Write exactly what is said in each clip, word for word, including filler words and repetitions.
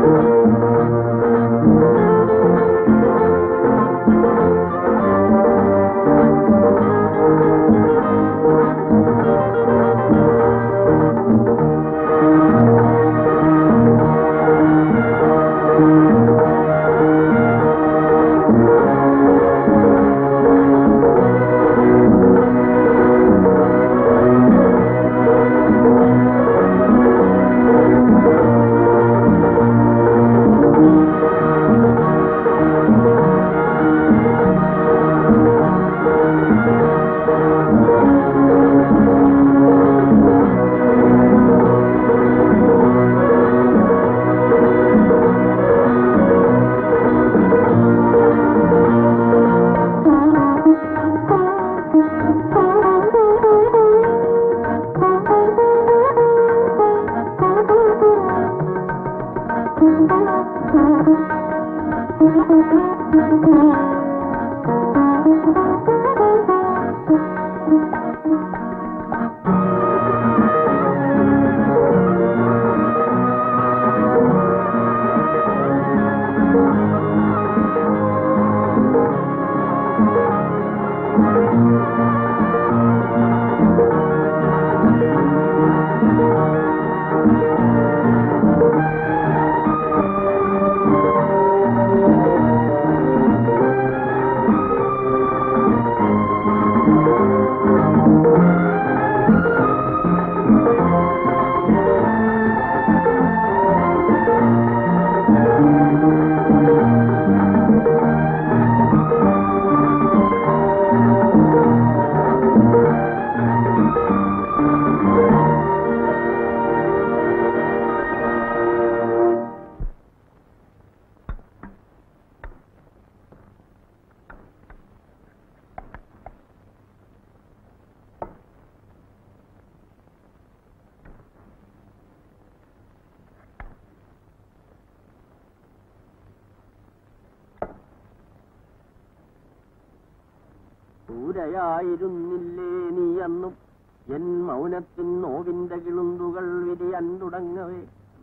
ദൂരയായിരുന്നില്ലേ നീ അന്നും എൻ മൗനത്തിൻ നോവിന്റെ കിളുന്തുകൾ വിരിയാൻ തുടങ്ങവേ.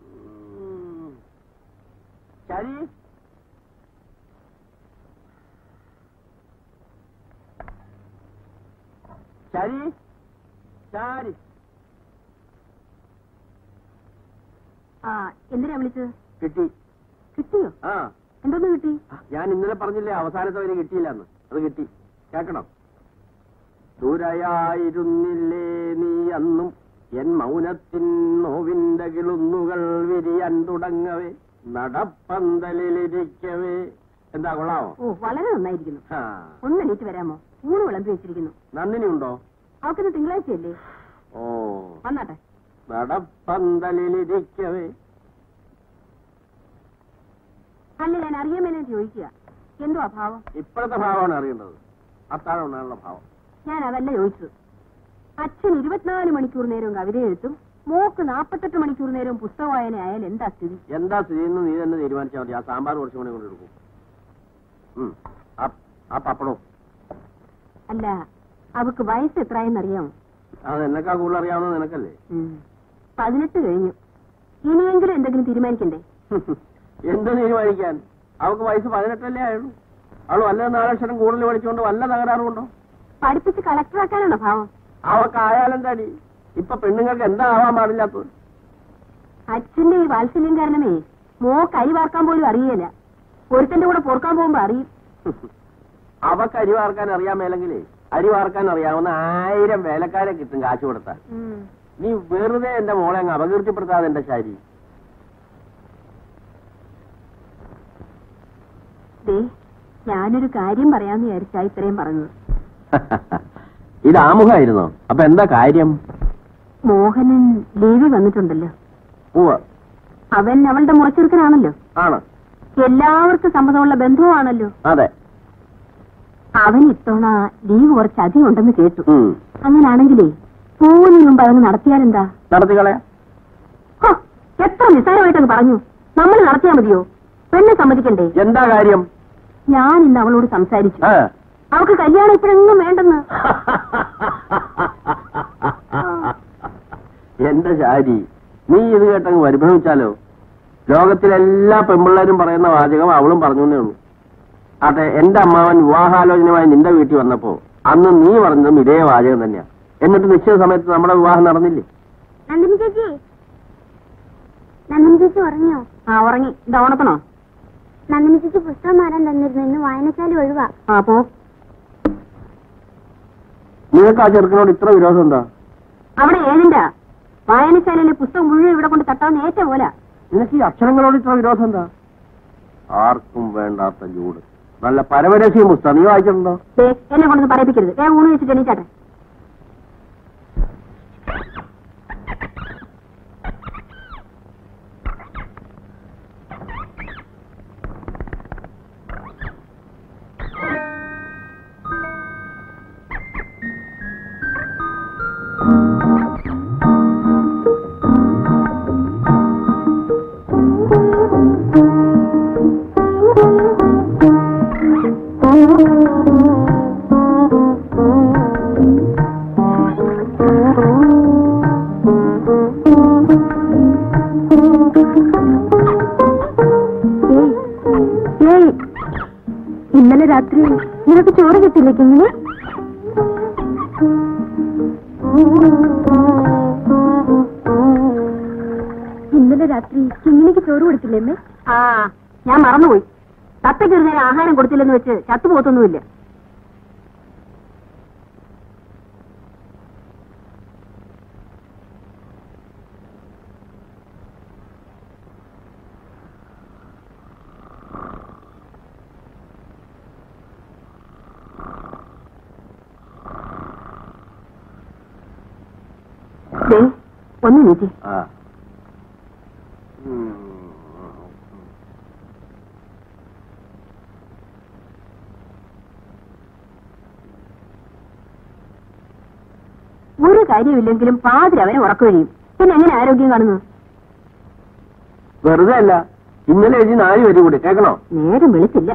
ശരി ശരി ശരി. ആ എന്തിനാ വിളിച്ചത്? കിട്ടി. കിട്ടിയോ? ആ എന്തോന്ന് കിട്ടി? ഞാൻ ഇന്നലെ പറഞ്ഞില്ലേ അവസാനത്തെ വരെ കിട്ടിയില്ലെന്ന്. അത് കിട്ടി. കേക്കണം. ദൂരയായിരുന്നില്ലേ നീ അന്നും എൻ മൗനത്തിൻ നോവിന്റെ കിളുന്നുകൾ വിരിയാൻ തുടങ്ങവേ നടപ്പന്തലിരിക്കവേ. എന്താ കൊള്ളാമോ? ഓ വളരെ നന്നായിരിക്കുന്നു. ഒന്ന് എണീറ്റ് വരാമോ? ഊണ് വിളമ്പി വെച്ചിരിക്കുന്നു. നന്ദിനി ഉണ്ടോ? അവക്കിന്ന് തിങ്കളാഴ്ചയല്ലേ? ഓ വന്നാട്ടെ. നടപ്പന്തലിരിക്കവേ. അല്ല ഞാൻ അറിയാൻ വേണ്ടി ചോദിക്കുക. എന്തോ അഭാവം? ഇപ്പോഴത്തെ ഭാവമാണ് അറിയേണ്ടത്. അത്താഴം ഉണ്ടാകുന്ന ഭാവം. ഞാൻ അതല്ല ചോദിച്ചത്. അച്ഛൻ ഇരുപത്തിനാല് മണിക്കൂർ നേരവും കവിത എഴുത്തും മോക്ക് നാപ്പത്തെട്ട് മണിക്കൂർ നേരവും പുസ്തക വായന ആയാൽ എന്താ സ്ഥിതി? എന്താ സ്ഥിതി എന്ന് നീ തന്നെ തീരുമാനിച്ചാൽ മതി. ആ സാമ്പാർ കുറച്ചു മണി കൊണ്ട് എടുക്കും. ആ പപ്പടവും. അല്ല അവക്ക് വയസ്സ് എത്രയെന്നറിയാമോ? അത് എന്നെക്കാ കൂടുതൽ അറിയാവുന്നത് നിനക്കല്ലേ? പതിനെട്ട് കഴിഞ്ഞു. ഇനിയെങ്കിലും എന്തെങ്കിലും തീരുമാനിക്കണ്ടേ? എന്ത് തീരുമാനിക്കാൻ? അവക്ക് വയസ്സ് പതിനെട്ടല്ലേ ആയുള്ളൂ. അവൾ വല്ല നാലക്ഷരം കൂടുതൽ പഠിച്ചുകൊണ്ട് വല്ല തകരാറുണ്ടോ? പഠിപ്പിച്ച് കളക്ടറാക്കാനാണോ ഭാവം? അവക്ക് ആയാലെന്താടി? ഇപ്പൊ പെണ്ണുങ്ങൾക്ക് എന്താ ആവാൻ പാടില്ലാത്തത്? അച്ഛന്റെ ഈ വാത്സല്യം കാരണമേ മോക്ക് അരി വാർക്കാൻ പോലും അറിയില്ല. ഒരുത്തന്റെ കൂടെ പൊറുക്കാൻ പോകുമ്പോ അറിയും. അവക്ക് അരി വാർക്കാൻ അറിയാൻ മേലെങ്കിലേ അരി വാർക്കാൻ അറിയാവുന്ന ആയിരം വേലക്കാരെ കിട്ടും കാശ് കൊടുത്താൽ. നീ വെറുതെ എന്റെ മോളെ അങ്ങ് അപകീർത്തിപ്പെടുത്താതെ എന്റെ ശാരി. ഞാനൊരു കാര്യം പറയാന്ന് വിചാരിച്ചാ ഇത്രയും പറഞ്ഞത്. ഇത് ആമുഖമായിരുന്നോ? അപ്പൊ എന്താ കാര്യം? മോഹനൻ ലീവിൽ വന്നിട്ടുണ്ടല്ലോ. അവൻ അവളുടെ മുറച്ചെറുക്കനാണല്ലോ. ആണ്. എല്ലാവർക്കും സമ്മതമുള്ള ബന്ധുവാണല്ലോ. അതെ. അവൻ ഇത്തവണ ലീവ് കുറച്ചധികം ഉണ്ടെന്ന് കേട്ടു. അങ്ങനാണെങ്കിലേ പോകുന്നതിന് മുമ്പ് അവന് നടത്തിയാലെന്താ? നടത്തിക്കളയാ. എത്ര നിസ്സാരമായിട്ടങ്ങ് പറഞ്ഞു. നമ്മൾ നടത്തിയാ മതിയോ? പെണ്ണെ സമ്മതിക്കണ്ടേ? എന്താ കാര്യം? ഞാൻ ഇന്ന് അവളോട് സംസാരിച്ചു. അവക്ക് കല്യാണം ഇപ്പോഴെങ്ങും വേണ്ടെന്ന്. എന്റെ ശാരി, നീ ഇത് കേട്ടങ്ങ് പരിഭ്രമിച്ചാലോ? ലോകത്തിലെല്ലാ പെൺപിള്ളേരും പറയുന്ന വാചകം അവളും പറഞ്ഞേ ഉള്ളൂ. അതെ, എന്റെ അമ്മാവൻ വിവാഹാലോചനയുമായി നിന്റെ വീട്ടിൽ വന്നപ്പോ അന്ന് നീ പറഞ്ഞതും ഇതേ വാചകം തന്നെയാ. എന്നിട്ട് നിശ്ചയ സമയത്ത് നമ്മുടെ വിവാഹം നടന്നില്ലേ? നന്ദിനി ചേച്ചി, നന്ദിനി ചേച്ചി ഉറങ്ങിയോ? ആ ഉറങ്ങി. ഇതാ ഉണക്കണോ? നന്ദിനി ചേച്ചി പുസ്തകം മാറാൻ തന്നിരുന്നു. ഇന്ന് വായനശാല ഒഴിവാ. ആ പോ. നിങ്ങൾക്ക് ആ ചെറുക്കനോട് ഇത്ര വിരോധം ഉണ്ടോ? അവിടെ ഏതിന്റെ വായനശാലയിലെ പുസ്തകം മുഴുവൻ ഇവിടെ കൊണ്ട് തട്ടാവുന്ന ഏറ്റ പോലെ. നിനക്ക് ഈ അക്ഷരങ്ങളോട് ഇത്ര വിരോധം എന്താ? ആർക്കും വേണ്ടാത്ത ജൂഡ്. നല്ല പരമരസ്യം പുസ്തകം. നീ വായിച്ചിട്ടുണ്ടോ? എന്നെ കൊണ്ടൊന്ന് പറയിപ്പിക്കരുത്. ഞാൻ ഊണ് വെച്ചിട്ട് എണീറ്റാട്ടെ. ഇന്നലെ രാത്രി നിനക്ക് ചോറ് കിട്ടില്ലേ കിങ്ങിണി? ഇന്നലെ രാത്രി കിങ്ങിണിക്ക് ചോറ് കൊടുത്തില്ലേ അമ്മേ? ആ ഞാൻ മറന്നുപോയി. തത്തയ്ക്ക് ഒരു നേരം ആഹാരം കൊടുത്തില്ലെന്ന് വെച്ച് ചത്തുപോത്തൊന്നുമില്ല. ഒന്ന് നീറ്റി. ഒരു കാര്യമില്ലെങ്കിലും പാതിരി അവനെ ഉറക്കുകയും പിന്നെ എങ്ങനെ ആരോഗ്യം കാണുന്നു? വെറുതെ അല്ല, ഇന്നലെ എഴുതി നാല് വരും കൂടി കേൾക്കണോ? നേരം വിളിച്ചില്ല.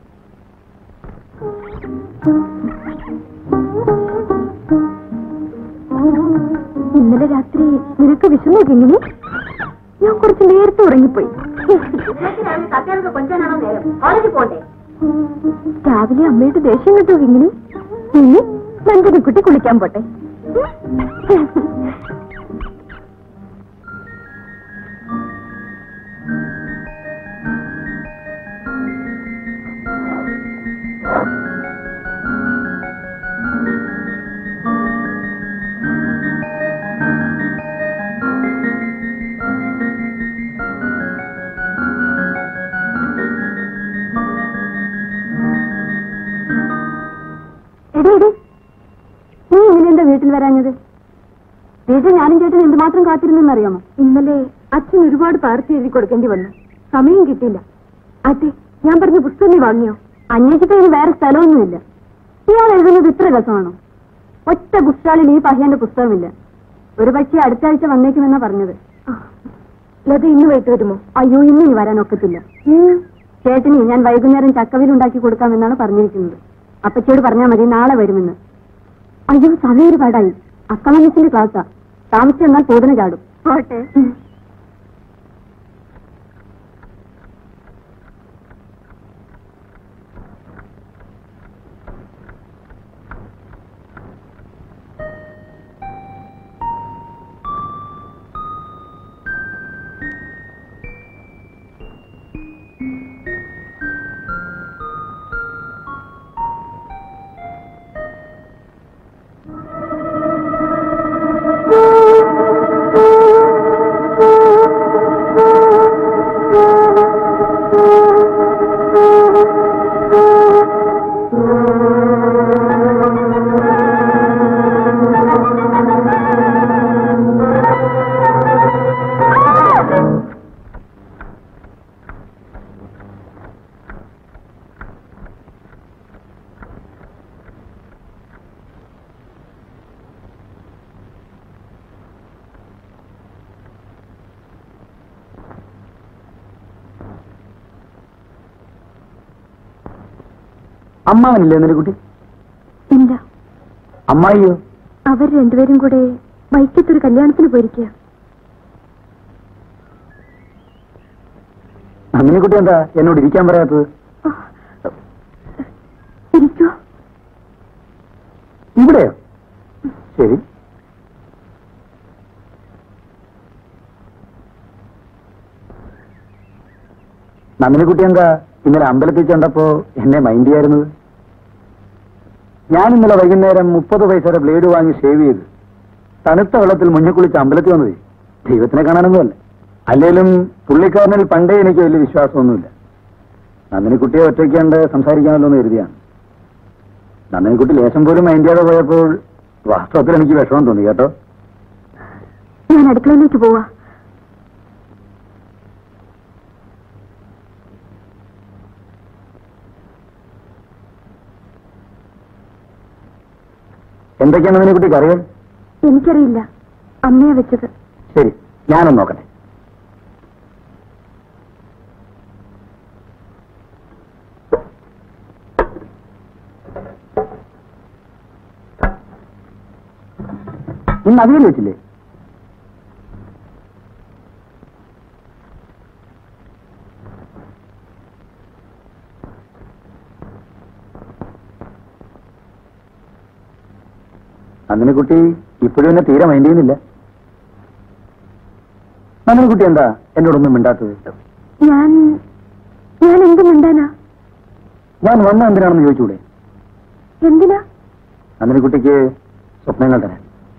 ഇന്നലെ രാത്രി നിനക്ക് വിഷമോ കിങ്ങിണി? ഞാൻ കുറച്ച് നേരത്തെ ഉറങ്ങിപ്പോയി. രാവിലെ അമ്മയുടെ ദേഷ്യം കിട്ടോ കിങ്ങിണി? ഇനി നന്ദിനിക്കുട്ടി കുളിക്കാൻ പോട്ടെ. നീ ഇങ്ങനെന്താ വീട്ടിൽ വരാഞ്ഞത്? വീട്ടിൽ ഞാനും ചേട്ടൻ എന്തുമാത്രം കാത്തിരുന്നെന്നറിയാമോ? ഇന്നലെ അച്ഛൻ ഒരുപാട് പാർട്ടി എഴുതി കൊടുക്കേണ്ടി വന്നു. സമയം കിട്ടിയില്ല. അതെ, ഞാൻ പറഞ്ഞ പുസ്തകം നീ വാങ്ങിയോ? അന്വേഷിക്കാൻ ഇനി വേറെ സ്ഥലമൊന്നുമില്ല. ഇയാൾ എഴുതുന്നത് ഇത്ര രസമാണോ? ഒറ്റ ബുക്സ്റ്റാളിൽ ഈ പഹ്യന്റെ പുസ്തകമില്ല. ഒരു പക്ഷേ അടുത്ത ആഴ്ച വന്നേക്കുമെന്നാ പറഞ്ഞത്. ലത ഇന്ന് വൈകിട്ട് വരുമോ? അയ്യോ, ഇന്ന് ഇനി വരാൻ ഒക്കത്തില്ല. ചേട്ടനി ഞാൻ വൈകുന്നേരം ചക്കവിൽ ഉണ്ടാക്കി കൊടുക്കാമെന്നാണ് പറഞ്ഞിരിക്കുന്നത്. അപ്പച്ചിയോട് പറഞ്ഞാൽ മതി നാളെ വരുമെന്ന്. അയ്യോ, സമയം ഒരുപാടായി. അക്കമനസിന്റെ ക്ലാസ്സാ. താമസിച്ചെന്നാൽ പൂതന ചാടും. പോട്ടെ. അമ്മാവനില്ലേ എന്നൊരു കുട്ടി? ഇല്ല. അമ്മായിയോ? അവർ രണ്ടുപേരും കൂടെ വൈക്കത്തൊരു കല്യാണത്തിന് പോയിരിക്കുക. നന്ദിനിക്കുട്ടി എന്താ എന്നോട് ഇരിക്കാൻ പറയാത്തത്? ഇരിക്കൂ. ഇവിടെയോ? ശരി. നന്ദിനിക്കുട്ടി എന്താ ഇന്നലെ അമ്പലത്തിൽ ചെന്നപ്പോ എന്നെ മൈൻഡ് ചെയ്യായിരുന്നത്? ഞാൻ ഇന്നലെ വൈകുന്നേരം മുപ്പത് പൈസയുടെ ബ്ലേഡ് വാങ്ങി ഷേവ് ചെയ്ത് തണുത്ത വെള്ളത്തിൽ മുങ്ങിക്കുളിച്ച് അമ്പലത്തിൽ വന്നത് ദൈവത്തിനെ കാണാനൊന്നുമല്ല. അല്ലെങ്കിലും പുള്ളിക്കാരനിൽ പണ്ടേ എനിക്ക് വലിയ വിശ്വാസമൊന്നുമില്ല. നന്ദിനിക്കുട്ടിയെ ഒറ്റയ്ക്കാണ്ട് സംസാരിക്കാമല്ലോ എന്ന് കരുതിയാണ്. നന്ദിനിക്കുട്ടി ലേശം പോലും മൈൻഡ് ചെയ്യാതെ പോയപ്പോൾ വാസ്തവത്തിൽ എനിക്ക് വിഷമം തോന്നി കേട്ടോ. ഞാൻ അടുക്കളയിലേക്ക് പോവാ. എന്തൊക്കെയാണ് നന്ദിനിക്കുട്ടിക്ക് അറിയാം? എനിക്കറിയില്ല, അമ്മയാ വെച്ചത്. ശരി, ഞാനൊന്ന് നോക്കട്ടെ. ഇന്ന് അവിയൽ വെച്ചില്ലേ? നന്ദിനിക്കുട്ടി ഇപ്പോഴും എന്നെ തീരെ മൈൻഡ് ചെയ്യുന്നില്ല. നന്ദിനിക്കുട്ടി എന്താ എന്നോടൊന്നും മിണ്ടാത്തത്? ഞാൻ ഞാൻ എന്ത് മിണ്ടാനാ? ഞാൻ വന്ന എന്തിനാണെന്ന് ചോദിച്ചൂടെ? എന്തിനാ? നന്ദിനിക്കുട്ടിക്ക് സ്വപ്നങ്ങൾ തരാൻ.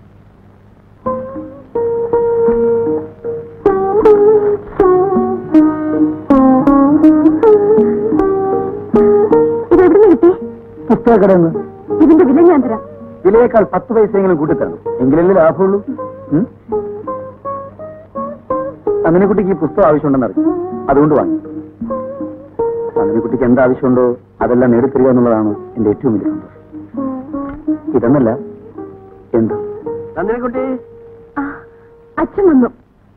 ഇതെവിടുന്ന് കിട്ടി? പുസ്തകക്കടയിൽ നിന്ന്. ഇതിന്റെ വില ഞാൻ തരാം. വിലയേക്കാൾ പത്ത് പൈസയെങ്കിലും കൂട്ടിത്തരണം, എങ്കിലല്ലേ ലാഭമുള്ളൂ. നന്ദിനിക്കുട്ടിക്ക് ഈ പുസ്തകം ആവശ്യമുണ്ടെന്ന് അറിയാം, അതുകൊണ്ട് വാങ്ങി. നന്ദിനിക്കുട്ടിക്ക് എന്താവശ്യമുണ്ടോ അതെല്ലാം നേടിത്തരിക എന്നുള്ളതാണ് എന്റെ ഏറ്റവും വലിയ സന്തോഷം. ഇതെന്നല്ല എന്ത്. നന്ദിനിക്കുട്ടി, അച്ഛൻ വന്നു.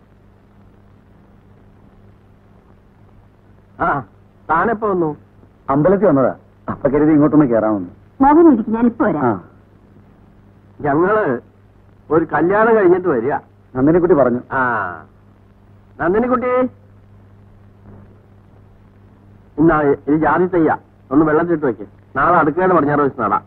ആ താനെപ്പോ വന്നു? അമ്പലത്തിൽ വന്നതാ. അപ്പൊ കരുതി ഇങ്ങോട്ടൊന്ന് കയറാമെന്ന്. മോഹൻ ഇരിക്കും, ഞാനിപ്പോ വരാം. ആ, ഞങ്ങള് ഒരു കല്യാണം കഴിഞ്ഞിട്ട് വരിക. നന്ദിനിക്കുട്ടി പറഞ്ഞു. ആ നന്ദിനിക്കുട്ടി, ഇന്നാ ഇത് ജാതി തയ്യ ഒന്ന് വെള്ളത്തിട്ട് വെക്ക്. നാളെ അടുക്കളയുടെ പടിഞ്ഞാറ് വെച്ച് നടാം.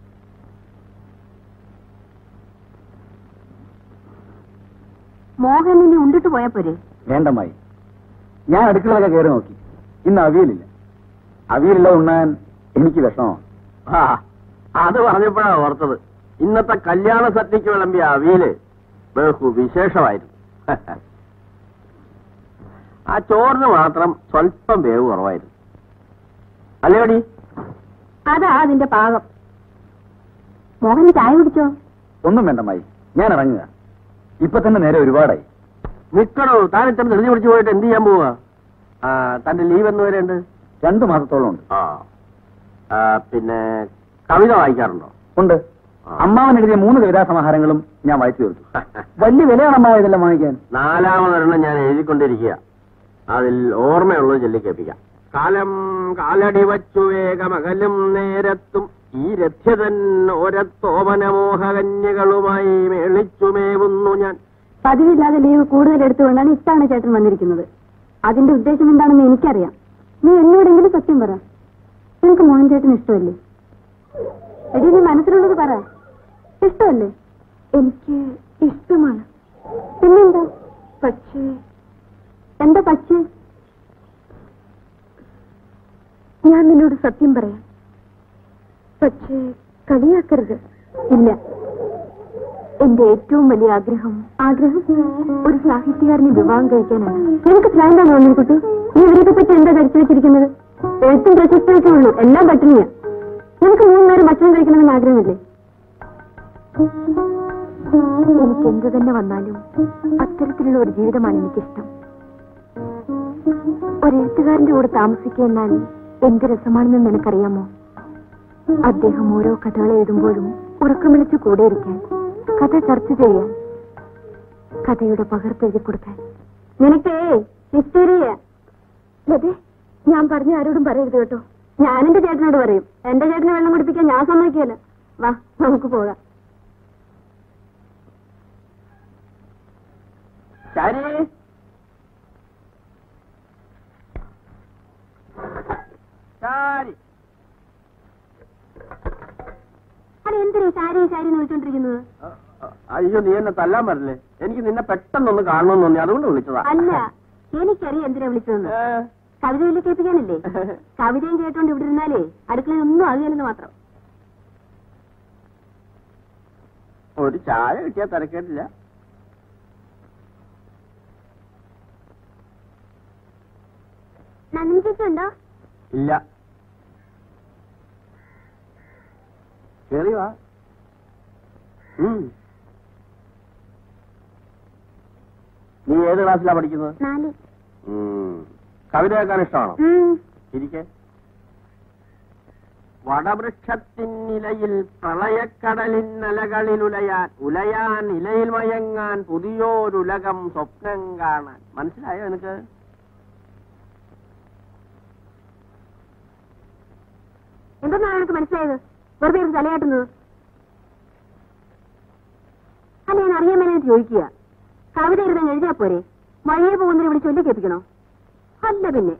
മോഹൻ ഇനി ഉണ്ടിട്ട് പോയാ പോരെ? വേണ്ടമ്മായി, ഞാൻ അടുക്കളയൊക്കെ കയറി നോക്കി. ഇന്ന് അവിയലില്ല. അവിയലില്ല ഉണ്ണാൻ എനിക്ക് വിഷമമാണ്. ആ അത് പറഞ്ഞപ്പോഴാ ഓർത്തത്, ഇന്നത്തെ കല്യാണ സദ്യക്ക് വിളമ്പിയ അവിയല് ബഹു വിശേഷമായിരുന്നു. ആ ചോറിന് മാത്രം സ്വല്പം വേവ് കുറവായിരുന്നു. അല്ലേടി? അതാ അതിന്റെ പാകം. മോഹൻ ചായ കുടിച്ചോ? ഒന്നും വേണ്ടമ്മായി, ഞാൻ ഇറങ്ങുക. ഇപ്പൊ തന്നെ നേരെ ഒരുപാടായി. നിക്കണോ, താൻ ഇത്ര ധൃതി പിടിച്ചു പോയിട്ട് എന്ത് ചെയ്യാൻ പോവാ? ആ തന്റെ ലീവ് എന്ന് വരെ ഉണ്ട്? രണ്ടു മാസത്തോളം ഉണ്ട്. ആ പിന്നെ കവിത വായിക്കാറുണ്ടോ? ഉണ്ട്. അമ്മാവൻ എഴുതിയ മൂന്ന് കവിതാ സമാഹാരങ്ങളും ഞാൻ വായിച്ചു തീർത്തു. വലിയ വിലയാണ് അമ്മാവ ഇതെല്ലാം വാങ്ങിക്കാൻ. നാലാമതൊരെണ്ണം ഞാൻ എഴുതിക്കൊണ്ടിരിക്കുക. അതിൽ ഓർമ്മയുള്ളത് ചൊല്ലിക്കേൾപ്പിക്കാം. കാലം കാലടി വച്ചു വേഗമകലും നേരത്തും ഈ രഥ്യതൻ ഓരത്തോപനമോഹകന്യകളുമായി മേളിച്ചുമേവുന്നു ഞാൻ. പതിവില്ലാതെ ലീവ് കൂടുതൽ എടുത്തുകൊണ്ടാണ് ഇത്തവണ ചേട്ടൻ വന്നിരിക്കുന്നത്. അതിന്റെ ഉദ്ദേശം എന്താണെന്ന് എനിക്കറിയാം. നീ എന്നോടെങ്കിലും സത്യം പറ. നിനക്ക് മോഹൻ ചേട്ടൻ ഇഷ്ടമല്ലേ? എടി, നീ മനസ്സിലുള്ളത് പറ. ഇഷ്ടമല്ലേ? എനിക്ക് ഇഷ്ടമാണ്. പിന്നെന്താ? പക്ഷേ എന്താ പക്ഷേ? ഞാൻ നിന്നോട് സത്യം പറയാം. പക്ഷേ കളിയാക്കരുത്. ഇല്ല. എന്റെ ഏറ്റവും വലിയ ആഗ്രഹം ആഗ്രഹം ഒരു സാഹിത്യകാരനെ വിവാഹം കഴിക്കാനാണ്. നിനക്ക് പ്രാന്താണ് വന്നിരിക്കുട്ടി. നീ ഇവരൊക്കെ പറ്റി എന്താ ധരിച്ചു വെച്ചിരിക്കുന്നത്? എഴുത്തും പ്രശസ്തിയൊക്കെ ഉള്ളൂ, എല്ലാം പട്ടിണിയാ. നിനക്ക് മൂന്ന് നേരം ഭക്ഷണം കഴിക്കണമെന്ന് ആഗ്രഹമില്ലേ? എനിക്ക് എന്തു തന്നെ വന്നാലും അത്തരത്തിലുള്ള ഒരു ജീവിതമാണ് എനിക്കിഷ്ടം. ഒരു എഴുത്തുകാരന്റെ കൂടെ താമസിക്കുക എന്നാൽ എന്ത് രസമാണെന്ന് നിനക്കറിയാമോ? അദ്ദേഹം ഓരോ കഥകൾ എഴുതുമ്പോഴും ഉറക്കം വിളിച്ച് കൂടെയിരിക്കാൻ, കഥ ചർച്ച ചെയ്യാൻ, കഥയുടെ പകർപ്പ് എഴുതി കൊടുക്കാൻ. നിനക്കേ ഹിസ്റ്ററിയ. അതെ, ഞാൻ പറഞ്ഞ ആരോടും പറയരുത് കേട്ടോ. ഞാനെന്റെ ചേട്ടനോട് പറയും. എന്റെ ചേട്ടനെ വെള്ളം കുടിപ്പിക്കാൻ ഞാൻ സമ്മതിക്കുകയല്ല. വാ, നമുക്ക് പോകാം. ശാരി, ശാരി. അത് എന്തിനാ ശാരി ശാരി എന്ന് വിളിച്ചോണ്ടിരിക്കുന്നത്? അയ്യോ, നീ എന്നെ തല്ലാൻ പറ്റില്ലേ? എനിക്ക് നിന്നെ പെട്ടെന്നൊന്ന് കാണണമെന്ന് തോന്നി, അതുകൊണ്ട് വിളിച്ചതാ. അല്ല, എനിക്കറിയാം എന്തിനാ വിളിച്ചതെന്ന്. കവിതയിൽ കേൾപ്പിക്കാനല്ലേ? കവിതയും കേട്ടോണ്ട് ഇവിടെ ഇരുന്നാലേ അടുക്കളയിൽ ഒന്നും ആകില്ലെന്ന് മാത്രം. ഒരു ചായ കിട്ടിയാ തിരക്കേട്ടില്ല. നന്ദിച്ചുണ്ടോ? ഇല്ല. കേറി വാ. നീ ഏത് ക്ലാസ്സിലാ പഠിക്കുന്നത്? നാല്. കവിത കേൾക്കാൻ ഇഷ്ടമാണോ? ഇരിക്കെ. വടവൃക്ഷത്തിനിലയിൽ പ്രളയക്കടലിന്നലകളിൽ ഉലയാൻ ഉലയാൻ ഇലയിൽ മയങ്ങാൻ പുതിയോരുലകം സ്വപ്നം കാണാൻ. മനസ്സിലായോ എനിക്ക്? എന്തെന്നാണ് എനിക്ക് മനസ്സിലായത്? വെറുതെ ഒരു തലയാട്ടുന്നത്. അല്ല, ഞാൻ അറിയാൻ മേലായിട്ട് ചോദിക്കുക. കവിത ഇരുന്ന് എഴുതിയാ പോരെ? വഴിയെ പോകുന്നതിനെ വിളിച്ച് ചൊല്ലി കേൾപ്പിക്കണോ? അല്ല പിന്നെ.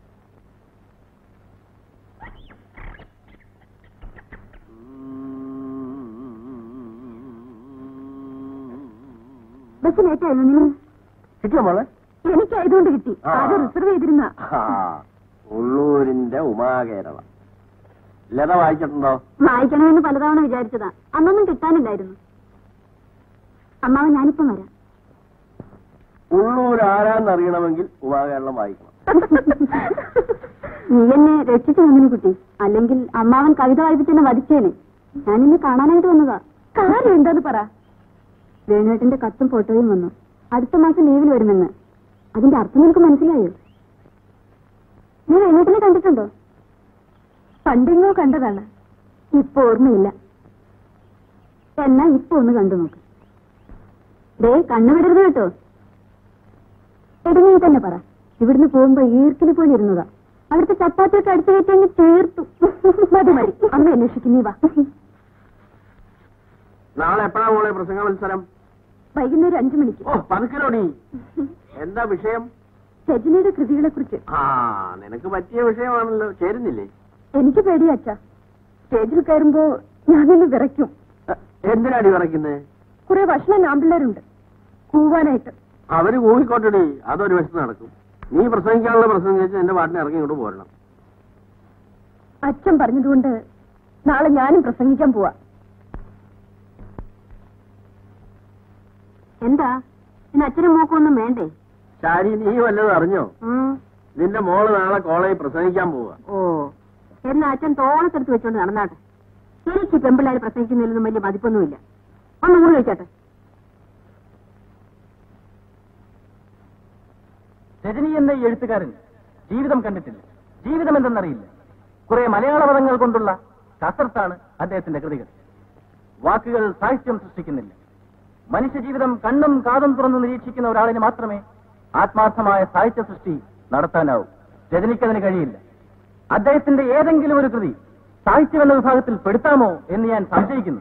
ബസ് ലേറ്റായിരുന്നു. നിങ്ങൾ കിട്ടിയോ മോളെ? എനിക്കായതുകൊണ്ട് കിട്ടി. അത് റിസർവ് ചെയ്തിരുന്ന. ഉള്ളൂരിന്റെ ഉമാകേരള ലത വായിച്ചിട്ടുണ്ടോ? വായിക്കണമെന്ന് പലതവണ വിചാരിച്ചതാ. അന്നൊന്നും കിട്ടാനില്ലായിരുന്നു. അമ്മാവൻ ഞാനിപ്പം വരാം. ഉള്ളൂർ ആരാന്നറിയണമെങ്കിൽ ഉമാകേരളം വായിക്കണം. നീ എന്നെ രക്ഷിച്ചു വന്നിന് കുട്ടി. അല്ലെങ്കിൽ അമ്മാവൻ കവിത വായിപ്പിച്ചെന്നെ വധിച്ചേനെ. ഞാനിന്ന് കാണാനായിട്ട് വന്നതാ. കാര്യം എന്താന്ന് പറ. വേണുവേട്ടന്റെ കത്തും ഫോട്ടോയും വന്നു. അടുത്ത മാസം ലീവിൽ വരുമെന്ന്. അതിന്റെ അർത്ഥം നിനക്ക് മനസ്സിലായോ? നീ വേണുവേട്ടനെ കണ്ടിട്ടുണ്ടോ? പണ്ടെങ്ങോ കണ്ടതാണ്. ഇപ്പൊ ഓർമ്മയില്ല. എന്നാ ഇപ്പൊ ഒന്ന് കണ്ടു നോക്ക്. ദേ, കണ്ണു വിടരുത് കേട്ടോ. എടങ്ങി തന്നെ പറ. ഇവിടുന്ന് പോകുമ്പോ ഈർക്കിന് പോലെ ഇരുന്നതാ. അവിടുത്തെ ചപ്പാത്തിയൊക്കെ അടിച്ചു കയറ്റി ചേർത്തു. മതി മതി, അമ്മ അന്വേഷിക്കും. നീ വാ. നാളെ എപ്പോഴാ മോളെ പ്രസംഗ മത്സരം? വൈകുന്നേരം അഞ്ചു മണിക്ക്. ഓ, പതുക്കലോടി. എന്താ വിഷയം? രജനിയുടെ കൃതികളെ കുറിച്ച്. ആ, നിനക്ക് പറ്റിയ വിഷയമാണല്ലോ. ചേരുന്നില്ലേ? എനിക്ക് പേടിയാ അച്ഛാ. സ്റ്റേജിൽ കയറുമ്പോ ഞാനൊന്ന് വിറയ്ക്കും. എന്തിനാടി വിറയ്ക്കുന്നത്? കുറെ ഭക്ഷണം ആമ്പിള്ളേരുണ്ട് കൂവാനായിട്ട്. അവര് കൂവിക്കോട്ടടി, അതൊരു വശത്ത് നടക്കും. നീ പ്രസംഗിക്കാനുള്ള പ്രസംഗം വെച്ച് എന്റെ പാട്ടിനെ ഇറങ്ങി ഇങ്ങോട്ട് പോരണം. അച്ഛൻ പറഞ്ഞതുകൊണ്ട് നാളെ ഞാനും പ്രസംഗിക്കാൻ പോവാ. എന്താ ഇന്ന് അച്ഛനും മോക്കൊന്നും വേണ്ടേ? ശാരി, നീ വല്ലതും അറിഞ്ഞോ? നിന്റെ മോള് നാളെ കോളേജിൽ പ്രസംഗിക്കാൻ പോവാ. ഓ, എന്നാ അച്ഛൻ തോളത്തെടുത്ത് വെച്ചോണ്ട് നടന്നാട്ടെ. എനിക്ക് പെമ്പിള്ളേര് പ്രസംഗിക്കുന്നതിലൊന്നും വലിയ മതിപ്പൊന്നുമില്ല. ഒന്ന് ഊണ് കഴിച്ചാട്ടെ. രജനി എന്ന ഈ എഴുത്തുകാരൻ ജീവിതം കണ്ടിട്ടില്ല, ജീവിതം എന്തെന്നറിയില്ല. കുറെ മലയാള പദങ്ങൾ കൊണ്ടുള്ള കസർത്താണ് അദ്ദേഹത്തിന്റെ കൃതികൾ. വാക്കുകൾ സാഹിത്യം സൃഷ്ടിക്കുന്നില്ല. മനുഷ്യജീവിതം കണ്ണും കാതും തുറന്ന് നിരീക്ഷിക്കുന്ന ഒരാളിന് മാത്രമേ ആത്മാർത്ഥമായ സാഹിത്യ സൃഷ്ടി നടത്താനാവൂ. രജനിക്കതിന് കഴിയില്ല. അദ്ദേഹത്തിന്റെ ഏതെങ്കിലും ഒരു കൃതി സാഹിത്യം എന്ന വിഭാഗത്തിൽ പെടുത്താമോ എന്ന് ഞാൻ സംശയിക്കുന്നു.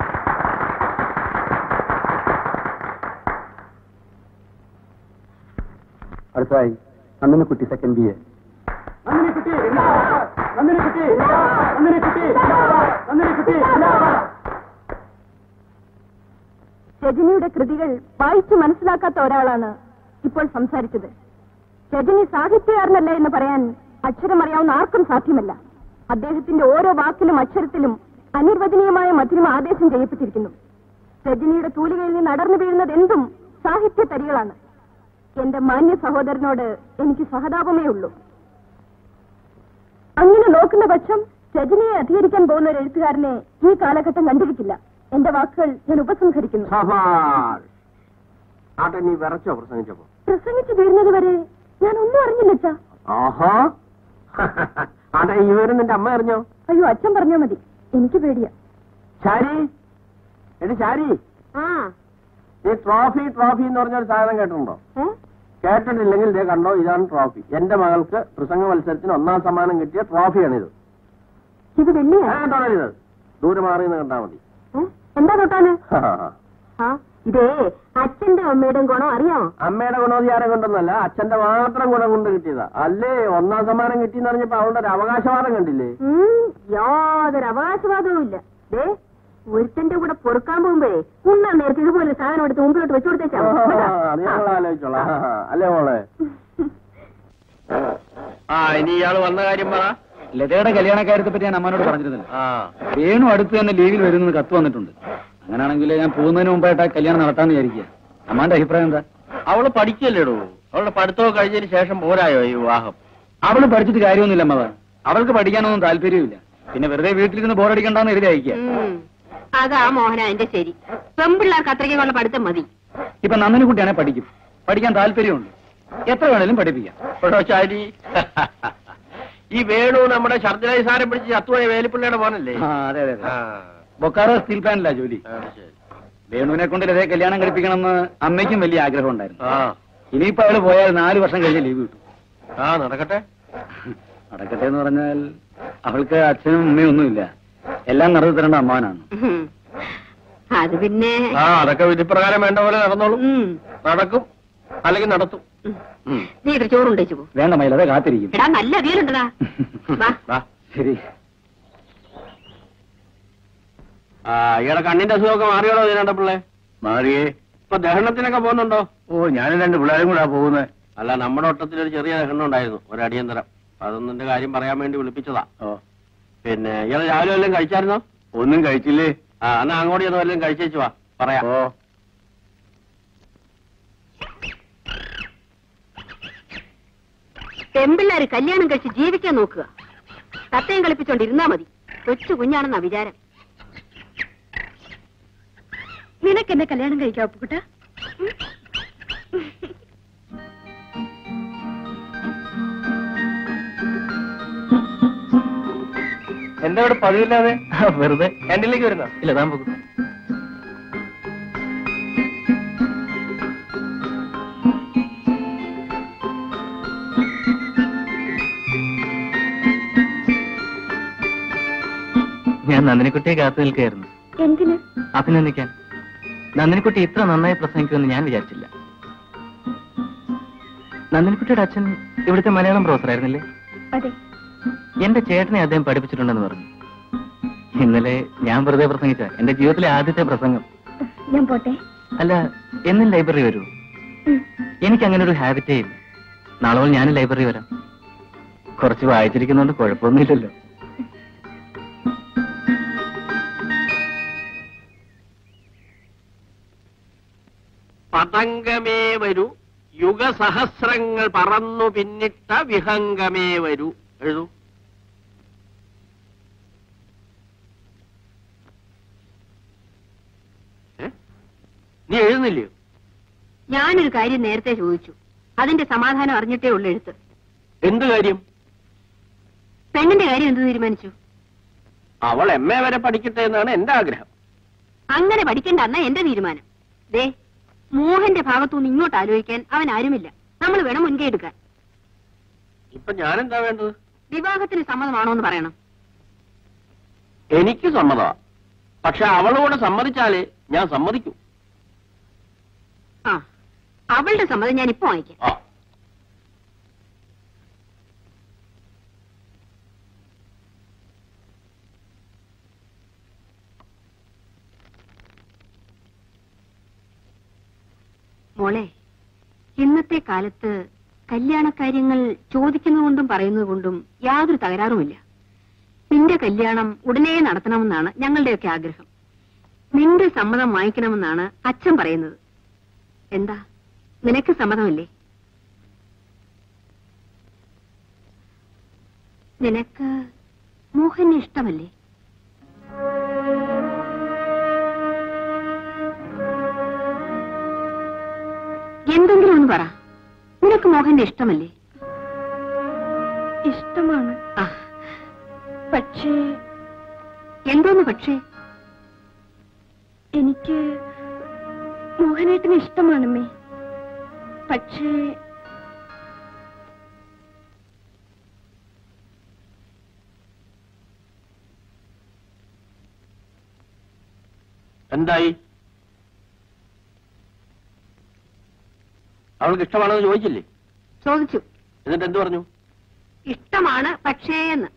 അടുത്തായി നന്ദിനിക്കുട്ടി സെക്കൻഡ് ബി എ. രജനിയുടെ കൃതികൾ വായിച്ചു മനസ്സിലാക്കാത്ത ഒരാളാണ് ഇപ്പോൾ സംസാരിച്ചത്. രജനി സാഹിത്യകാരനല്ല എന്ന് പറയാൻ അക്ഷരമറിയാവുന്ന ആർക്കും സാധ്യമല്ല. അദ്ദേഹത്തിന്റെ ഓരോ വാക്കിലും അക്ഷരത്തിലും അനിർവചനീയമായ മധുരിമ ആദേശം ചെയ്യപ്പെട്ടിരിക്കുന്നു. രജനിയുടെ തൂലികയിൽ നിന്ന് അടർന്നു വീഴുന്നത് എന്തും സാഹിത്യ തരികളാണ്. എന്റെ മാന്യ സഹോദരനോട് എനിക്ക് സഹതാപമേ ഉള്ളൂ. അങ്ങനെ നോക്കുന്ന പക്ഷം രജനിയെ അധികരിക്കാൻ പോകുന്ന ഒരു എഴുത്തുകാരനെ ഈ കാലഘട്ടം കണ്ടിരിക്കില്ല. എന്റെ വാക്കുകൾ ഞാൻ ഉപസംഹരിക്കുന്നു. നീ വിറച്ചോ പ്രസംഗിച്ചപ്പോ? പ്രസംഗിച്ചു തീർന്നത് വരെ ഞാൻ ഒന്നും അറിഞ്ഞില്ല. ആഹാ, ആട്ടെ ഈ വിവരം നിന്റെ അമ്മ അറിഞ്ഞോ? അയ്യോ, അച്ഛൻ പറഞ്ഞാ മതി. എനിക്ക് പേടിയാ. ശാരി, എടി ശാരി, ആ, നീ ട്രോഫി ട്രോഫി എന്ന് പറഞ്ഞൊരു സാധനം കേട്ടിട്ടുണ്ടോ? കേട്ടിട്ടില്ലെങ്കിൽ ഇതേ കണ്ടോ, ഇതാണ് ട്രോഫി. എന്റെ മകൾക്ക് പ്രസംഗ മത്സരത്തിന് ഒന്നാം സമ്മാനം കിട്ടിയ ട്രോഫിയാണിത്. ഇത് വെള്ളിയാ? തൊടരുത്, ദൂരെ മാറിയെന്ന് കണ്ടാ മതി. എന്താ തൊട്ടാന്? ആ ഇതേ അച്ഛന്റെ അമ്മയുടെയും ഗുണം അറിയാമോ? അമ്മയുടെ ഗുണോദ്ധാരം കൊണ്ടൊന്നല്ല, അച്ഛന്റെ മാത്രം ഗുണം കൊണ്ട് കിട്ടിയതാ. അല്ലേ ഒന്നാം സമ്മാനം കിട്ടിയെന്ന് പറഞ്ഞപ്പോ അവളുടെ ഒരു അവകാശവാദം കണ്ടില്ലേ? യാതൊരു അവകാശവാദവും ഇല്ല. ദേ ഒരുത്തന്റെ കൂടെ പൊറുക്കാൻ പോകുമ്പോഴേ ഉണ്ണാൻ നേരത്തെ ഇതുപോലെ സാധനം എടുത്ത് മുമ്പിലോട്ട് വെച്ചു കൊടുത്തേച്ചാ അത് ഞങ്ങൾ ആലോചിച്ചോളാം. അല്ലേ മോളെ? ആ ഇനി ഇയാള് വന്ന കാര്യം പറ. ലതയുടെ കല്യാണക്കാര്യത്തെ പറ്റി ഞാൻ അമ്മനോട് പറഞ്ഞിരുന്നില്ല. വേണു അടുത്ത് തന്നെ ലീവിൽ വരുന്നത് കത്ത് വന്നിട്ടുണ്ട്. അങ്ങനെയാണെങ്കിൽ ഞാൻ പോകുന്നതിന് മുമ്പായിട്ട് ആ കല്യാണം നടത്താന്ന് വിചാരിക്കുക. അമ്മാന്റെ അഭിപ്രായം എന്താ? അവള് പഠിക്കല്ലേടൂ. അവളുടെ പഠിത്തമൊക്കെ കഴിഞ്ഞതിന് ശേഷം പോരായോ ഈ വിവാഹം? അവള് പഠിച്ചിട്ട് കാര്യമൊന്നുമില്ല അമ്മ. അവൾക്ക് പഠിക്കാനൊന്നും താല്പര്യമില്ല. പിന്നെ വെറുതെ വീട്ടിലിരുന്ന് ബോറടിക്കണ്ടെന്ന് എഴുതി അയക്കുക. അതാ മോഹന എന്റെ ശരി. പെമ്പിള്ളേർക്ക് അത്രയ്ക്കുള്ള പഠിത്തം മതി. ഇപ്പൊ നന്ദിനി കുട്ടിയാണെ പഠിക്കും, പഠിക്കാൻ താല്പര്യമുണ്ട്, എത്ര വേണേലും പഠിപ്പിക്കാം. ചാരി ഈ വേണു നമ്മുടെ ശർദിലായി സാരം പിടിച്ച് ചത്തുപോയ വേലിപ്പിള്ളയുടെ മോനല്ലേ? അതെ അതെ. ബൊക്കാറോ സ്റ്റീൽ പ്ലാന്റിലാ ജോലി. വേണുവിനെ കൊണ്ട് ലതയെ കല്യാണം കഴിപ്പിക്കണമെന്ന് അമ്മയ്ക്കും വലിയ ആഗ്രഹം ഉണ്ടായിരുന്നു. ഇനിയിപ്പോ അവള് പോയാൽ നാല് വർഷം കഴിഞ്ഞ് ലീവ് കിട്ടും. ആ നടക്കട്ടെ. നടക്കട്ടെ എന്ന് പറഞ്ഞാൽ അവൾക്ക് അച്ഛനും അമ്മയും ഒന്നുമില്ല. എല്ലാം നടത്തി തരേണ്ട അമ്മാനാണ്. അത് പിന്നെ ആ അതൊക്കെ വിധിപ്രകാരം വേണ്ട പോലെ നടന്നോളും. നടക്കും, അല്ലെങ്കിൽ നടത്തും. നീ ഇത് ചോറുണ്ടേച്ചു പോ. വേണ്ട മയിലതെ കാത്തിരിക്കും. എടാ നല്ല അവിയലുണ്ടടാ. ശരി. ആ ഇയാളെ കണ്ണിന്റെ അസുഖമൊക്കെ മാറിയോളോ ഇതിനാണ്ട പിള്ളേ? മാറിയേ. ഇപ്പൊ ദഹനത്തിനൊക്കെ പോകുന്നുണ്ടോ? ഓ ഞാനും രണ്ട് പിള്ളേരും കൂടാ പോകുന്നത്. അല്ല, നമ്മുടെ ഒട്ടത്തിലൊരു ചെറിയ ദഹനം ഉണ്ടായിരുന്നു, ഒരു അടിയന്തരം. അതൊന്നിന്റെ കാര്യം പറയാൻ വേണ്ടി വിളിപ്പിച്ചതാ. ഓ പിന്നെ ഇയാള് രാവിലെ വല്ലതും കഴിച്ചായിരുന്നോ? ഒന്നും കഴിച്ചില്ലേ? ആ എന്നാ അങ്ങോട്ട് ചെന്ന് വല്ലതും കഴിച്ചേച്ചു വാ, പറയാം. ഓ പെമ്പിള്ളാര് കല്യാണം കഴിച്ച് ജീവിക്കാൻ നോക്കുക. തത്തയും കളിപ്പിച്ചോണ്ടിരുന്നാ മതി. കൊച്ചു കുഞ്ഞാണെന്നാ വിചാരം. നിനക്ക് എന്നെ കല്യാണം കഴിക്കാം ഒപ്പുകുട്ട? എന്താ ഇവിടെ പതിവില്ലാതെ? വെറുതെ. ക്യാൻറ്റീനിലേക്ക് വരുന്ന? ഇല്ല, താൻ പോകും. ഞാൻ നന്ദിനിക്കുട്ടിയെ കാത്തു നിൽക്കുകയായിരുന്നു. എന്തിന്? അഭിനന്ദിക്കാൻ. നന്ദിനിക്കുട്ടി ഇത്ര നന്നായി പ്രസംഗിക്കുമെന്ന് ഞാൻ വിചാരിച്ചില്ല. നന്ദിനിക്കുട്ടിയുടെ അച്ഛൻ ഇവിടുത്തെ മലയാളം പ്രൊഫസറായിരുന്നില്ലേ? അതെ. എന്റെ ചേട്ടനെ അദ്ദേഹം പഠിപ്പിച്ചിട്ടുണ്ടെന്ന് പറഞ്ഞു. ഇന്നലെ ഞാൻ വെറുതെ പ്രസംഗിച്ച എന്റെ ജീവിതത്തിലെ ആദ്യത്തെ പ്രസംഗം. ഞാൻ പോട്ടെ. അല്ല, എന്നും ലൈബ്രറി വരൂ? എനിക്ക് അങ്ങനെ ഒരു ഹാബിറ്റേ ഇല്ല. നാളെ മുതൽ ഞാനും ലൈബ്രറി വരാം. കുറച്ച് വായിച്ചിരിക്കുന്നോണ്ട് കുഴപ്പമൊന്നുമില്ലല്ലോ. പതംഗമേ വരൂ, യുഗസഹസ്രങ്ങൾ പറന്നു പിന്നിട്ട വിഹംഗമേ വരൂ. എഴുതൂ. നീ എഴുതുന്നില്ലയോ? ഞാനൊരു കാര്യം നേരത്തെ ചോദിച്ചു, അതിന്റെ സമാധാനം അറിഞ്ഞിട്ടേ ഉള്ളു എഴുത്ത്. എന്ത് കാര്യം? പെണ്ണിന്റെ കാര്യം എന്ത് തീരുമാനിച്ചു? അവൾ എം എ വരെ പഠിക്കട്ടെ എന്നാണ് എന്റെ ആഗ്രഹം. അങ്ങനെ പഠിക്കേണ്ട എന്നാ എന്റെ തീരുമാനം. ദേ, മോഹന്റെ ഭാഗത്തുനിന്ന് ഇങ്ങോട്ട് ആലോചിക്കാൻ അവൻ ആരുമില്ല. നമ്മൾ വേണം മുൻകൈ എടുക്കാൻ. ഇപ്പൊ ഞാനെന്താ വേണ്ടത്? വിവാഹത്തിന് സമ്മതമാണോ എന്ന് പറയണം. എനിക്ക് സമ്മതമാ, പക്ഷെ അവളോട് സമ്മതിച്ചാലേ ഞാൻ സമ്മതിക്കൂ. ആ, അവളുടെ സമ്മതം ഞാൻ ഇപ്പൊ വാങ്ങിക്കാം. ആ മോളെ, ഇന്നത്തെ കാലത്ത് കല്യാണക്കാര്യങ്ങൾ ചോദിക്കുന്നതുകൊണ്ടും പറയുന്നതുകൊണ്ടും യാതൊരു തകരാറുമില്ല. നിന്റെ കല്യാണം ഉടനെ നടത്തണമെന്നാണ് ഞങ്ങളുടെയൊക്കെ ആഗ്രഹം. നിന്റെ സമ്മതം വാങ്ങിക്കണമെന്നാണ് അച്ഛൻ പറയുന്നത്. എന്താ, നിനക്ക് സമ്മതമല്ലേ? നിനക്ക് മോഹനെ ഇഷ്ടമല്ലേ? എന്തെങ്കിലും ഒന്ന് പറ. നിനക്ക് മോഹന്റെ ഇഷ്ടമല്ലേ? ഇഷ്ടമാണ്. ആ, പക്ഷേ എന്തോന്ന് പക്ഷേ? എനിക്ക് മോഹനേട്ടന് ഇഷ്ടമാണമ്മേ. പക്ഷേ എന്തായി? അവൾക്ക് ഇഷ്ടമാണെന്ന് ചോദിച്ചില്ലേ? ചോദിച്ചു. എന്നിട്ട് എന്ത് പറഞ്ഞു? ഇഷ്ടമാണ് പക്ഷേന്ന്.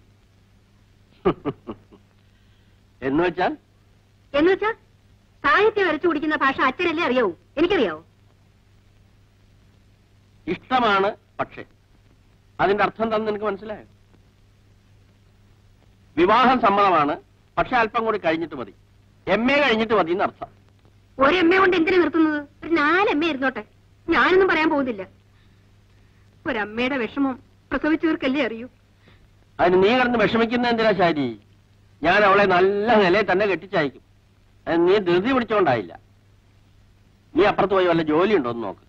എന്ന് വെച്ചാൽ എന്ന് വെച്ചാൽ സാഹിത്യം വരച്ചു കുടിക്കുന്ന ഭാഷ അച്ഛനല്ലേ അറിയാവൂ, എനിക്കറിയാവോ? ഇഷ്ടമാണ് പക്ഷേ അതിന്റെ അർത്ഥം എന്താണെന്ന് നിനക്ക് മനസ്സിലായോ? വിവാഹം സമ്മതമാണ്, പക്ഷെ അല്പം കൂടി കഴിഞ്ഞിട്ട് മതി, എം എ കഴിഞ്ഞിട്ട് മതി എന്നർത്ഥം. ഒരു എം എ കൊണ്ട് എന്തിനു നിർത്തുന്നത്? ഒരു നാല് എം എ ഇരുന്നോട്ടെ, ഞാനൊന്നും പറയാൻ പോകുന്നില്ല. ഒരമ്മയുടെ വിഷമം പ്രസവിച്ചവർക്കല്ലേ അറിയൂ. അതിന് നീ കിടന്ന് വിഷമിക്കുന്ന എന്തിനാ ശാരി? ഞാൻ അവളെ നല്ല നിലയിൽ തന്നെ കെട്ടിച്ചയക്കും. അത് നീ ധൃതി പിടിച്ചോണ്ടായില്ല. നീ അപ്പുറത്ത് പോയി വല്ല ജോലി ഉണ്ടോന്ന് നോക്ക്.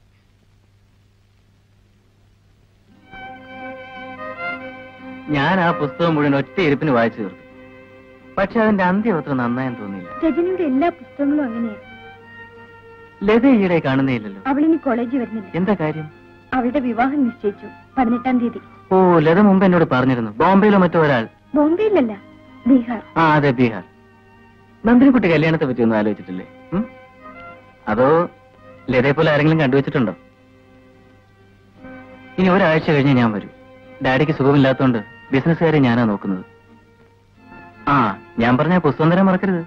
ഞാൻ ആ പുസ്തകം മുഴുവൻ ഒറ്റ ഇരിപ്പിന് വായിച്ചു തീർത്തു. പക്ഷെ അതിന്റെ അന്ത്യം അത്ര നന്നായെന്ന് തോന്നിയില്ല. രജനിയുടെ എല്ലാ പുസ്തകങ്ങളും അങ്ങനെയാണ്. ലത ഈയിടെ കാണുന്നേ ഇല്ലല്ലോ. അവളിനി കോളേജിൽ വരുന്നില്ല. എന്താ കാര്യം? അവളുടെ വിവാഹം നിശ്ചയിച്ചു പതിനെട്ടാം തീയതി. ഓ, ലത മുമ്പ് എന്നോട് പറഞ്ഞിരുന്നു. ബോംബെയിലോ മറ്റോ ഒരാൾ. ബോംബെയിലല്ല, ബീഹാർ. ആ അതെ, ബീഹാർ. നന്ദിനിക്കുട്ടി കല്യാണത്തെ പറ്റി ഒന്നും ആലോചിച്ചിട്ടില്ലേ? അതോ ലതയെ പോലെ ആരെങ്കിലും കണ്ടുവച്ചിട്ടുണ്ടോ? ഇനി ഒരാഴ്ച കഴിഞ്ഞ് ഞാൻ വരൂ. ഡാഡിക്ക് സുഖമില്ലാത്തോണ്ട് ബിസിനസ്സുകാരെ ഞാനാ നോക്കുന്നത്. ആ, ഞാൻ പറഞ്ഞ പുസ്തകം തരാൻ മറക്കരുത്.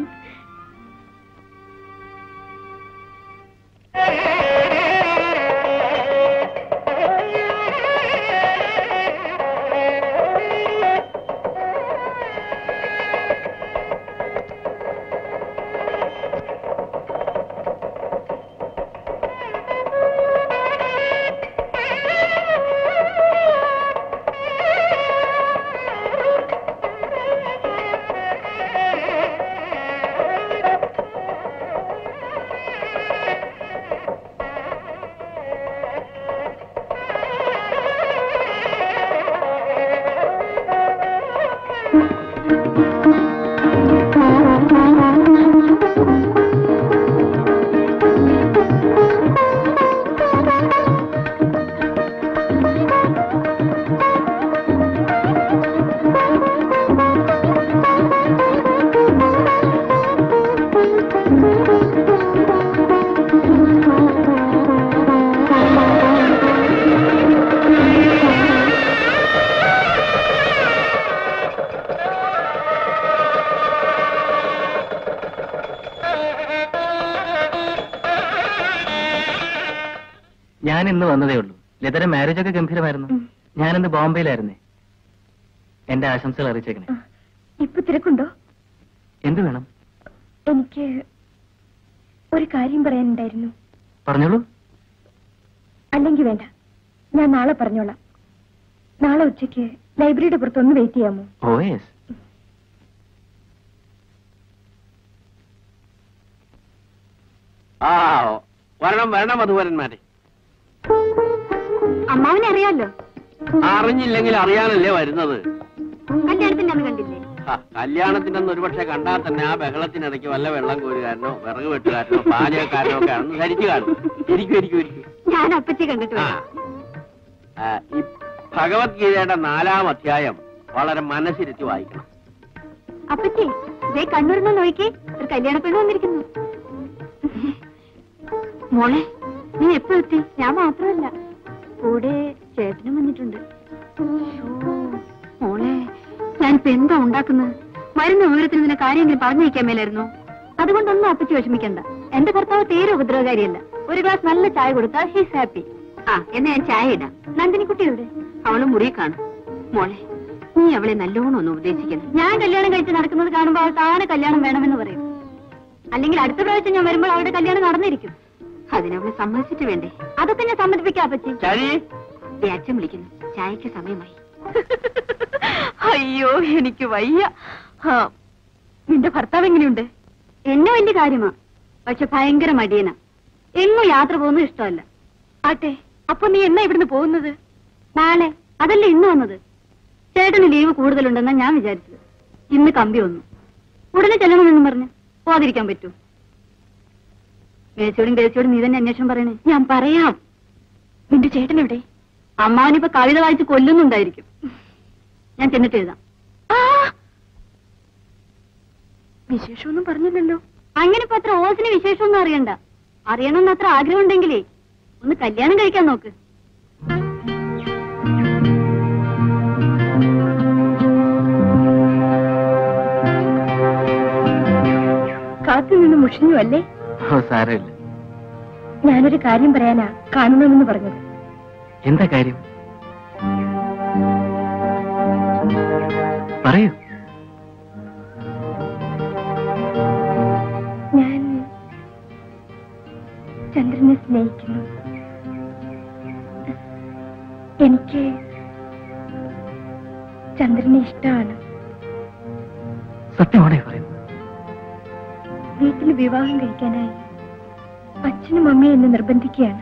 ഞാൻ ഇന്ന് വന്നതേ ഉള്ളൂ. ലതയുടെ മാരേജ് ഒക്കെ ഗംഭീരമായിരുന്നു. ഞാനിന്ന് ബോംബെയിലായിരുന്നേ. എന്റെ ആശംസകൾ അറിയിച്ചേക്കണേ. ഇപ്പൊ തിരക്കുണ്ടോ? എന്ത് വേണം? എനിക്ക് ഒരു കാര്യം പറയാനുണ്ടായിരുന്നു. പറഞ്ഞോളൂ. അല്ലെങ്കിൽ വേണ്ട, ഞാൻ നാളെ പറഞ്ഞോളാം. നാളെ ഉച്ചയ്ക്ക് ലൈബ്രറിയുടെ പുറത്തൊന്ന് വെയിറ്റ് ചെയ്യാമോ? Oh yes. ആ വരണം വരണം മധുവരന്മാരെ. അമ്മാവനെ അറിയാലോ. അറിഞ്ഞില്ലെങ്കിൽ അറിയാനല്ലേ വരുന്നത്. കല്യാണത്തിന്റെ അന്ന് കണ്ടില്ലേ? ആ, കല്യാണത്തിന്റെ അന്ന് ഒരുപക്ഷെ കണ്ടാൽ തന്നെ ആ ബഹളത്തിനിടയ്ക്ക് വല്ല വെള്ളം കോരുകാരനോ വിറക് വെട്ടുകാരനോ പാചകക്കാരനോ ഒക്കെ ആണെന്ന് ധരിച്ചു കാണും. ഇരിക്കും ഇരിക്കും ഇരിക്കും. ഞാൻ അപ്പച്ചി കണ്ടിട്ട് ആ, ഈ ഭഗവത്ഗീതയുടെ നാലാം അധ്യായം വളരെ മനസ്സിരുത്തി വായിക്കണം. അപ്പച്ചി ഇതേ കണ്ണൂരിന്ന് നോക്കി ഒരു കല്യാണ പെണ്ണ് വന്നിരിക്കുന്നു. മോളെ നീ എപ്പോ എത്തി? ഞാൻ മാത്രമല്ല, കൂടെ ചേട്ടനും വന്നിട്ടുണ്ട്. മോളെ ഞാനിപ്പോ എന്താ ഉണ്ടാക്കുന്നത്? മരുന്ന് വിവരത്തിന് നിന്നെ കാര്യമെങ്കിലും പറഞ്ഞു വയ്ക്കാൻ മേലായിരുന്നു. അതുകൊണ്ടൊന്നും അപ്പച്ചി വിഷമിക്കണ്ട. എന്റെ ഭർത്താവ് തീരെ ഉപദ്രവകാരിയല്ല. ഒരു ഗ്ലാസ് നല്ല ചായ കൊടുത്താൽ ഹീസ് ഹാപ്പി. ആ എന്നാ ഞാൻ ചായ ഇടാം. നന്ദിനിക്കുട്ടി എവിടെ? അവള് മുറിയിൽ കാണും. മോളെ നീ അവളെ നല്ലോണം ഒന്ന് ഉപദേശിക്കണം. ഞാൻ കല്യാണം കഴിച്ച് നടക്കുന്നത് കാണുമ്പോൾ അവൾ താനെ കല്യാണം വേണമെന്ന് പറയും. അല്ലെങ്കിൽ അടുത്ത പ്രാവശ്യം ഞാൻ വരുമ്പോൾ അവളുടെ കല്യാണം നടന്നിരിക്കും. അതിനവളെ സമ്മതിച്ചിട്ട് വേണ്ടേ? അതൊക്കെ ഞാൻ സമ്മതിപ്പിക്കാം പറ്റി. അച്ഛൻ വിളിക്കുന്നു, ചായക്ക് സമയമായി. അയ്യോ എനിക്ക് വയ്യ. നിന്റെ ഭർത്താവ് എങ്ങനെയുണ്ട്? എന്നെ വലിയ കാര്യമാ, പക്ഷെ ഭയങ്കര മടിയനാ. എങ്ങും യാത്ര പോകുന്നത് ഇഷ്ടമല്ല. ആട്ടെ, അപ്പൊ നീ എന്നാ ഇവിടുന്ന് പോകുന്നത്? നാളെ. അതല്ലേ ഇന്ന് വന്നത്. ചേട്ടന് ലീവ് കൂടുതലുണ്ടെന്നാ ഞാൻ വിചാരിച്ചത്. ഇന്ന് കമ്പി വന്നു. ഉടനെ ചെല്ലണമെന്നും പറഞ്ഞ് പോകാതിരിക്കാൻ പറ്റൂ? മേച്ചോടും കേച്ചോടും നീ തന്നെ അന്വേഷണം പറയണേ. ഞാൻ പറയാം. നിന്റെ ചേട്ടൻ എവിടെ? അമ്മാവനിപ്പോ കവിത വായിച്ച് കൊല്ലുന്നുണ്ടായിരിക്കും. ഞാൻ ചെന്നിട്ട് എഴുതാം. വിശേഷമൊന്നും പറഞ്ഞില്ലല്ലോ. അങ്ങനെ ഇപ്പൊ അത്ര ഓസിന് വിശേഷമൊന്നും അറിയണ്ട. അറിയണമെന്ന് അത്ര ആഗ്രഹം ഉണ്ടെങ്കിലേ ഒന്ന് കല്യാണം കഴിക്കാൻ നോക്ക്. കാത്തു നിന്ന് മുഷിഞ്ഞു അല്ലേ? സാരമില്ല. ഞാനൊരു കാര്യം പറയാനാ കാണണമെന്ന് പറഞ്ഞത്. എന്താ കാര്യം? പറയൂ. ഞാൻ ചന്ദ്രനെ സ്നേഹിക്കുന്നു. എനിക്ക് ചന്ദ്രനെ ഇഷ്ടമാണ്. സത്യമാണേ പറയുന്നത്? വീട്ടിൽ വിവാഹം കഴിക്കാനായി അച്ഛനും അമ്മയും എന്നെ നിർബന്ധിക്കുകയാണ്.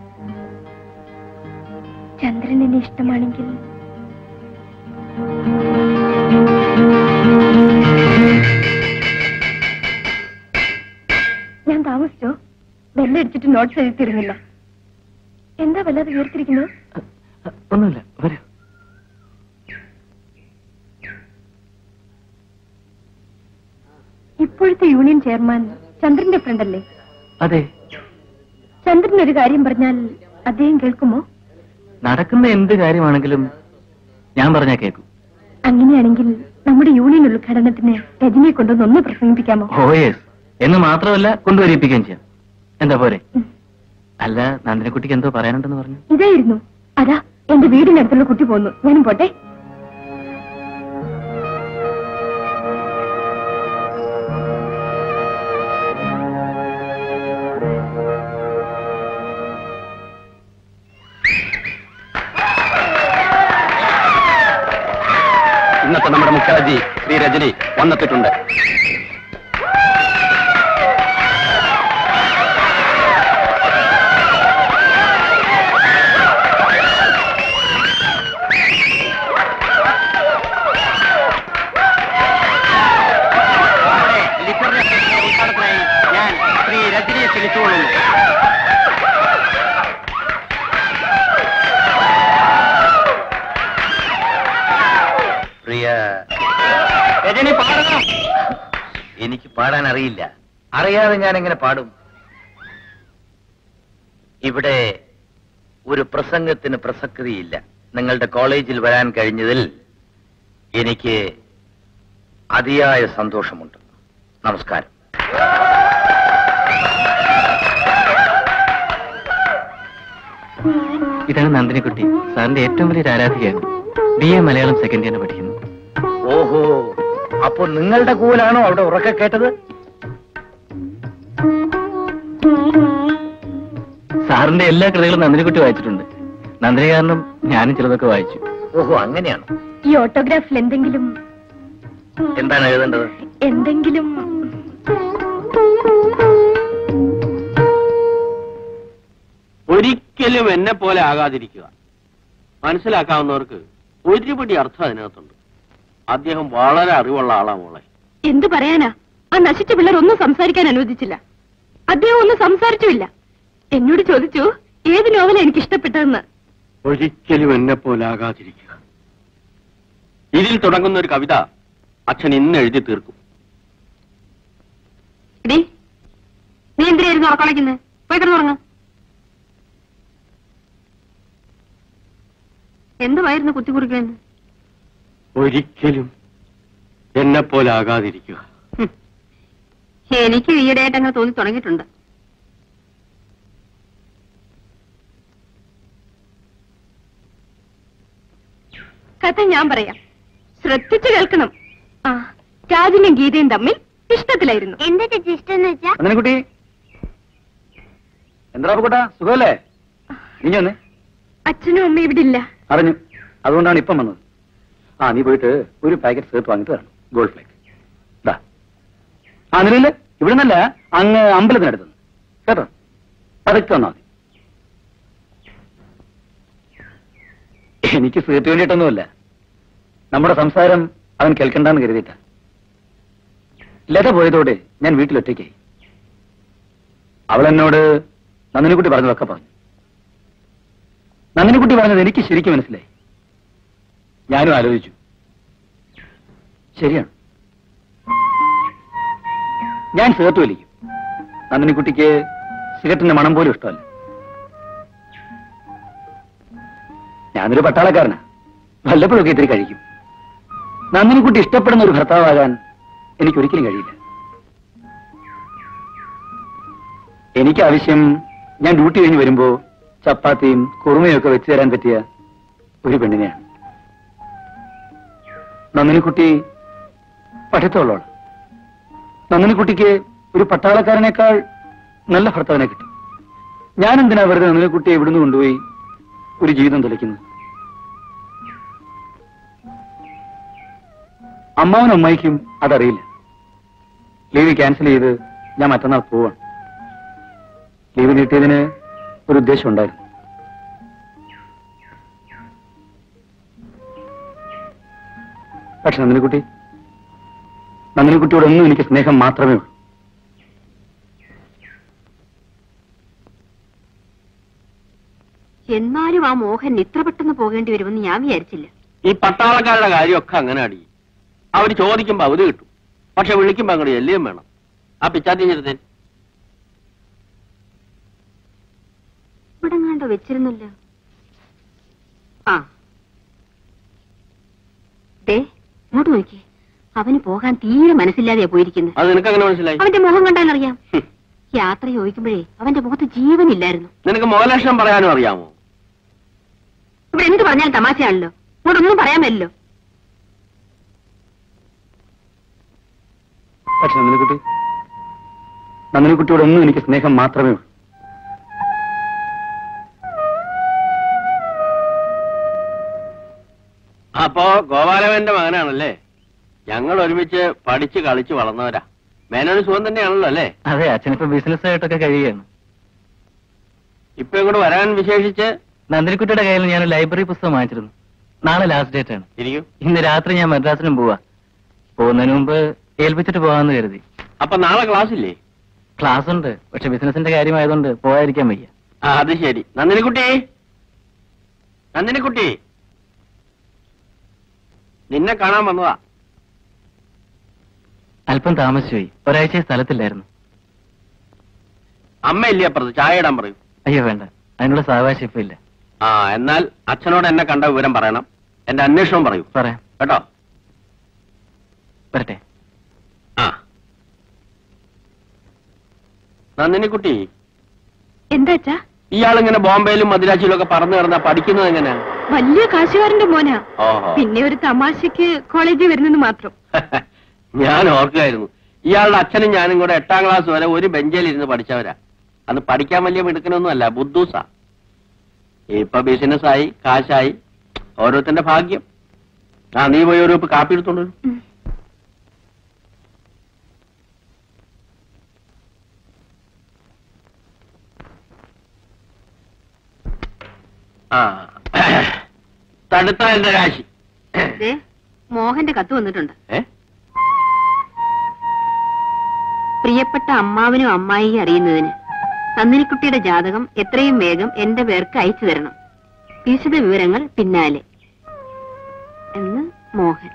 ചന്ദ്രൻ എന്നെ ഇഷ്ടമാണെങ്കിൽ ഞാൻ താമസിച്ചോ? ബെല്ലടിച്ചിട്ട് നോട്ട്സ് എഴുതിയിരുന്നില്ല. എന്താ വല്ലാതെ വീർത്തിരിക്കുന്നത്? ഒന്നുമില്ല, വരൂ. ഇപ്പോഴത്തെ യൂണിയൻ ചെയർമാൻ ചന്ദ്രന്റെ ഫ്രണ്ടല്ലേ? അതെ. ചന്ദ്രൻ ഒരു കാര്യം പറഞ്ഞാൽ അദ്ദേഹം കേൾക്കുമോ? നടക്കുന്ന എന്ത് കാര്യമാണെങ്കിലും ഞാൻ പറഞ്ഞാ കേൾക്കും. അങ്ങനെയാണെങ്കിൽ നമ്മുടെ യൂണിയൻ ഉദ്ഘാടനത്തിന് രജനിയെ കൊണ്ടൊന്ന് ഒന്ന് പ്രസംഗിപ്പിക്കാമോ? ഓ യെസ്. എന്ന് മാത്രമല്ല, കൊണ്ടുവരിപ്പിക്കുകയും ചെയ്യാം. എന്താ പോരെ? അല്ല, നന്ദിനിക്കുട്ടിക്ക് എന്തോ പറയാനുണ്ടെന്ന് പറഞ്ഞു. ഇതായിരുന്നു. അതാ എന്റെ വീടിനടുത്തുള്ള കുട്ടി പോന്നു. ഞാനും പോട്ടെ. ഇന്നത്തെ നമ്മുടെ മുഖ്യാജി ശ്രീ രജനി വന്നെത്തിയിട്ടുണ്ട്. ഞാൻ ശ്രീ രജനിയെ ക്ഷണിച്ചുകൊള്ളുന്നു. രജനി പാടണം. എനിക്ക് പാടാൻ അറിയില്ല. അറിയാതെ ഞാൻ എങ്ങനെ പാടും? ഇവിടെ ഒരു പ്രസംഗത്തിന് പ്രസക്തിയില്ല. നിങ്ങളുടെ കോളേജിൽ വരാൻ കഴിഞ്ഞതിൽ എനിക്ക് അതിയായ സന്തോഷമുണ്ട്. നമസ്കാരം. ഇതാണ് നന്ദിനിക്കുട്ടി. സാറിന്റെ ഏറ്റവും വലിയൊരു ആരാധികയാണ്. ബി എ മലയാളം സെക്കൻഡ് ഇയറിന് പഠിക്കുന്നു. ഓഹോ, അപ്പൊ നിങ്ങളുടെ കൂലാണോ അവിടെ ഉറക്കെ കേട്ടത്? സാറിന്റെ എല്ലാ കൃതികളും നന്ദിനിക്കുട്ടി വായിച്ചിട്ടുണ്ട്. നന്ദിനി കാരണം ഞാനും ചിലതൊക്കെ വായിച്ചു. ഓഹോ, അങ്ങനെയാണോ? ഈ ഓട്ടോഗ്രാഫിൽ എന്തെങ്കിലും എന്താണ് എഴുതേണ്ടത്? എന്തെങ്കിലും ഒരിക്കലും എന്നെ പോലെ ആകാതിരിക്കുക. മനസ്സിലാക്കാവുന്നവർക്ക് ഒരുപടി അർത്ഥം അതിനകത്തുണ്ട്. അദ്ദേഹം വളരെ അറിവുള്ള ആളാ മോളെ. എന്തു പറയാനാ? ആ നശിച്ച പിള്ളേർ ഒന്നും സംസാരിക്കാൻ അനുവദിച്ചില്ല. അദ്ദേഹം ഒന്നും സംസാരിച്ചുമില്ല. എന്നോട് ചോദിച്ചു ഏത് നോവല എനിക്ക് ഇഷ്ടപ്പെട്ടതെന്ന്. ഒരിക്കലും എന്നെ പോലെ ആകാതിരിക്കുക. ഇതിൽ തുടങ്ങുന്ന ഒരു കവിത അച്ഛൻ ഇന്ന് എഴുതി തീർക്കും. എടീ, നീ എന്തിനായിരുന്നു ഉറക്കളയ്ക്കുന്നത്? പോയി കിടന്നുറങ്ങ. എന്തുമായിരുന്നു കുത്തിക്കുറിക്കുമെന്ന്? ഒരിക്കലും എന്നെ പോലെ ആകാതിരിക്കുക. എനിക്ക് ഈയിടെയായിട്ട് അങ്ങനെ തോന്നി തുടങ്ങിയിട്ടുണ്ട്. കഥ ഞാൻ പറയാം, ശ്രദ്ധിച്ചു കേൾക്കണം. ആ, രാജനും ഗീതയും തമ്മിൽ ഇഷ്ടത്തിലായിരുന്നു. എന്താ ചേച്ചി ഇഷ്ടം എന്ന് വെച്ചാ? നന്ദിനിക്കുട്ടി, എന്താ കൂട്ടാ, സുഖമല്ലേ? നീ വന്നേ. അച്ഛനും അമ്മയും ഇവിടെ ഇല്ല. അറിഞ്ഞു, അതുകൊണ്ടാണ് ഇപ്പം വന്നത്. ആ, നീ പോയിട്ട് ഒരു പാക്കറ്റ് സേർത്ത് വാങ്ങിട്ട് തരണം, ഗോൾഡ് ഫ്ലേക്ക്. ഇതാ. ആ, നിലയില് ഇവിടെ നിന്നല്ല, അങ്ങ് അമ്പലത്തിനടുത്ത് കേട്ടോ. പതുക്കെ തന്നാ മതി. എനിക്ക് സീറ്റ് വേണ്ടിയിട്ടൊന്നുമല്ല, നമ്മുടെ സംസാരം അവൻ കേൾക്കണ്ടെന്ന് കരുതിയിട്ട. ലത പോയതോടെ ഞാൻ വീട്ടിലൊറ്റയ്ക്കായി. അവൾ എന്നോട് നന്ദിനിക്കുട്ടി പറഞ്ഞതൊക്കെ പറഞ്ഞു. നന്ദിനിക്കുട്ടി പറഞ്ഞത് എനിക്ക് ശരിക്കും മനസ്സിലായി. ഞാനും ആലോചിച്ചു, ശരിയാണ്. ഞാൻ സിഗരറ്റ് വലിക്കും. നന്ദിനിക്കുട്ടിക്ക് സിഗരറ്റിന്റെ മണം പോലും ഇഷ്ടമല്ല. ഞാനൊരു പട്ടാളക്കാരനാ, വല്ലപ്പോഴൊക്കെ ഇത്തിരി കഴിക്കും. നന്ദിനിക്കുട്ടി ഇഷ്ടപ്പെടുന്ന ഒരു ഭർത്താവാകാൻ എനിക്കൊരിക്കലും കഴിയില്ല. എനിക്ക് ആവശ്യം ഞാൻ ഡ്യൂട്ടി കഴിഞ്ഞ് വരുമ്പോ ചപ്പാത്തിയും കുറുമയും ഒക്കെ വെച്ചു തരാൻ പറ്റിയ ഒരു പെണ്ണിനെയാണ്. നന്ദിനിക്കുട്ടി പഠിത്തമുള്ളതാണ്. നന്ദിനിക്കുട്ടിക്ക് ഒരു പട്ടാളക്കാരനേക്കാൾ നല്ല ഭർത്താവിനെ കിട്ടി. ഞാൻ എന്തിനാ വെറുതെ നന്ദിനിക്കുട്ടിയെ ഇവിടുന്ന് കൊണ്ടുപോയി ഒരു ജീവിതം തെളിക്കുന്നത്? അമ്മാവനും അമ്മായിക്കും അതറിയില്ല. ലീവ് ക്യാൻസൽ ചെയ്ത് ഞാൻ മറ്റന്നാൾ പോവാണ്. ലീവ് നീട്ടിയതിന് ഒരു ഉദ്ദേശം ഉണ്ടായിരുന്നു. പക്ഷെ നന്ദിനിക്കുട്ടി നന്ദിനിക്കുട്ടിയോടൊന്നും എനിക്ക് സ്നേഹം മാത്രമേ ഉള്ളൂ. എന്നാലും ആ മോഹൻ ഇത്ര പെട്ടെന്ന് പോകേണ്ടി വരുമെന്ന് ഞാൻ വിചാരിച്ചില്ല. ഈ പട്ടാളക്കാരുടെ കാര്യമൊക്കെ അങ്ങനെ അടി. അവര് ചോദിക്കുമ്പോ അവധി കിട്ടും, പക്ഷെ വിളിക്കുമ്പോ അങ്ങോട്ട് എല്ലിയും വേണം. ആ പിച്ചാത്തിഞ്ഞിരുന്നേ ഇവിടെ കണ്ടോ വെച്ചിരുന്നല്ലോ. ആ ദേ ഇങ്ങോട്ട് നോക്കി, അവന് പോകാൻ തീരെ മനസ്സില്ലാതെയാ പോയിരിക്കുന്നത്. അത് നിനക്ക് അങ്ങനെ മനസ്സിലായി? അവന്റെ മുഖം കണ്ടാലറിയാം. യാത്ര ചോദിക്കുമ്പോഴേ അവന്റെ മുഖത്ത് ജീവനില്ലായിരുന്നു. നിനക്ക് മുഖലക്ഷണം പറയാനും അറിയാമോ? ഇവിടെ എന്ത് പറഞ്ഞാൽ തമാശയാണല്ലോ, ഇങ്ങോട്ടൊന്നും പറയാൻ പറ്റില്ലോ. പക്ഷെ നന്ദിനിക്കുട്ടി നന്ദിനിക്കുട്ടിയോടൊന്നും എനിക്ക് സ്നേഹം മാത്രമേ ഉള്ളൂ. അപ്പോ ഗോപാലവന്റെ മകനാണല്ലേ? ഞങ്ങൾ ഒരുമിച്ച് പഠിച്ച് കളിച്ച് വളർന്നവരാ. മേനൊരു സുഖം തന്നെയാണല്ലോ അല്ലേ? അതെ, അച്ഛനിപ്പോ ബിസിനസ് ആയിട്ടൊക്കെ കഴിയുകയാണ്. ഇപ്പൊ ഇങ്ങോട്ട് വരാൻ വിശേഷിച്ച് നന്ദിനിക്കുട്ടിയുടെ കയ്യിൽ ഞാൻ ലൈബ്രറി പുസ്തകം വാങ്ങിച്ചിരുന്നു. നാളെ ലാസ്റ്റ് ഡേറ്റ് ആണ്. ഇരിക്കും. ഇന്ന് രാത്രി ഞാൻ മദ്രാസിനും പോവാ. പോകുന്നതിന് മുമ്പ് ഏൽപ്പിച്ചിട്ട് പോകാമെന്ന് കരുതി. അപ്പൊ നാളെ ക്ലാസ് ഇല്ലേ? ക്ലാസ് ഉണ്ട്, പക്ഷെ ബിസിനസിന്റെ കാര്യമായതുകൊണ്ട് പോകാതിരിക്കാൻ വയ്യ. ആ അത് ശരി. നന്ദിനിക്കുട്ടി, നന്ദിനിക്കുട്ടി, നിന്നെ കാണാൻ വന്നതാ. അല്പം താമസിച്ചുപോയി, ഒരാഴ്ച സ്ഥലത്തില്ലായിരുന്നു. അമ്മയില്ലേ അപ്പുറത്ത്? ചായ ഇടാൻ പറയൂ. അയ്യോ വേണ്ട, അതിനുള്ള സാവകാശം ഇപ്പൊ ഇല്ല. ആ എന്നാൽ അച്ഛനോട് എന്നെ കണ്ട വിവരം പറയണം. എന്റെ അന്വേഷണം പറയൂ. പറയാം. കേട്ടോ? വരട്ടെ. ആ നന്ദിനിക്കുട്ടി, എന്താ ഇയാളിങ്ങനെ ബോംബെയിലും മദ്രാസിലും ഒക്കെ പറന്നു കിടന്നാ പഠിക്കുന്നത് എങ്ങനെയാ? വലിയ കാശുകാരന്റെ മോനാ. ഓഹോ. പിന്നെ ഒരു തമാശക്ക് കോളേജിൽ വരുന്നെന്ന് മാത്രം. ഞാൻ ഓർക്കായിരുന്നു, ഇയാളുടെ അച്ഛനും ഞാനും കൂടെ എട്ടാം ക്ലാസ് വരെ ഒരു ബെഞ്ചിൽ ഇരുന്ന് പഠിച്ചവരാ. അന്ന് പഠിക്കാൻ വലിയ മിടുക്കനൊന്നും അല്ല, ബുദ്ധൂസാ. ഇപ്പൊ ബിസിനസ്സായി, കാശായി, ഓരോരുത്തന്റെ ഭാഗ്യം. ആ നീ പോയി ഒരു കാപ്പി എടുത്തോണ്ട് വരൂ. ആ തടുത്ത എന്റെ രാശി. മോഹന്റെ കത്ത് വന്നിട്ടുണ്ട്. ഏ പ്രിയപ്പെട്ട അമ്മാവനും അമ്മായിയും അറിയുന്നതിന് നന്ദിനിക്കുട്ടിയുടെ ജാതകം എത്രയും വേഗം എന്റെ പേർക്ക് അയച്ചു തരണം. വിശദ വിവരങ്ങൾ പിന്നാലെ എന്ന് മോഹൻ.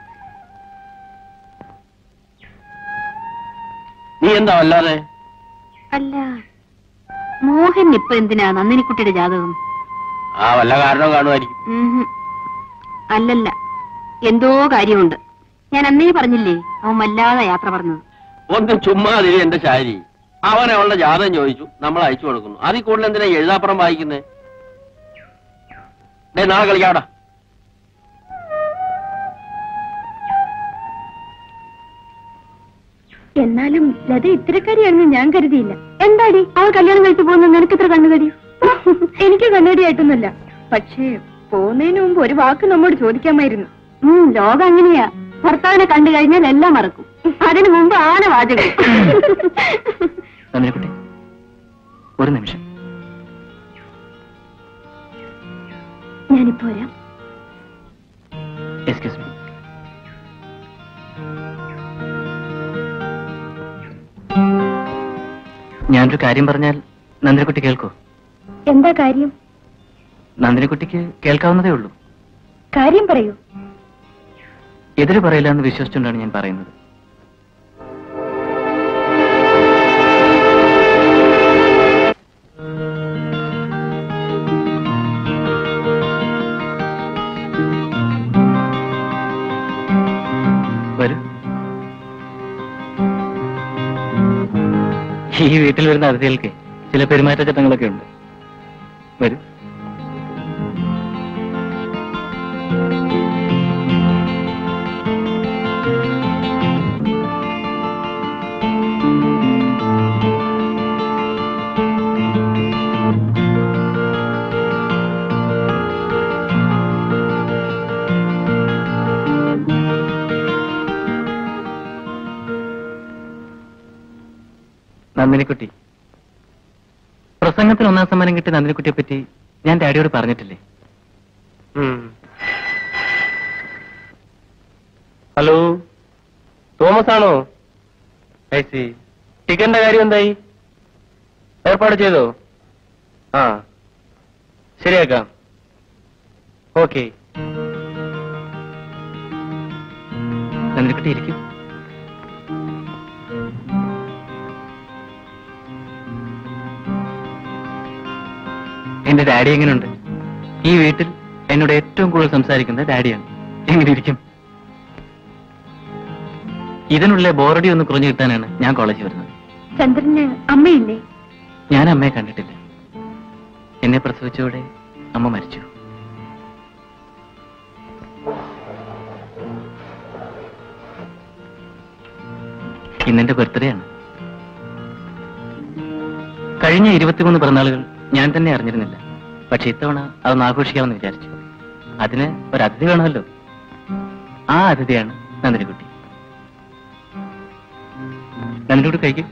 നീ എന്താ അല്ലാതെ? അല്ല, മോഹൻ ഇപ്പൊ എന്തിനാ നന്ദിനിക്കുട്ടിയുടെ ജാതകം? ആ വല്ല കാരണവും കാണുമായിരിക്കും. ഉം. അല്ലല്ല, എന്തോ കാര്യമുണ്ട്. ഞാൻ അന്നേ പറഞ്ഞില്ലേ അവൻ വല്ലാതെ യാത്ര പറഞ്ഞത്. ഒന്നും ചുമ്മാതിരി എന്റെ ശാരി. അവൻ അവളുടെ ജാതകം ചോദിച്ചു, നമ്മൾ അയച്ചു കൊടുക്കുന്നു. അതിൽ കൂടുതൽ എന്തിനാ എഴുതാപ്പുറം വായിക്കുന്നേ? ഡേ നാളെ കളിക്കാവടാ. എന്നാലും ലത ഇത്തരക്കാരിയാണെന്ന് ഞാൻ കരുതിയില്ല. എന്താടി അവൾ കല്യാണം കഴിച്ചു പോകുന്ന നിനക്ക് ഇത്ര കണ്ണുകടി? എനിക്ക് കണ്ണുകടിയായിട്ടൊന്നുമില്ല, പക്ഷേ പോകുന്നതിന് മുമ്പ് ഒരു വാക്ക് നമ്മോട് ചോദിക്കാമായിരുന്നു. ലോകം അങ്ങനെയാ, ഭർത്താവിനെ കണ്ടു കഴിഞ്ഞാൽ എല്ലാം മറക്കും. അതിനു മുമ്പ് ആന വാചകം. നന്ദിനിക്കുട്ടി, ഒരു നിമിഷം. ഞാനിപ്പോ വരാം. Excuse me. ഞാനൊരു കാര്യം പറഞ്ഞാൽ നന്ദിനിക്കുട്ടി കേൾക്കൂ? എന്താ കാര്യം? നന്ദിനിക്കുട്ടിക്ക് കേൾക്കാവുന്നതേ ഉള്ളൂ. കാര്യം പറയൂ. എതിര് പറയില്ല എന്ന് വിശ്വസിച്ചുകൊണ്ടാണ് ഞാൻ പറയുന്നത്. ഈ വീട്ടിൽ വരുന്ന അതിഥികൾക്ക് ചില പെരുമാറ്റച്ചട്ടങ്ങളൊക്കെ ഉണ്ട്. വരൂ. നന്ദിനിക്കുട്ടി, പ്രസംഗത്തിൽ ഒന്നാം സമ്മാനം കിട്ടിയ നന്ദിനിക്കുട്ടിയെ പറ്റി ഞാൻ ഡാഡിയോട് പറഞ്ഞിട്ടില്ലേ? ഹലോ, തോമസ് ആണോ? I see. ടിക്കറ്റിന്റെ കാര്യം എന്തായി? ഏർപ്പാട് ചെയ്തോ? ആ, ശരിയാക്കാം. ഓക്കെ. നന്ദിനിക്കുട്ടി ഇരിക്കും. എന്റെ ഡാഡി എങ്ങനെയുണ്ട്? ഈ വീട്ടിൽ എന്നോട് ഏറ്റവും കൂടുതൽ സംസാരിക്കുന്നത് ഡാഡിയാണ്. എങ്ങനെ ഇരിക്കും? ഇതിനുള്ള ബോറടി ഒന്ന് കുറഞ്ഞു കിട്ടാനാണ് ഞാൻ കോളേജിൽ വരുന്നത്. ചന്ദ്രന് അമ്മയില്ലേ? ഞാൻ അമ്മയെ കണ്ടിട്ടില്ല. എന്നെ പ്രസവിച്ചതോടെ അമ്മ മരിച്ചു. ഇന്നെന്റെ ബർത്ത്ഡേ ആണ്. കഴിഞ്ഞ ഇരുപത്തിമൂന്ന് പിറന്നാളുകൾ ഞാൻ തന്നെ അറിഞ്ഞിരുന്നില്ല. പക്ഷെ ഇത്തവണ അതൊന്ന് ആഘോഷിക്കാമെന്ന് വിചാരിച്ചു. അതിന് ഒരു അതിഥി വേണമല്ലോ. ആ അതിഥിയാണ് നന്ദിനിക്കുട്ടി. നന്ദിനിക്കുട്ടി കഴിക്കും.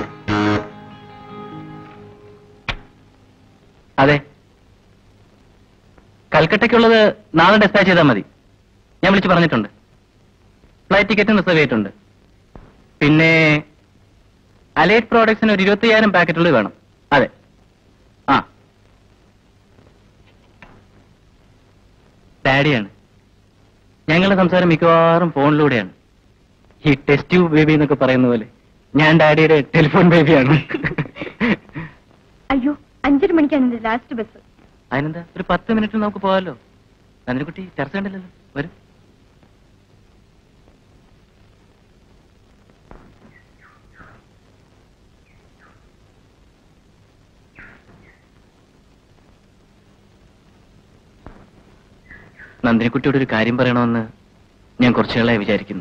അതെ, കൽക്കട്ടയ്ക്കുള്ളത് നാളെ ഡിസ്പാച്ച് ചെയ്താൽ മതി. ഞാൻ വിളിച്ച് പറഞ്ഞിട്ടുണ്ട്. ഫ്ലൈറ്റ് ടിക്കറ്റും റിസർവ് ചെയ്തിട്ടുണ്ട്. പിന്നെ അലൈറ്റ് പ്രോഡക്ട്സിന് ഒരു ഇരുപത്തി അയ്യായിരം പാക്കറ്റുകൾ വേണം. അതെ. ആ, ഡാഡിയാണ്. ഞങ്ങളുടെ സംസാരം മിക്കവാറും ഫോണിലൂടെയാണ്. ഈ ടെസ്റ്റ് ട്യൂബ് ബേബി എന്നൊക്കെ പറയുന്ന പോലെ ഞാൻ ഡാഡിയുടെ ടെലിഫോൺ ബേബിയാണ്. അയ്യോ, അഞ്ചര മണിക്കാണ് എന്റെ ലാസ്റ്റ് ബസ്. അതിനെന്താ, ഒരു പത്ത് മിനിറ്റ് നമുക്ക് പോകാമല്ലോ. നന്ദിനിക്കുട്ടി ചർച്ച കണ്ടില്ലല്ലോ. വരും. നന്ദിനിക്കുട്ടിയോട് ഒരു കാര്യം പറയണമെന്ന് ഞാൻ കുറച്ചുകളായി വിചാരിക്കുന്നു.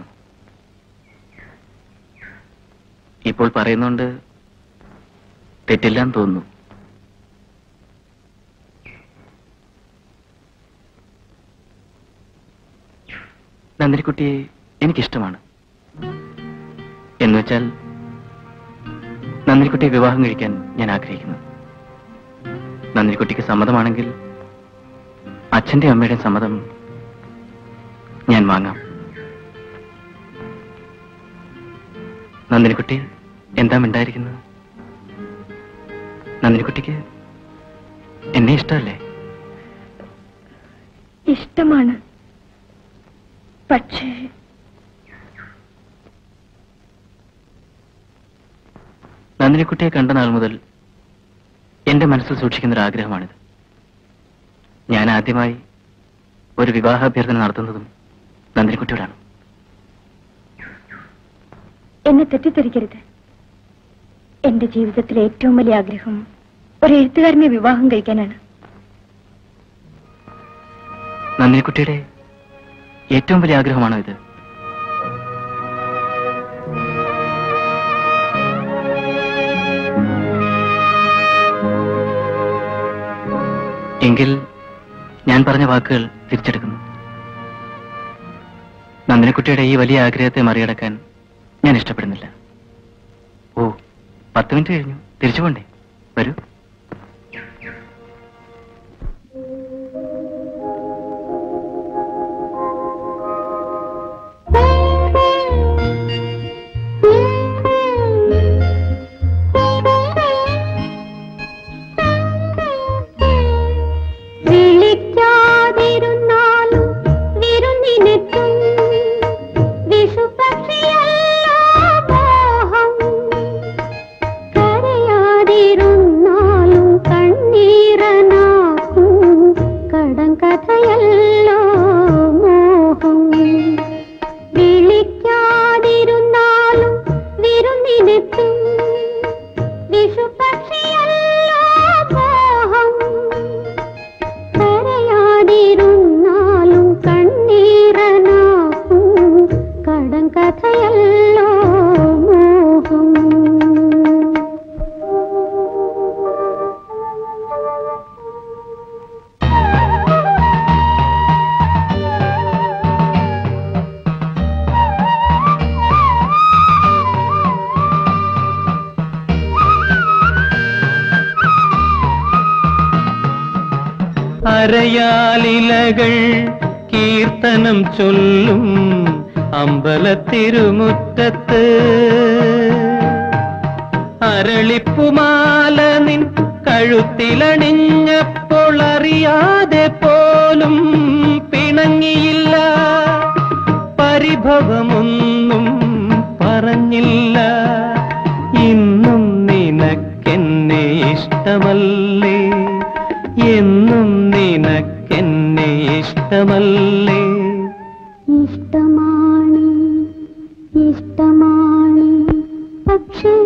ഇപ്പോൾ പറയുന്നുണ്ട് തെറ്റില്ലാന്ന് തോന്നുന്നു. നന്ദിനിക്കുട്ടിയെ എനിക്കിഷ്ടമാണ്. എന്നുവെച്ചാൽ നന്ദിനിക്കുട്ടിയെ വിവാഹം കഴിക്കാൻ ഞാൻ ആഗ്രഹിക്കുന്നു. നന്ദിനിക്കുട്ടിക്ക് സമ്മതമാണെങ്കിൽ അച്ഛന്റെ അമ്മയുടെ സമ്മതം ഞാൻ വാങ്ങാം. നന്ദിനിക്കുട്ടി എന്താ മിണ്ടായിരിക്കുന്നത്? നന്ദിനിക്കുട്ടിക്ക് എന്നെ ഇഷ്ടമല്ലേ? ഇഷ്ടമാണ്. പക്ഷേ നന്ദിനിക്കുട്ടിയെ കണ്ട നാൾ മുതൽ എന്റെ മനസ്സിൽ സൂക്ഷിക്കുന്ന ഒരു ആഗ്രഹമാണിത്. ഞാൻ ആദ്യമായി ഒരു വിവാഹാഭ്യർത്ഥന നടത്തുന്നതും നന്ദിനിക്കുട്ടിയോടാണ്. എന്നെ തെറ്റിദ്ധരിക്കരുത്. എന്റെ ജീവിതത്തിലെ ഏറ്റവും വലിയ ആഗ്രഹം ഒരു എഴുത്തുകാരനെ വിവാഹം കഴിക്കാനാണ്. നന്ദിനിക്കുട്ടിയുടെ ഏറ്റവും വലിയ ആഗ്രഹമാണോ ഇത്? എങ്കിൽ ഞാൻ പറഞ്ഞ വാക്കുകൾ തിരിച്ചെടുക്കുന്നു. നന്ദിനിക്കുട്ടിയുടെ ഈ വലിയ ആഗ്രഹത്തെ മറികടക്കാൻ ഞാൻ ഇഷ്ടപ്പെടുന്നില്ല. ഓ, പത്ത് മിനിറ്റ് കഴിഞ്ഞു. തിരിച്ചു പോണ്ടേ? വരൂ. കരയാതിരുന്ന അരയാലിലകൾ കീർത്തനം ചൊല്ലും അമ്പലത്തിരുമുറ്റത്ത് അരളിപ്പുമാല നിൻ കഴുത്തിലണിഞ്ഞപ്പോൾ അറിയാതെ പോലും പിണങ്ങിയില്ല, പരിഭവമൊന്നും പറഞ്ഞില്ല. ഇന്നും നിനക്കെന്നെ ഇഷ്ടമല്ലേ, എന്നും നിനക്കെന്നെ ഇഷ്ടമല്ലേ? ഇഷ്ടമാണ് ഇഷ്ടമാണ് പക്ഷേ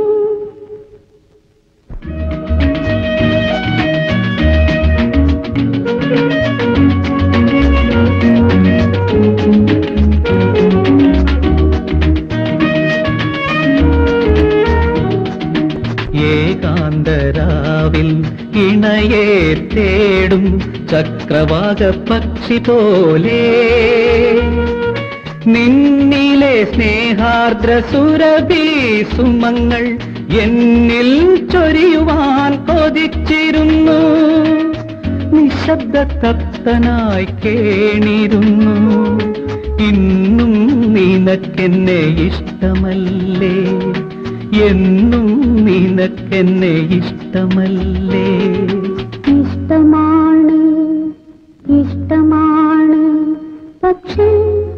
ഏകാന്തരാവിൽ ഇണയെ തേടും ചക്രവാക പക്ഷി പോലെ നിന്നിലെ സ്നേഹാർദ്ര സുരഭി സുമങ്ങൾ എന്നിൽ ചൊരിയുവാൻ കൊതിച്ചിരുന്നു. നിശബ്ദ തപ്തനായി കേണിരുന്നു. ഇന്നും നിനക്കെന്നെ ഇഷ്ടമല്ലേ, എന്നും നിനക്കെന്നെ ഇഷ്ടമല്ലേ? ഇഷ്ടമാണ് ഇഷ്ടമാണ് പക്ഷേ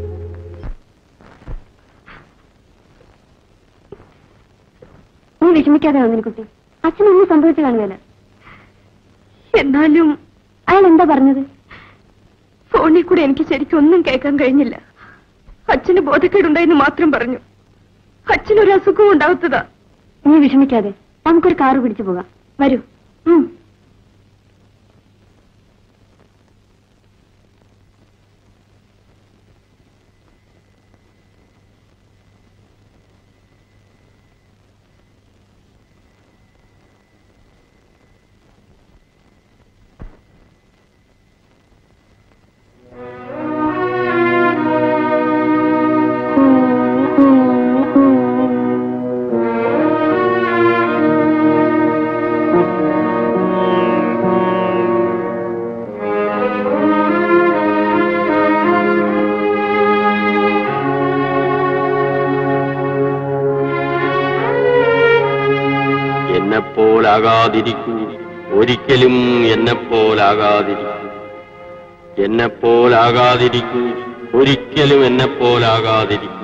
നീ വിഷമിക്കാതെ നന്ദിനിക്കുട്ടി, അച്ഛനൊന്നും സംഭവിച്ചു കാണുകയില്ല. എന്നാലും അയാൾ എന്താ പറഞ്ഞത്? ഫോണിൽ കൂടെ എനിക്ക് ശരിക്കും ഒന്നും കേൾക്കാൻ കഴിഞ്ഞില്ല. അച്ഛന് ബോധക്കേടുണ്ടായെന്ന് മാത്രം പറഞ്ഞു. അച്ഛനൊരു അസുഖവും ഉണ്ടാവത്തതാ. നീ വിഷമിക്കാതെ നമുക്കൊരു കാറ് പിടിച്ചു പോകാം. വരൂ. ഉം. എന്നെപ്പോലാകാതിരിക്കൂ, ഒരിക്കലും എന്നെപ്പോലാകാതിരിക്കൂ. എന്നെപ്പോലാകാതിരിക്കൂ, ഒരിക്കലും എന്നെപ്പോലാകാതിരിക്കൂ.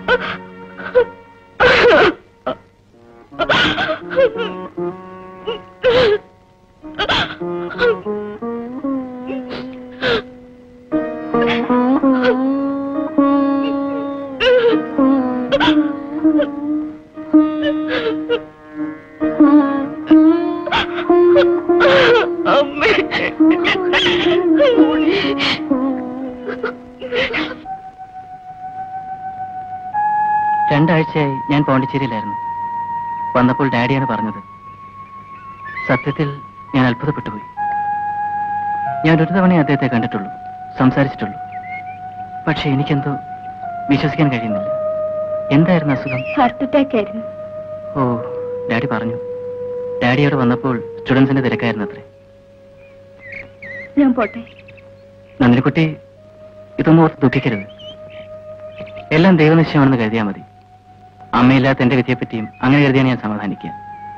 രണ്ടാഴ്ചയായി ഞാൻ പോണ്ടിച്ചേരിയിലായിരുന്നു. വന്നപ്പോൾ ഡാഡിയാണ് പറഞ്ഞത്. സത്യത്തിൽ ഞാൻ അത്ഭുതപ്പെട്ടുപോയി. ഞാൻ ഒരു തവണയെ അദ്ദേഹത്തെ കണ്ടിട്ടുള്ളൂ, സംസാരിച്ചിട്ടുള്ളൂ. പക്ഷെ എനിക്കെന്തോ വിശ്വസിക്കാൻ കഴിയുന്നില്ല. എന്തായിരുന്നു അസുഖം? ഹാർട്ട് അറ്റാക്ക് ആയിരുന്നു. ഓ, ഡാഡി പറഞ്ഞു. ഡാഡിയോട് വന്നപ്പോൾ സ്റ്റുഡൻസിന്റെ തിരക്കായിരുന്നു അത്രേ. ഞാൻ പോട്ടെ. നന്ദിനിക്കുട്ടി, ഇതൊന്നും ഓർത്ത് ദുഃഖിക്കരുത്. എല്ലാം ദൈവനിശ്ചയമാണെന്ന് കരുതിയാൽ മതി. അമ്മയില്ലാത്ത എന്റെ വിധിയെപ്പറ്റിയും അങ്ങനെ കരുതിയാണ് ഞാൻ സമാധാനിക്കുക.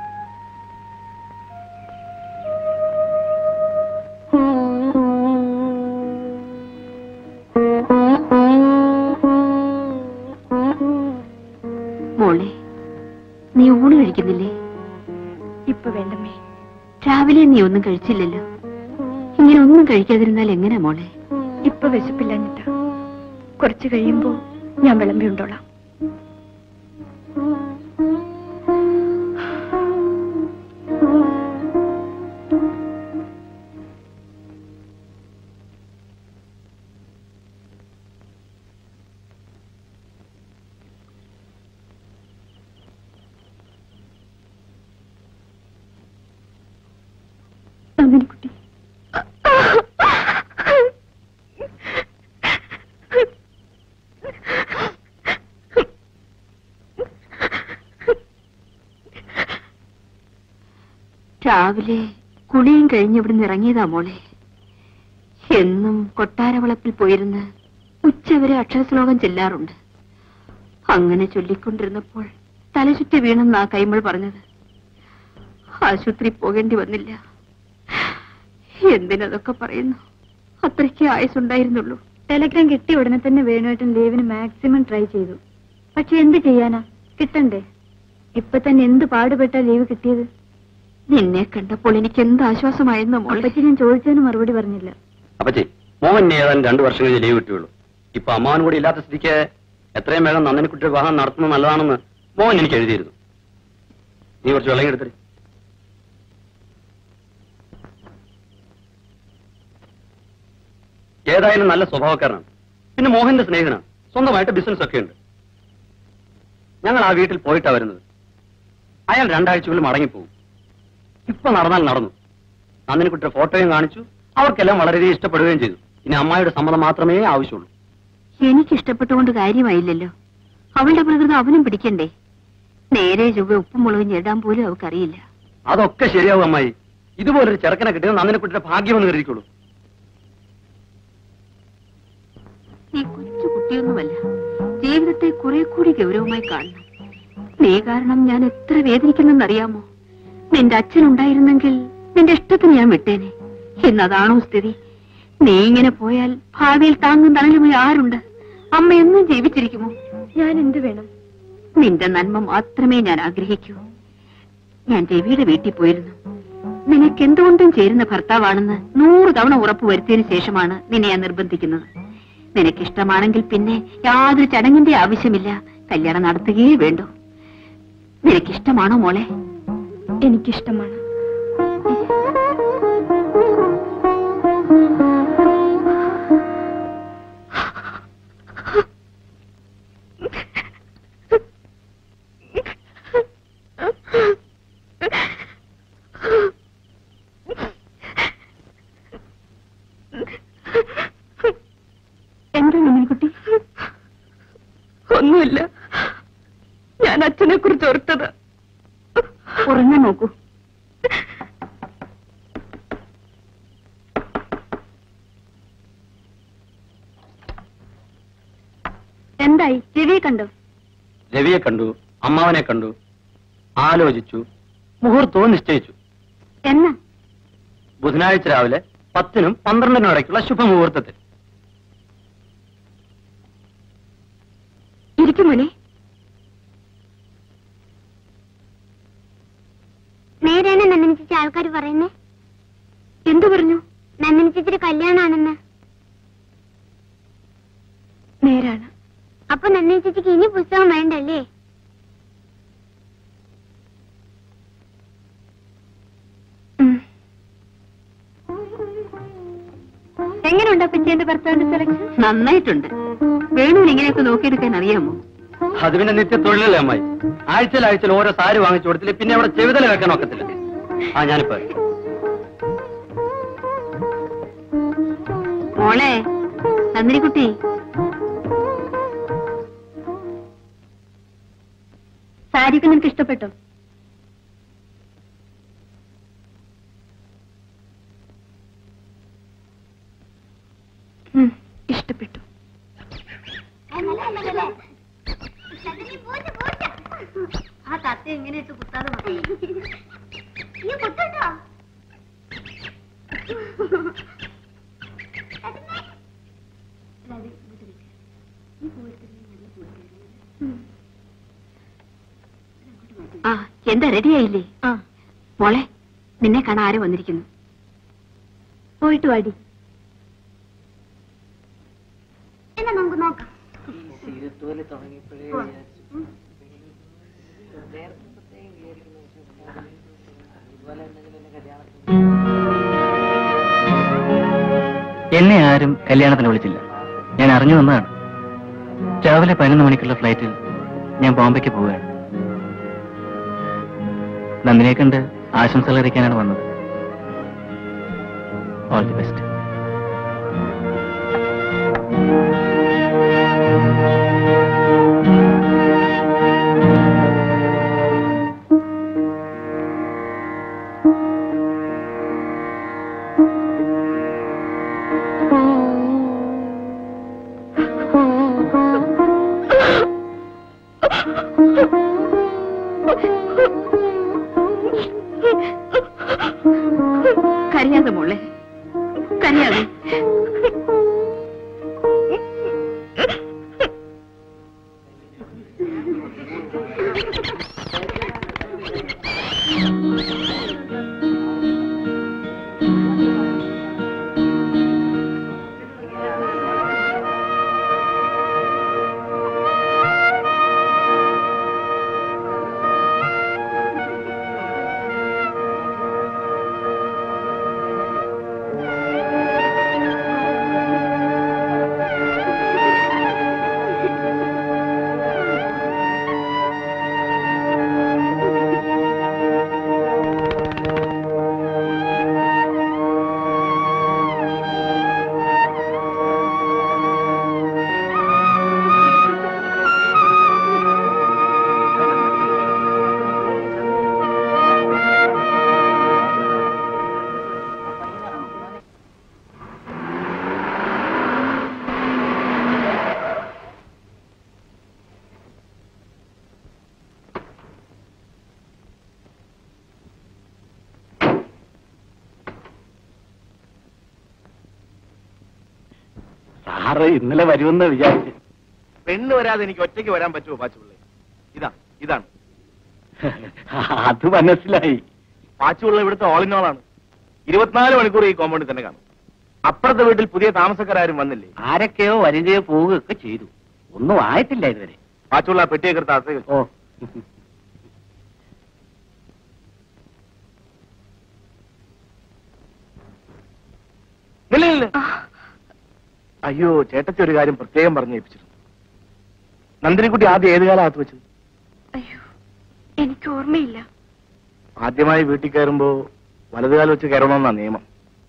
മോളെ, നീ ഊണ് കഴിക്കുന്നില്ലേ? ഇപ്പൊ വേണ്ടമ്മേ. രാവിലെ നീ ഒന്നും കഴിച്ചില്ലല്ലോ. ഇങ്ങനെ ഒന്നും കഴിക്കാതിരുന്നാൽ എങ്ങനെയാ മോളെ? ഇപ്പൊ വിശപ്പില്ലാഞ്ഞിട്ടാ. കുറച്ച് കഴിയുമ്പോ ഞാൻ വിളമ്പി ഉണ്ടോളാം. നന്ദിനിക്കുട്ടി, രാവിലെ കുളിയും കഴിഞ്ഞ് ഇവിടുന്ന് ഇറങ്ങിയതാ മോളെ. എന്നും കൊട്ടാരവളപ്പിൽ പോയിരുന്ന് ഉച്ചവരെ അക്ഷരശ്ലോകം ചെല്ലാറുണ്ട്. അങ്ങനെ ചൊല്ലിക്കൊണ്ടിരുന്നപ്പോൾ തലചുറ്റി വീണെന്നാ കൈമൾ പറഞ്ഞത്. ആശുപത്രി പോകേണ്ടി വന്നില്ല. എന്തിനതൊക്കെ പറയുന്നു? അത്രയ്ക്ക് ആയുസുണ്ടായിരുന്നുള്ളൂ. ടെലഗ്രാം കിട്ടിയ ഉടനെ തന്നെ വേണുവേട്ടൻ ലീവിന് മാക്സിമം ട്രൈ ചെയ്തു. പക്ഷെ എന്ത് ചെയ്യാനാ, കിട്ടണ്ടേ? ഇപ്പൊ തന്നെ എന്ത് പാടുപെട്ടാ ലീവ് കിട്ടിയത്. നിന്നെ കണ്ടപ്പോൾ എനിക്ക് എന്ത് ആശ്വാസമായിരുന്നു മോളെ. അപ്പച്ചി ഞാൻ ചോദിച്ചതിന് മറുപടി പറഞ്ഞില്ല. അപ്പച്ചി, മോഹൻ ഏതാനും രണ്ടു വർഷം കഴിഞ്ഞ് ലീവ് കിട്ടുകയുള്ളൂ. ഇപ്പൊ അമ്മാവൻ കൂടി ഇല്ലാത്ത സ്ഥിതിക്ക് എത്രയും വേഗം നന്ദനക്കുട്ടിയുടെ വിവാഹം നടത്തുന്നത് നല്ലതാണെന്ന് മോഹൻ എനിക്ക് എഴുതിയിരുന്നു. നീ കുറച്ച് വെള്ളം എടുത്തിട്ട്. ഏതായാലും നല്ല സ്വഭാവക്കാരനാണ്. പിന്നെ മോഹന്റെ സ്നേഹിതനാണ്. സ്വന്തമായിട്ട് ബിസിനസ് ഒക്കെ ഉണ്ട്. ഞങ്ങൾ ആ വീട്ടിൽ പോയിട്ടാ വരുന്നത്. അയാൾ രണ്ടാഴ്ചകളിൽ മടങ്ങിപ്പോകും. ഇപ്പൊ നടന്നാൽ നടന്നു. നന്ദിനിക്കുട്ടിയുടെ ഫോട്ടോയും കാണിച്ചു. അവർക്കെല്ലാം വളരെയധികം ഇഷ്ടപ്പെടുകയും ചെയ്തു. ഇനി അമ്മായിയുടെ സമ്മതം മാത്രമേ ആവശ്യമുള്ളൂ. എനിക്കിഷ്ടപ്പെട്ടുകൊണ്ട് കാര്യമായില്ലല്ലോ. അവളുടെ പ്രകൃതം അവനും പിടിക്കണ്ടേ? നേരെ ചൊവ്വ ഉപ്പും മുളകും ഞെടാൻ പോലും അവൾക്കറിയില്ല. അതൊക്കെ ശരിയാവും അമ്മായി. ഇതുപോലൊരു ചെറുക്കനെ കിട്ടിയത് നന്ദിനിക്കുട്ടിയുടെ ഭാഗ്യമെന്ന് കരുതിക്കോളൂ. നീ കൊച്ചു കുട്ടിയൊന്നുമല്ല. ജീവിതത്തെ കുറെ കൂടി ഗൗരവമായി കാണണം. നീ കാരണം ഞാൻ എത്ര വേദനിക്കുന്നെന്നറിയാമോ? നിന്റെ അച്ഛനുണ്ടായിരുന്നെങ്കിൽ നിന്റെ ഇഷ്ടത്തിന് ഞാൻ വിട്ടേനെ. ഇന്നതാണോ സ്ഥിതി? നീ ഇങ്ങനെ പോയാൽ ഭാവിയിൽ താങ്ങും തണലുമായി ആരുണ്ട്? അമ്മ എന്നും ജീവിച്ചിരിക്കുമോ? ഞാൻ എന്ത് വേണം? നിന്റെ നന്മ മാത്രമേ ഞാൻ ആഗ്രഹിക്കൂ. ഞാൻ രവിയുടെ വീട്ടിൽ പോയിരുന്നു. നിനക്ക് എന്തുകൊണ്ടും ചേരുന്ന ഭർത്താവാണെന്ന് നൂറ് തവണ ഉറപ്പ് വരുത്തിയതിനു ശേഷമാണ് നിന്നെ ഞാൻ നിർബന്ധിക്കുന്നത്. നിനക്കിഷ്ടമാണെങ്കിൽ പിന്നെ യാതൊരു ചടങ്ങിന്റെ ആവശ്യമില്ല. കല്യാണം നടത്തുകയേ വേണ്ടൂ. നിനക്കിഷ്ടമാണോ മോളെ? എനിക്കിഷ്ടമാണ്. എന്താ നന്ദിനിക്കുട്ടി? ഒന്നുമില്ല. ഞാൻ അച്ഛനെ കുറിച്ച് ഓർത്തത്. ഉറങ്ങാൻ നോക്കൂ. എന്തായി? രവിയെ കണ്ടോ? രവിയെ കണ്ടു, അമ്മാവനെ കണ്ടു, ആലോചിച്ചു, മുഹൂർത്തവും നിശ്ചയിച്ചു. എന്നാ? ബുധനാഴ്ച രാവിലെ പത്തിനും പന്ത്രണ്ടിനും ഇടയ്ക്കുള്ള ശുഭമുഹൂർത്തത്തിൽ. ഇരിക്കും മോനെ. നേരെയാണ് നന്ദിനി ചേച്ചി ആൾക്കാർ പറയുന്നേ. എന്തു പറഞ്ഞു? നന്ദിനി ചേച്ചിയുടെ കല്യാണാണെന്ന്. നേരാണ്. അപ്പൊ നന്ദിനി ചേച്ചിക്ക് ഇനി പുസ്തകം വേണ്ടല്ലേ? എങ്ങനെയുണ്ടാ പിച്ചേന്റെ ഭർത്താവിന്റെ സെലക്ഷൻ? നന്നായിട്ടുണ്ട്. വേണുവിന് ഇങ്ങനെയൊക്കെ നോക്കിയെടുക്കാൻ അറിയാമോ? അത് പിന്നെ നിത്യ തൊഴിലല്ലേ അമ്മായി. ആഴ്ചയിൽ ആഴ്ചയിൽ ഓരോ സാരി വാങ്ങിച്ചു കൊടുത്തില്ല. പിന്നെ അവിടെ ചെവിതല വെക്കാൻ ഒക്കത്തില്ല. ആ ഞാനിപ്പോ മോളെ നന്ദിനിക്കുട്ടി, സാരിയൊക്കെ നിനക്ക് ഇഷ്ടപ്പെട്ടോ? ഇഷ്ടപ്പെട്ടു. ആ തത്ത എങ്ങനെ ഇട്ട് കുത്താതെ നീ കുത്തട്ടോ. ആ എന്താ റെഡിയായില്ലേ? ആ മോളെ, നിന്നെ കാണാൻ ആരും വന്നിരിക്കുന്നു. പോയിട്ട് വാടി. എന്നാ നമുക്ക് നോക്കാം. എന്നെ ആരും കല്യാണത്തിന് വിളിച്ചില്ല. ഞാൻ അറിഞ്ഞു വന്നതാണ്. രാവിലെ പതിനൊന്ന് മണിക്കുള്ള ഫ്ലൈറ്റിൽ ഞാൻ ബോംബെക്ക് പോവുകയാണ്. നന്ദിനിയെ കണ്ട് ആശംസകൾ അറിയിക്കാനാണ് വന്നത്. All the best. സാറ് ഇന്നലെ വരുമെന്ന് വിചാരിച്ചു. പെണ്ണ് വരാതെ എനിക്ക് ഒറ്റയ്ക്ക് വരാൻ പറ്റുമോ പാച്ചുപിള്ളേ? ഇതാ ഇതാണ്. അത് മനസ്സിലായി. പാച്ചുപിള്ള ഇവിടുത്തെ ഓളിനോളാണ്. ഇരുപത്തിനാല് മണിക്കൂർ ഈ കോമ്പൗണ്ടിൽ തന്നെ കാണും. അപ്പുറത്തെ വീട്ടിൽ പുതിയ താമസക്കാരും വന്നില്ലേ? ആരൊക്കെയോ വരികയോ പോവുകയൊക്കെ ചെയ്തു. ഒന്നും ആയിട്ടില്ല ഇതുവരെ. പാച്ചുപിള്ള പെട്ടിയൊക്കെ എടുത്ത് അകത്തേക്ക് വെച്ചോ. ഓ നില്ല നില്ല. അയ്യോ, ചേട്ടത്തി ഒരു കാര്യം പ്രത്യേകം പറഞ്ഞു ഏൽപ്പിച്ചിരുന്നു. നന്ദിനിക്കുട്ടി ആദ്യം ഏത് കാലത്ത് വെച്ചത്? അയ്യോ, എനിക്ക് ഓർമ്മയില്ല. ആദ്യമായി വീട്ടിൽ കയറുമ്പോ വലതുകാലം വെച്ച് കയറണമെന്നാ നിയമം.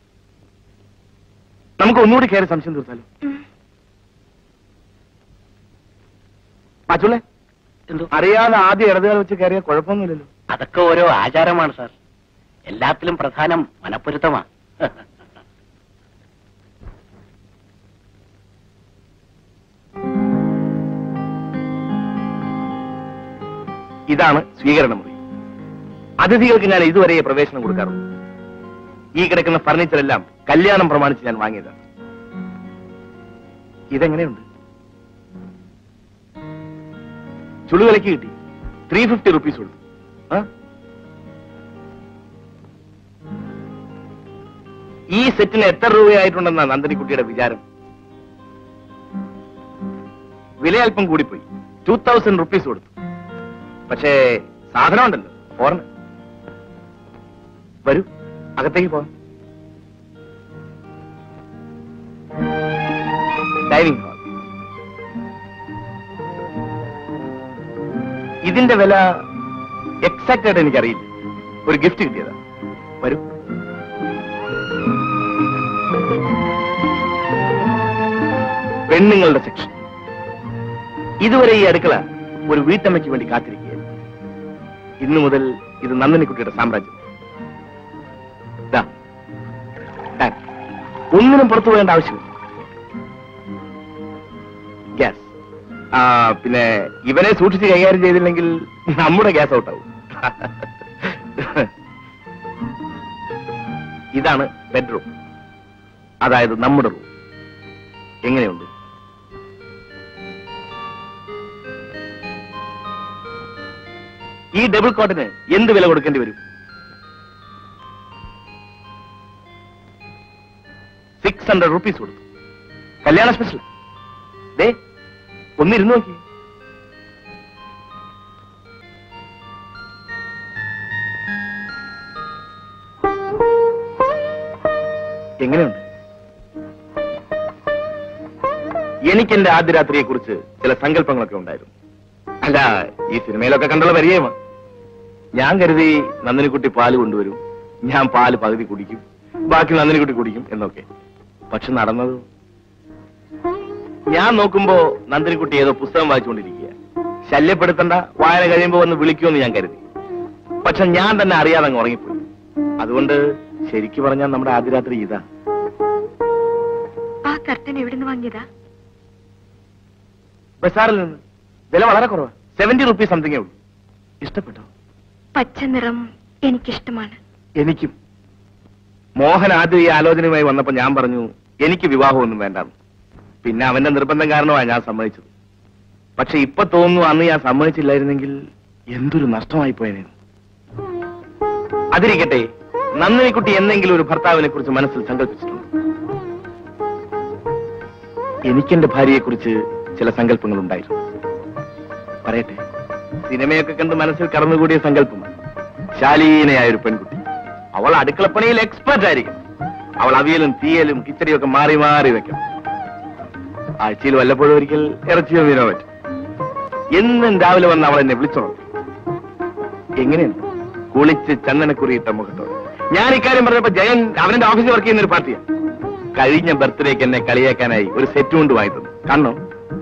നമുക്ക് ഒന്നുകൂടി കയറി സംശയം തീർത്താലോ? പാച്ചുള്ളേ, എന്തോ അറിയാതെ ആദ്യം ഇടതുകാലം വെച്ച് കയറിയാൽ കുഴപ്പമൊന്നുമില്ലല്ലോ. അതൊക്കെ ഓരോ ആചാരമാണ് സാർ. എല്ലാത്തിലും പ്രധാനം മനപ്പൊരുത്തമാണ്. ഇതാണ് സ്വീകരണ മുറി. അതിഥികൾക്ക് ഞാൻ ഇതുവരെ പ്രവേശനം കൊടുക്കാറുണ്ട്. ഈ കിടക്കുന്ന ഫർണിച്ചർ എല്ലാം കല്യാണം പ്രമാണിച്ച് ഞാൻ വാങ്ങിയതാണ്. ഇതെങ്ങനെയുണ്ട്? ചുളുവിലക്ക് കിട്ടി. ത്രീ ഫിഫ്റ്റി റുപ്പീസ് കൊടുത്തു. ഈ സെറ്റിന് എത്ര രൂപയായിട്ടുണ്ടെന്നാ നന്ദിനിക്കുട്ടിയുടെ വിചാരം? വില അല്പം കൂടിപ്പോയി. ടൂ തൗസൻഡ് റുപ്പീസ് കൊടുത്തു. പക്ഷേ സാധനം ഉണ്ടല്ലോ, ഫോറിന്. വരൂ, അകത്തേക്ക് പോകാം. Dining hall. ഇതിന്റെ വില എക്സാക്ട് ആയിട്ട് എനിക്കറിയില്ല. ഒരു ഗിഫ്റ്റ് കിട്ടിയതാ. വരൂ. പെണ്ണുങ്ങളുടെ സെക്ഷൻ. ഇതുവരെ ഈ അടുക്കള ഒരു വീട്ടമ്മയ്ക്ക് വേണ്ടി കാത്തിരിക്കുകയാണ്. ഇന്നു മുതൽ ഇത് നന്ദിനിക്കുട്ടിയുടെ സാമ്രാജ്യം. ഒന്നിനും പുറത്തു പോകേണ്ട ആവശ്യമില്ല. ഗ്യാസ് പിന്നെ ഇവനെ സൂക്ഷിച്ച് കൈകാര്യം ചെയ്തില്ലെങ്കിൽ നമ്മുടെ ഗ്യാസ് ഔട്ടാവും. ഇതാണ് ബെഡ്റൂം, അതായത് നമ്മുടെ റൂം. എങ്ങനെയുണ്ട്? ഈ ഡബിൾ കോട്ടിന് എന്ത് വില കൊടുക്കേണ്ടി വരും? സിക്സ് ഹൺഡ്രഡ് റുപ്പീസ് കൊടുത്തു. കല്യാണ സ്പെഷ്യൽ. ദേ ഒന്നിരുന്നു നോക്കി. എങ്ങനെയുണ്ട്? എനിക്ക് എന്റെ ആദ്യ രാത്രിയെ കുറിച്ച് ചില സങ്കല്പങ്ങളൊക്കെ ഉണ്ടായിരുന്നു. അല്ല, ഈ സിനിമയിലൊക്കെ കണ്ടുള്ള പരിചയമാണ്. ഞാൻ കരുതി നന്ദിനിക്കുട്ടി പാല് കൊണ്ടുവരും, ഞാൻ പാല് പകുതി കുടിക്കും, ബാക്കി നന്ദിനിക്കുട്ടി കുടിക്കും എന്നൊക്കെ. പക്ഷെ നടന്നത്, ഞാൻ നോക്കുമ്പോ നന്ദിനിക്കുട്ടി ഏതോ പുസ്തകം വായിച്ചുകൊണ്ടിരിക്കുക. ശല്യപ്പെടുത്തണ്ട, വായന കഴിയുമ്പോ വന്ന് വിളിക്കുമെന്ന് ഞാൻ കരുതി. പക്ഷെ ഞാൻ തന്നെ അറിയാതെ അങ്ങ് ഉറങ്ങിപ്പോയി. അതുകൊണ്ട് ശരിക്കു പറഞ്ഞാൽ നമ്മുടെ ആദ്യ രാത്രി ഇതാ. ആ കർട്ടൻ എവിടുന്ന് വാങ്ങിയതാ? ബസാറിൽ നിന്ന്. വില വളരെ കുറവാ, സെവന്റി റുപ്പീസ് സംതിങ്ങേ ഉള്ളൂ. ഇഷ്ടപ്പെട്ടോ? പച്ച നിറം എനിക്കിഷ്ടമാണ്. എനിക്കും. മോഹൻ ആദ്യം ഈ ആലോചനയുമായി വന്നപ്പോ ഞാൻ പറഞ്ഞു എനിക്ക് വിവാഹമൊന്നും വേണ്ടാന്ന്. പിന്നെ അവന്റെ നിർബന്ധം കാരണമാണ് ഞാൻ സമ്മതിച്ചത്. പക്ഷെ ഇപ്പൊ തോന്നുന്നു അന്ന് ഞാൻ സമ്മതിച്ചില്ലായിരുന്നെങ്കിൽ എന്തൊരു നഷ്ടമായി പോയനെ. അതിരിക്കട്ടെ, നന്ദിനിക്കുട്ടി എന്തെങ്കിലും ഒരു ഭർത്താവിനെ കുറിച്ച് മനസ്സിൽ സങ്കല്പിച്ചിട്ടുണ്ട്. എനിക്കെന്റെ ഭാര്യയെ കുറിച്ച് ചില സങ്കല്പങ്ങൾ ഉണ്ടായിരുന്നു. പറയട്ടെ, സിനിമയൊക്കെ കണ്ട് മനസ്സിൽ കടന്നുകൂടിയ സങ്കല്പം. ശാലീനയായ ഒരു പെൺകുട്ടി, അവൾ അടുക്കളപ്പണിയിൽ എക്സ്പെർട്ട് ആയിരിക്കും. അവൾ അവിയലും തീയലും കിച്ചടിയും ഒക്കെ മാറി മാറി വെക്കണം. ആഴ്ചയിൽ വല്ലപ്പോഴും ഒരിക്കൽ ഇറച്ചിയോ മീനോ പറ്റും. എന്നും രാവിലെ വന്ന് അവൾ എന്നെ വിളിച്ചോളൂ. എങ്ങനെയുണ്ട് കുളിച്ച് ചന്ദനക്കുറിയിട്ട മുഖത്തോട്? ഞാൻ ഇക്കാര്യം പറഞ്ഞപ്പോ ജയൻ അവന്റെ ഓഫീസിൽ വർക്ക് ചെയ്യുന്ന ഒരു പാർട്ടിയാണ്. കഴിഞ്ഞ ബർത്ത്ഡേക്ക് എന്നെ കളിയാക്കാനായി ഒരു സെറ്റ് കൊണ്ട് വാങ്ങി തന്നു. കണ്ണോ?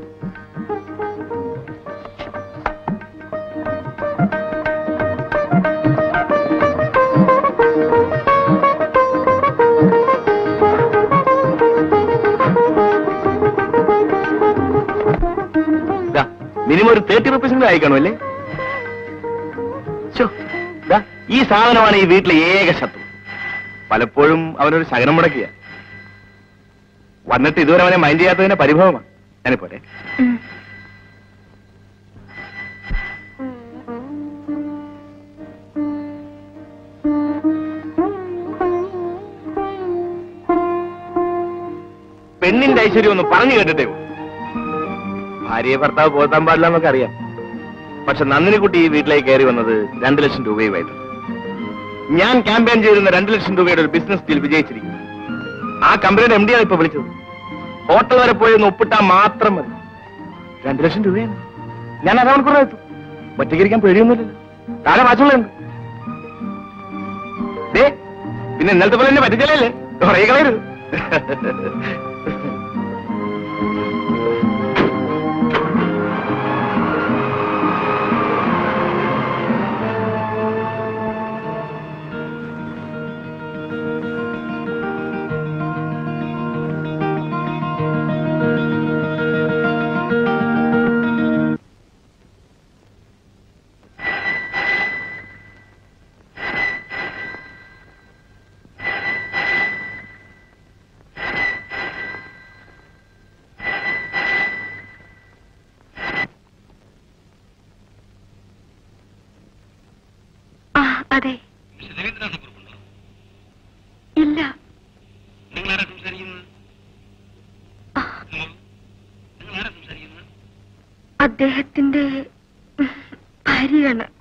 മിനിമം ഒരു തേർട്ടി റുപ്പീസിന്റെ അയക്കണോ അല്ലേ? ഈ സാധനമാണ് ഈ വീട്ടിലെ ഏക ശത്രു. പലപ്പോഴും അവനൊരു ശകനം മുടക്കിയ വന്നിട്ട് ഇതുവരെ അവനെ മൈൻഡ് ചെയ്യാത്തതിന്റെ പരിഭവമാണ്. ഞാനിപ്പോട്ടെ. പെണ്ണിന്റെ ഐശ്വര്യം ഒന്ന് പറഞ്ഞു കേട്ടിട്ടേ. ഭാര്യയെ ഭർത്താവ് പോകാൻ പാടില്ല എന്നൊക്കെ അറിയാം. പക്ഷെ നന്ദിനിക്കുട്ടി ഈ വീട്ടിലേക്ക് കയറി വന്നത് രണ്ടു ലക്ഷം രൂപയുമായിരുന്നു. ഞാൻ ക്യാമ്പയിൻ ചെയ്തിരുന്ന രണ്ടു ലക്ഷം രൂപയുടെ ഒരു ബിസിനസ് ഡീൽ വിജയിച്ചിരിക്കുന്നു. ആ കമ്പനിയുടെ എം ഡിയാണ് ഇപ്പൊ വിളിച്ചത്. ഹോട്ടൽ വരെ പോയി ഒന്ന് ഒപ്പിട്ടാൽ മാത്രം മതി. രണ്ടു ലക്ഷം രൂപയാണ്. ഞാൻ അരമണിക്കൂർ എത്തും. ഒറ്റയ്ക്കിരിക്കാൻ പേടിയൊന്നുമില്ല. താഴെ വാച്ചുള്ളുണ്ട്. ദേ, പിന്നെ ഇന്നലത്തെ പോലെ എന്നെ പറ്റിച്ചല്ലേ കുറേ കളയരുത്. അതെ. ഇല്ല. അദ്ദേഹത്തിന്റെ ഭാര്യയാണ്.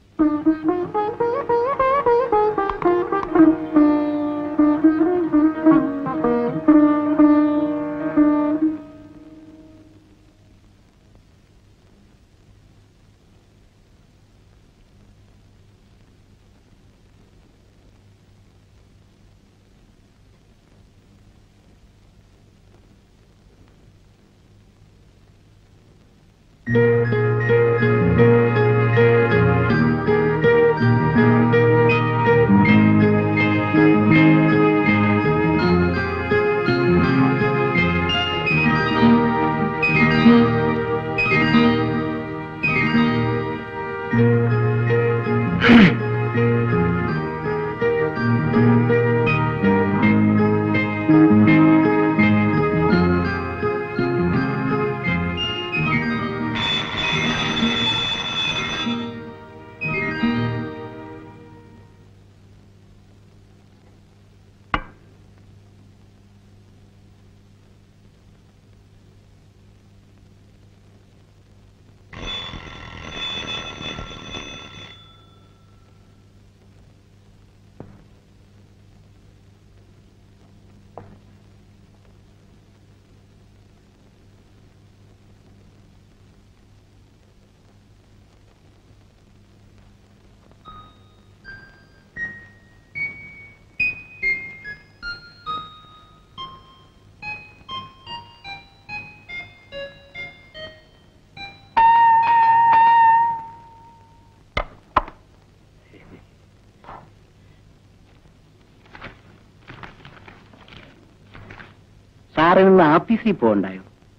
സാറിന് ആഫീസിൽ പോകണ്ടായോ?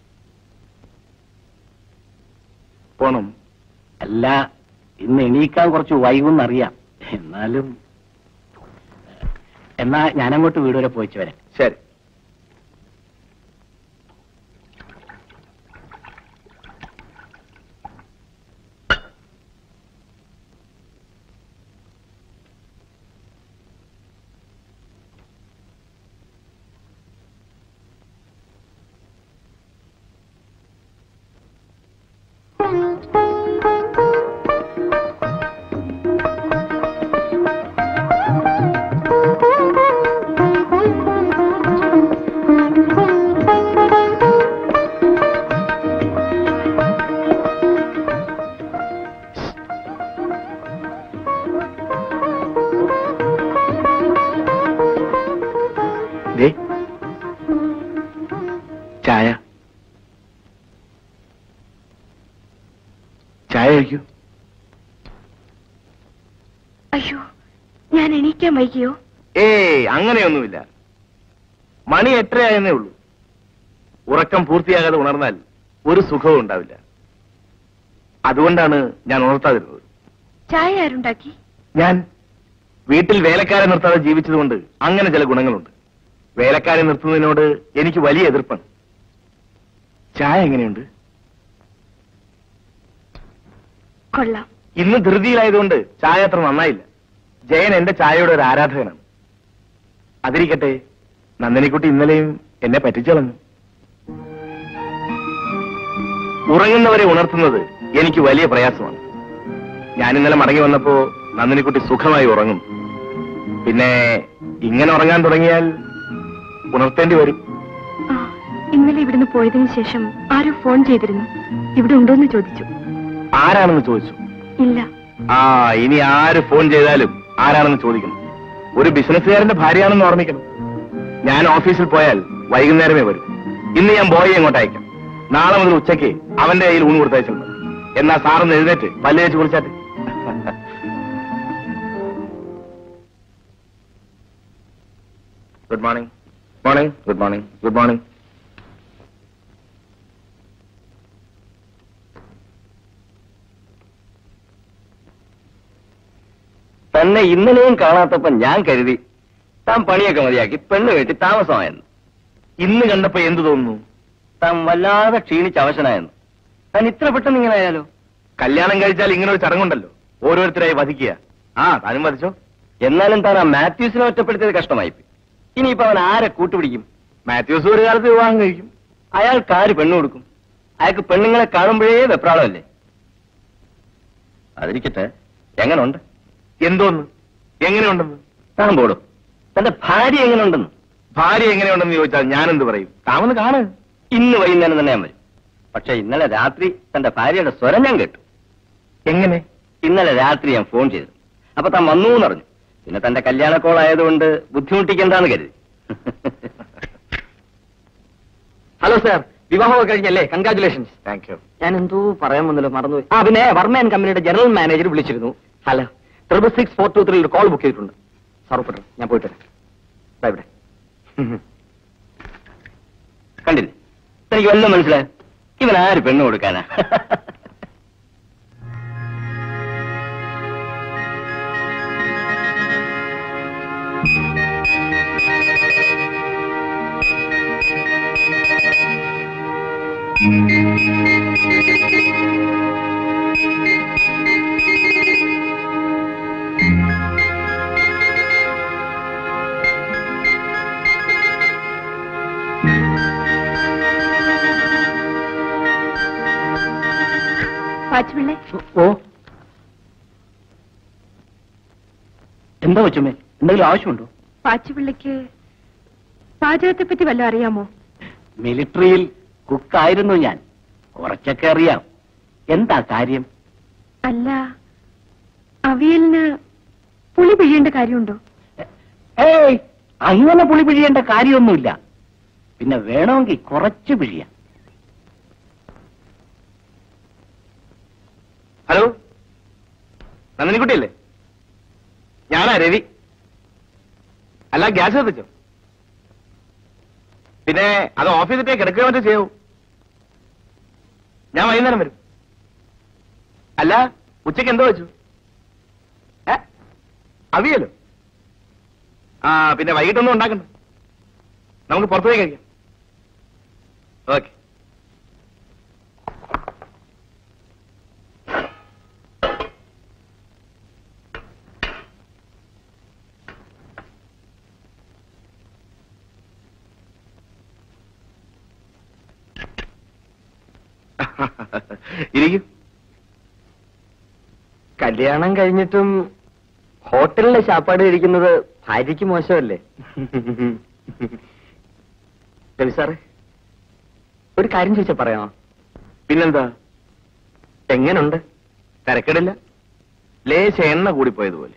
പോണം. അല്ല, ഇന്ന് എണീക്കാൻ കുറച്ച് വൈകുന്നറിയാം. എന്നാലും എന്നാ ഞാനങ്ങോട്ട് വീട് വരെ പോയിച്ചു വരാം. ശരി. ചായ ചായ കഴിക്കൂ. അയ്യോ, ഞാൻ എണീക്കാൻ വൈകിയോ? ഏയ് അങ്ങനെയൊന്നുമില്ല. മണി എട്ടരയായെന്നേ ഉള്ളൂ. ഉറക്കം പൂർത്തിയാകാതെ ഉണർന്നാൽ ഒരു സുഖവും ഉണ്ടാവില്ല. അതുകൊണ്ടാണ് ഞാൻ ഉണർത്താതിരുന്നത്. ചായ ആരുണ്ടാക്കി? ഞാൻ വീട്ടിൽ വേലക്കാരെ നിർത്താതെ ജീവിച്ചതുകൊണ്ട് അങ്ങനെ ചില ഗുണങ്ങളുണ്ട്. വേലക്കാരെ നിർത്തുന്നതിനോട് എനിക്ക് വലിയ എതിർപ്പാണ്. ചായ എങ്ങനെയുണ്ട്? കൊള്ളാം. ഇന്ന് ധൃതിയിലായതുകൊണ്ട് ചായ അത്ര നന്നായില്ല. ജയൻ എന്റെ ചായയുടെ ഒരു ആരാധകനാണ്. അതിരിക്കട്ടെ, നന്ദിനിക്കുട്ടി ഇന്നലെയും എന്നെ പറ്റിച്ചളഞ്ഞു. ഉറങ്ങുന്നവരെ ഉണർത്തുന്നത് എനിക്ക് വലിയ പ്രയാസമാണ്. ഞാൻ ഇന്നലെ മടങ്ങി വന്നപ്പോ നന്ദിനിക്കുട്ടി സുഖമായി ഉറങ്ങും. പിന്നെ ഇങ്ങനെ ഉറങ്ങാൻ തുടങ്ങിയാൽ ഉണർത്തേണ്ടി വരും. ആ, ഇന്നലെ ഇവിടുന്ന് പോയതിനു ശേഷം ആരോ ഫോൺ ചെയ്തിരുന്നു. ഇവിടെ ഉണ്ടോന്ന് ചോദിച്ചു. ആരാണെന്ന് ചോദിച്ചു? ഇല്ല. ആ, ഇനി ആര് ഫോൺ ചെയ്താലും ആരാണെന്ന് ചോദിക്കണം. ഒരു ബിസിനസ്സുകാരന്റെ ഭാര്യയാണെന്ന് ഓർമ്മിക്കണം. ഞാൻ ഓഫീസിൽ പോയാൽ വൈകുന്നേരമേ വരും. ഇന്ന് ഞാൻ ബോയെ അങ്ങോട്ട് അയക്കാം. നാളെ മുതൽ ഉച്ചയ്ക്ക് അവന്റെ കയ്യിൽ ഊണ് കൊടുത്തയച്ചാൽ മതി. എന്നാ സാറൊന്ന് എഴുന്നേറ്റ് പല്ല് വെച്ച് കുളിച്ചാട്ടെ. Good morning. Morning. Good morning. Good morning. തന്നെ ഇന്നലെയും കാണാത്തപ്പോ ഞാൻ കരുതി താൻ പണിയൊക്കെ മതിയാക്കി പെണ്ണ് കെട്ടി താമസമായെന്ന്. ഇന്ന് കണ്ടപ്പോ എന്തു തോന്നുന്നു? താൻ വല്ലാതെ ക്ഷീണിച്ച് അവശനായെന്ന്. താൻ ഇത്ര പെട്ടെന്ന് ഇങ്ങനെ ആയാലോ? കല്യാണം കഴിച്ചാൽ ഇങ്ങനെ ഒരു ചടങ്ങുണ്ടല്ലോ, ഓരോരുത്തരായി വധിക്കുക. ആ, താനും വധിച്ചോ. എന്നാലും താൻ ആ മാത്യൂസിനെ ഒറ്റപ്പെടുത്തിയത് കഷ്ടമായിപ്പോയി. ഇനിയിപ്പോ അവൻ ആരെ കൂട്ടുപിടിക്കും? മാത്യൂസ് ഒരു കാലത്ത് വിവാഹം കഴിക്കും. അയാൾക്ക് ആര് പെണ്ണു കൊടുക്കും? അയാൾക്ക് പെണ്ണുങ്ങളെ കാണുമ്പോഴേ വെപ്രാളമല്ലേ? അതിരിക്കട്ടെ, എങ്ങനുണ്ട്? എന്തോന്ന്? എങ്ങനെയുണ്ടെന്ന്? താൻ പോടും. തന്റെ ഭാര്യ എങ്ങനെയുണ്ടെന്ന്? ഭാര്യ എങ്ങനെയുണ്ടെന്ന് ചോദിച്ചാൽ ഞാൻ എന്ത് പറയും? താമന്ന് കാണ്. ഇന്ന് വൈകുന്നേരം തന്നെ ഞാൻ വരും. പക്ഷെ ഇന്നലെ രാത്രി തന്റെ ഭാര്യയുടെ സ്വരം ഞാൻ കേട്ടു. എങ്ങനെ? ഇന്നലെ രാത്രി ഞാൻ ഫോൺ ചെയ്തു. അപ്പൊ താൻ വന്നു എന്നറിഞ്ഞു. പിന്നെ തന്റെ കല്യാണ കോൾ ആയതുകൊണ്ട് ബുദ്ധിമുട്ടിക്കെന്താന്ന് കരുതി. ഹലോ സാർ, വിവാഹമൊക്കെ കഴിഞ്ഞല്ലേ? കൺഗ്രാറ്റുലേഷൻസ്. Thank you. ഞാൻ എന്തോ പറയാൻ വന്നല്ലോ, മറന്നുപോയി. ആ, പിന്നെ വർമ്മ കമ്പനിയുടെ ജനറൽ മാനേജർ വിളിച്ചിരുന്നു. Hello, triple six four two three ഒരു കോൾ ബുക്ക് ചെയ്തിട്ടുണ്ട്. സാർ ഉൾപ്പെട്ടു, ഞാൻ പോയിട്ട് വരാം. ദാ ഇവിടെ കണ്ടില്ലേ? എനിക്ക് വല്ലതും മനസ്സിലായോ? ഇവൻ ആര് പെണ്ണ് കൊടുക്കാനാ? പാച്ചുപിള്ളേ, ഓ, എന്താ കൊച്ചുമ്മേ? എന്തെങ്കിലും ആവശ്യമുണ്ടോ? പാച്ചുപിള്ളയ്ക്ക് പാചകത്തെ പറ്റി വല്ലതും അറിയാമോ? മിലിറ്ററിയിൽ കുക്കായിരുന്നു ഞാൻ. കുറച്ചൊക്കെ അറിയാം. എന്താ കാര്യം? അല്ല, അവിയലിന് പുളി പിഴിയേണ്ട കാര്യമുണ്ടോ? ഏയ്, അങ്ങനെ പുളി പിഴിയേണ്ട കാര്യമൊന്നുമില്ല. പിന്നെ വേണമെങ്കിൽ കുറച്ച് പിഴിയാം. ഹലോ, നന്ദിനിക്കുട്ടിയല്ലേ? ഞാനാ രവി. അല്ല, ഗ്യാസ് കത്തിച്ചോ? പിന്നെ അത് ഓഫ് ചെയ്തിട്ടേ കിടക്കുക മറ്റോ ചെയ്യൂ. ഞാൻ വൈകുന്നേരം വരും. അല്ല, ഉച്ചയ്ക്ക് എന്തോ വെച്ചു? ഏ, അവിയല്ലോ? ആ, പിന്നെ വൈകിട്ടൊന്നും ഉണ്ടാക്കണ്ട. നമുക്ക് പുറത്തു പോയി കഴിക്കാം. ഓക്കെ. ഇരിക്കും. കല്യാണം കഴിഞ്ഞിട്ടും ഹോട്ടലിലെ ശാപ്പാട് കഴിക്കുന്നത് ഭാര്യയ്ക്ക് മോശമല്ലേ? രവി സാറേ, ഒരു കാര്യം ചോദിച്ചാൽ പറയാമോ? പിന്നെന്താ? എങ്ങനുണ്ട്? തിരക്കിടില്ല. ലേശ എണ്ണ കൂടിപ്പോയതുപോലെ.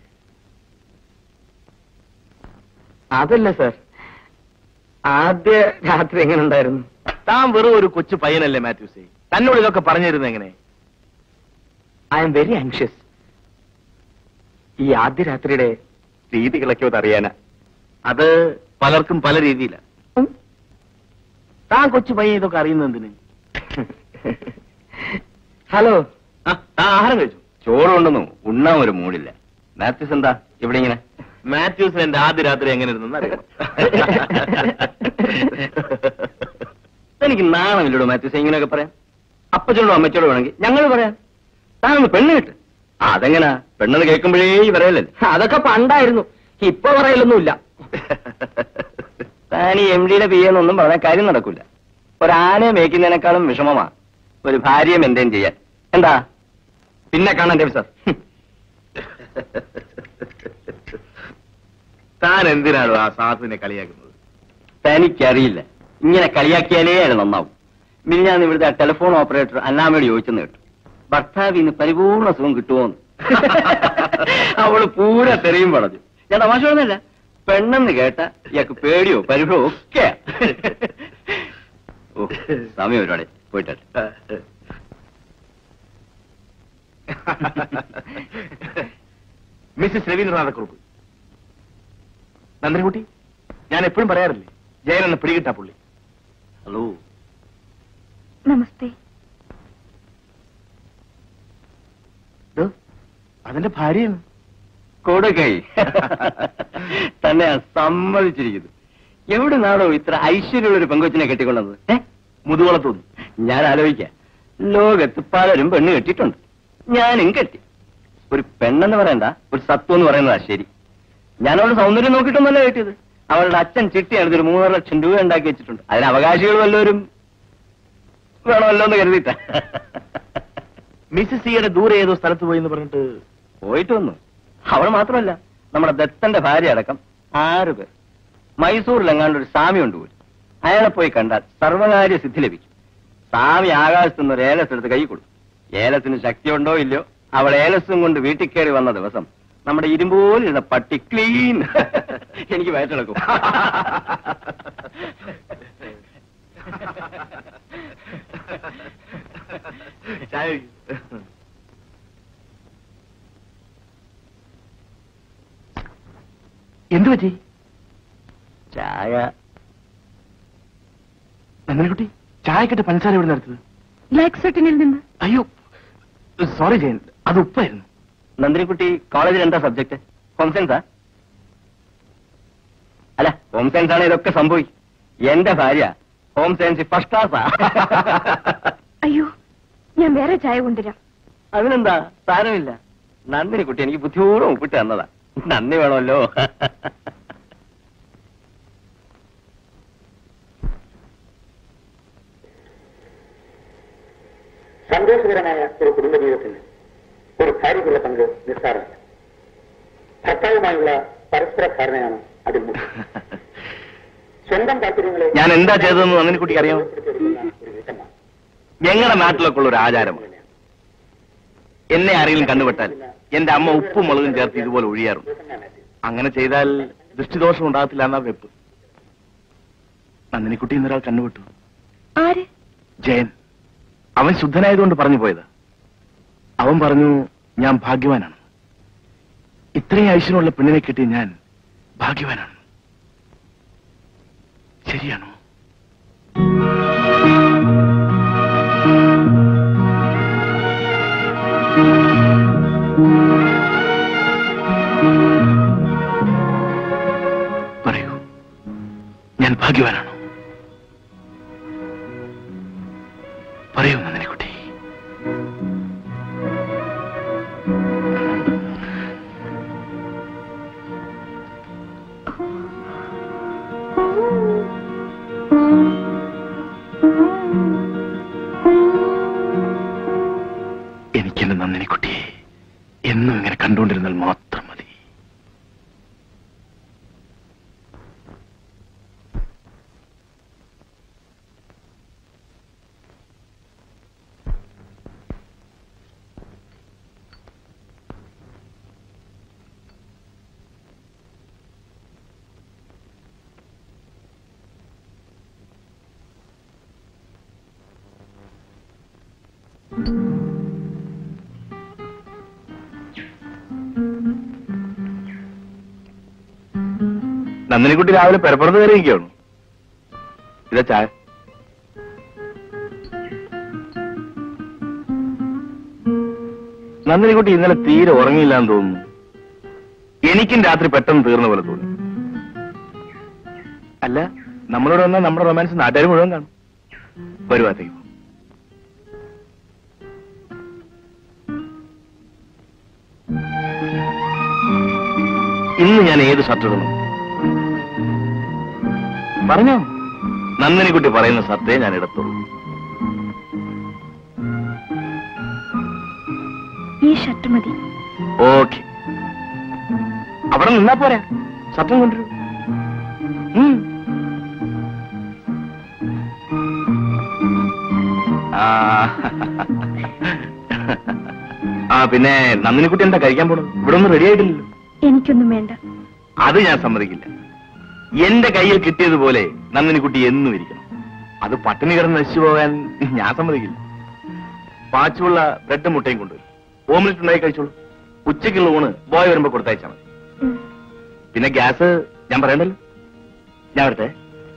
അതല്ല സാർ, ആദ്യ രാത്രി എങ്ങനെ ഉണ്ടായിരുന്നു? താൻ വെറും ഒരു കൊച്ചു പയ്യനല്ലേ മാത്യൂസേ, തന്നോട് ഇതൊക്കെ പറഞ്ഞിരുന്നു എങ്ങനെ? I'm very anxious. ഈ ആദ്യ രാത്രിയുടെ രീതികളൊക്കെ ഒന്ന് അറിയാനാ. അത് പലർക്കും പല രീതിയിലാണ്. താൻ കൊച്ചു പയ്യൻ ഇതൊക്കെ അറിയുന്നത് എന്തിന്? ഹലോ, ആ, താൻ ആഹാരം കഴിച്ചു? ചോറ് കൊണ്ടൊന്നും ഉണ്ണാൻ ഒരു മൂടില്ല. മാത്യൂസ് എന്താ ഇവിടെ ഇങ്ങനെ? മാത്യൂസിന് എന്റെ ആദ്യ രാത്രി എങ്ങനെ ഇരുന്നെന്ന് അറിയാം. എനിക്ക് നാണമില്ലടോ മാത്യൂസ് ഇങ്ങനെയൊക്കെ പറയാം. അപ്പച്ചോടോ അമ്മച്ചോടോ വേണമെങ്കിൽ ഞങ്ങൾ പറയാം. താനൊന്ന് പെണ്ണ് കിട്ട്. അതെങ്ങനാ പെണ്ണെന്ന് കേൾക്കുമ്പോഴേ പറയല്ലേ? അതൊക്കെ പണ്ടായിരുന്നു, ഇപ്പൊ പറയലൊന്നുമില്ല. താൻ ഈ എം ഡിയുടെ പി എന്നൊന്നും പറഞ്ഞ കാര്യം നടക്കൂല. ഒരാനയെ മേയ്ക്കുന്നതിനേക്കാളും വിഷമമാ ഒരു ഭാര്യയെ മെയിൻറ്റെയിൻ ചെയ്യാൻ. എന്താ പിന്നെ കാണാൻ രവി സാർ? താൻ എന്തിനാണോ ആ സാധുവിനെ കളിയാക്കുന്നത്? തനിക്കറിയില്ല, ഇങ്ങനെ കളിയാക്കിയാലേ അത് നന്നാവും. മിനിഞ്ഞാന്ന് ഇവിടുത്തെ ടെലിഫോൺ ഓപ്പറേറ്റർ അന്നാമയോട് ചോദിച്ചെന്ന് കേട്ടു, ഭർത്താവിന് പരിപൂർണ സുഖം കിട്ടുമോന്ന്. അവള് പൂര തെറിയും പറഞ്ഞു. ഞാൻ തമാശ പറഞ്ഞല്ല, പെണ്ണെന്ന് കേട്ട ഇയാൾക്ക് പേടിയോ പരിഭവോ ഒക്കെ. ഓ സമയം ഒരുപാട് പോയിട്ടെ. മിസ്സിസ് രവീന്ദ്രനാഥക്കുറുപ്പ്. നന്ദനകുട്ടി, ഞാൻ എപ്പോഴും പറയാറില്ലേ, ജയൻ എന്നെ പിടികിട്ടാ പുള്ളി. ഹലോ. നമസ്തേ. അതിന്റെ ഭാര്യയാണ്. കൊടുകൈ തന്നെ സമ്മതിച്ചിരിക്കുന്നു. എവിടെ നാടോ ഇത്ര ഐശ്വര്യമുള്ള ഒരു പെങ്കൊച്ചിനെ കെട്ടിക്കൊണ്ടത്? ഏ മുതുകുളത്തുനിന്ന്. ഞാൻ ആലോചിക്കാം, ലോകത്ത് പലരും പെണ്ണ് കെട്ടിയിട്ടുണ്ട്, ഞാനും കെട്ടി. ഒരു പെണ്ണെന്ന് പറയണ്ട, ഒരു സത്വം എന്ന് പറയുന്നതാ ശരി. ഞാൻ അവളുടെ സൗന്ദര്യം നോക്കിയിട്ടൊന്നല്ല കെട്ടിയത്. അവളുടെ അച്ഛൻ ചിട്ടിയാണ് ഒരു മൂന്നര ലക്ഷം രൂപ ഉണ്ടാക്കി വെച്ചിട്ടുണ്ട്. അതിന് അവകാശികൾ വല്ലവരും വേണമല്ലോ എന്ന് കരുതിയിട്ട. മിസ്സിസ് സിയുടെ ദൂരെ ഏതോ സ്ഥലത്ത് പോയി എന്ന് പറഞ്ഞിട്ട് പോയിട്ട് വന്നു. അവൾ മാത്രമല്ല, നമ്മുടെ ദത്തന്റെ ഭാര്യ അടക്കം ആറ് പേർ. മൈസൂരിലെങ്ങാണ്ട് ഒരു സ്വാമി ഉണ്ട് പോലും. അയാളെ പോയി കണ്ടാൽ സർവകാര്യ സിദ്ധി ലഭിക്കും. സ്വാമി ആകാശത്തു നിന്ന് ഒരു ഏലസ് എടുത്ത് കൈ കൊടുക്കും. ഏലത്തിന് ശക്തിയുണ്ടോ ഇല്ലയോ, അവൾ ഏലസും കൊണ്ട് വീട്ടിൽ കയറി വന്ന ദിവസം നമ്മുടെ ഇരുമ്പോലിരുന്ന പട്ടി ക്ലീൻ. എനിക്ക് വയറ്റിളക്കും. എന്തു പറ്റി? ചായ. നന്ദനക്കുട്ടി, ചായക്കെട്ട് പഞ്ചസാര എവിടെ നിർത്തത്? ബ്ലാക്ക് സർട്ടിനിൽ നിന്ന്. അയ്യോ സോറി ജയൻ, അത് ഉപ്പായിരുന്നു. നന്ദിനിക്കുട്ടി കോളേജിൽ എന്താ സബ്ജക്ട്? ഹോം സയൻസാ? അല്ല, ഹോം സയൻസ് ആണ് ഇതൊക്കെ സംഭവിക്കും. എന്റെ ഭാര്യ ഹോം സയൻസ് ഫസ്റ്റ് ക്ലാസ്സാ. അയ്യോ, ഞാൻ വേറെ ചായ കൊണ്ടുവരാം. അതിനെന്താ, സാരമില്ല. നന്ദിനിക്കുട്ടി എനിക്ക് ബുദ്ധിപൂർവ്വം ഉപ്പിട്ട് തന്നതാ. നന്ദി വേണമല്ലോ. സന്തോഷകരമായ ഒരു കുടുംബജീവിതത്തിന് ഒരു ഭാര്യയ്ക്കുള്ള പങ്ക് നിസ്സാരമല്ല. ഭർത്താവുമായുള്ള പരസ്പര ധാരണയാണ് അതിൽ മുഖ്യം. സ്വന്തം താല്പര്യങ്ങളെ ഞാൻ എന്താ ചെയ്തതെന്ന് നന്ദിനിക്കുട്ടിക്ക് അറിയാമോ? ഞങ്ങളുടെ നാട്ടിലൊക്കെ ഉള്ള ഒരു ആചാരമാണ്, എന്നെ ആരെങ്കിലും കണ്ടുപെട്ടാൽ എന്റെ അമ്മ ഉപ്പും മുളകും ചേർത്ത് ഇതുപോലെ ഒഴിയാറുണ്ട്. അങ്ങനെ ചെയ്താൽ ദൃഷ്ടിദോഷം ഉണ്ടാകത്തില്ല എന്നാ വെപ്പ്. നന്ദിനിക്കുട്ടി ഇന്നൊരാൾ കണ്ടുപെട്ടു. ആര്? ജയൻ. അവൻ ശുദ്ധനായതുകൊണ്ട് പറഞ്ഞു പോയത്. അവൻ പറഞ്ഞു ഞാൻ ഭാഗ്യവാനാണ്. ഇത്രയും ഐശ്വര്യമുള്ള പെണ്ണിനെ കിട്ടിയ ഞാൻ ഭാഗ്യവാനാണ്. ശരിയാണോ? പറയൂ, ഞാൻ ഭാഗ്യവാനാണോ? പറയൂ നന്ദിനിക്കുട്ടി. എനിക്കെന്റെ നന്ദിനിക്കുട്ടിയെ എന്നും ഇങ്ങനെ കണ്ടുകൊണ്ടിരുന്നാൽ മാത്രം മതി. നന്ദിനിക്കുട്ടി രാവിലെ പെരപ്പുറത്ത് കയറിയിരിക്കുകയാണ്. ഇതാ ചായ. നന്ദിനിക്കുട്ടി ഇന്നലെ തീരെ ഉറങ്ങിയില്ലാന്ന് തോന്നുന്നു. എനിക്കും രാത്രി പെട്ടെന്ന് തീർന്ന പോലെ തോന്നി. അല്ല, നമ്മളോട് വന്നാൽ നമ്മുടെ റൊമാൻസ് നാട്ടുകാർ മുഴുവൻ കാണും. വരുവാത്തേക്ക് ഇന്ന് ഞാൻ ഏത് ഷർട്ട് ഇടണം പറഞ്ഞോ? നന്ദിനിക്കുട്ടി പറയുന്ന ഷർട്ടേ ഞാൻ ഇടത്തുള്ളൂ. ഈ ഷർട്ട് മതി. ഓക്കെ, അവിടെ നിന്നാ പോരാ, ഷർട്ടും കൊണ്ടുവരൂ. ആ പിന്നെ നന്ദിനിക്കുട്ടി എന്താ കഴിക്കാൻ പോണത്? ഇവിടെ ഒന്നും റെഡി ആയിട്ടില്ലല്ലോ. എനിക്കൊന്നും വേണ്ട. അത് ഞാൻ സമ്മതിക്കില്ല. എന്റെ കയ്യിൽ കിട്ടിയതുപോലെ നന്ദിനിക്കുട്ടി എന്നും ഇരിക്കണം. അത് പട്ടിണി കിടന്ന് നശിച്ചു പോകാൻ ഞാൻ സമ്മതിക്കില്ല. പാച്ചുള്ള ബ്രെഡും മുട്ടയും കൊണ്ടുവരും. ഓംലെറ്റ് ഉണ്ടായി കഴിച്ചോളൂ. ഉച്ചയ്ക്കുള്ള ഊണ് ബോയ് വരുമ്പോ കൊടുത്തയച്ചാൽ മതി. പിന്നെ ഗ്യാസ് ഞാൻ പറയണ്ടല്ലോ. ഞാൻ വരട്ടെ.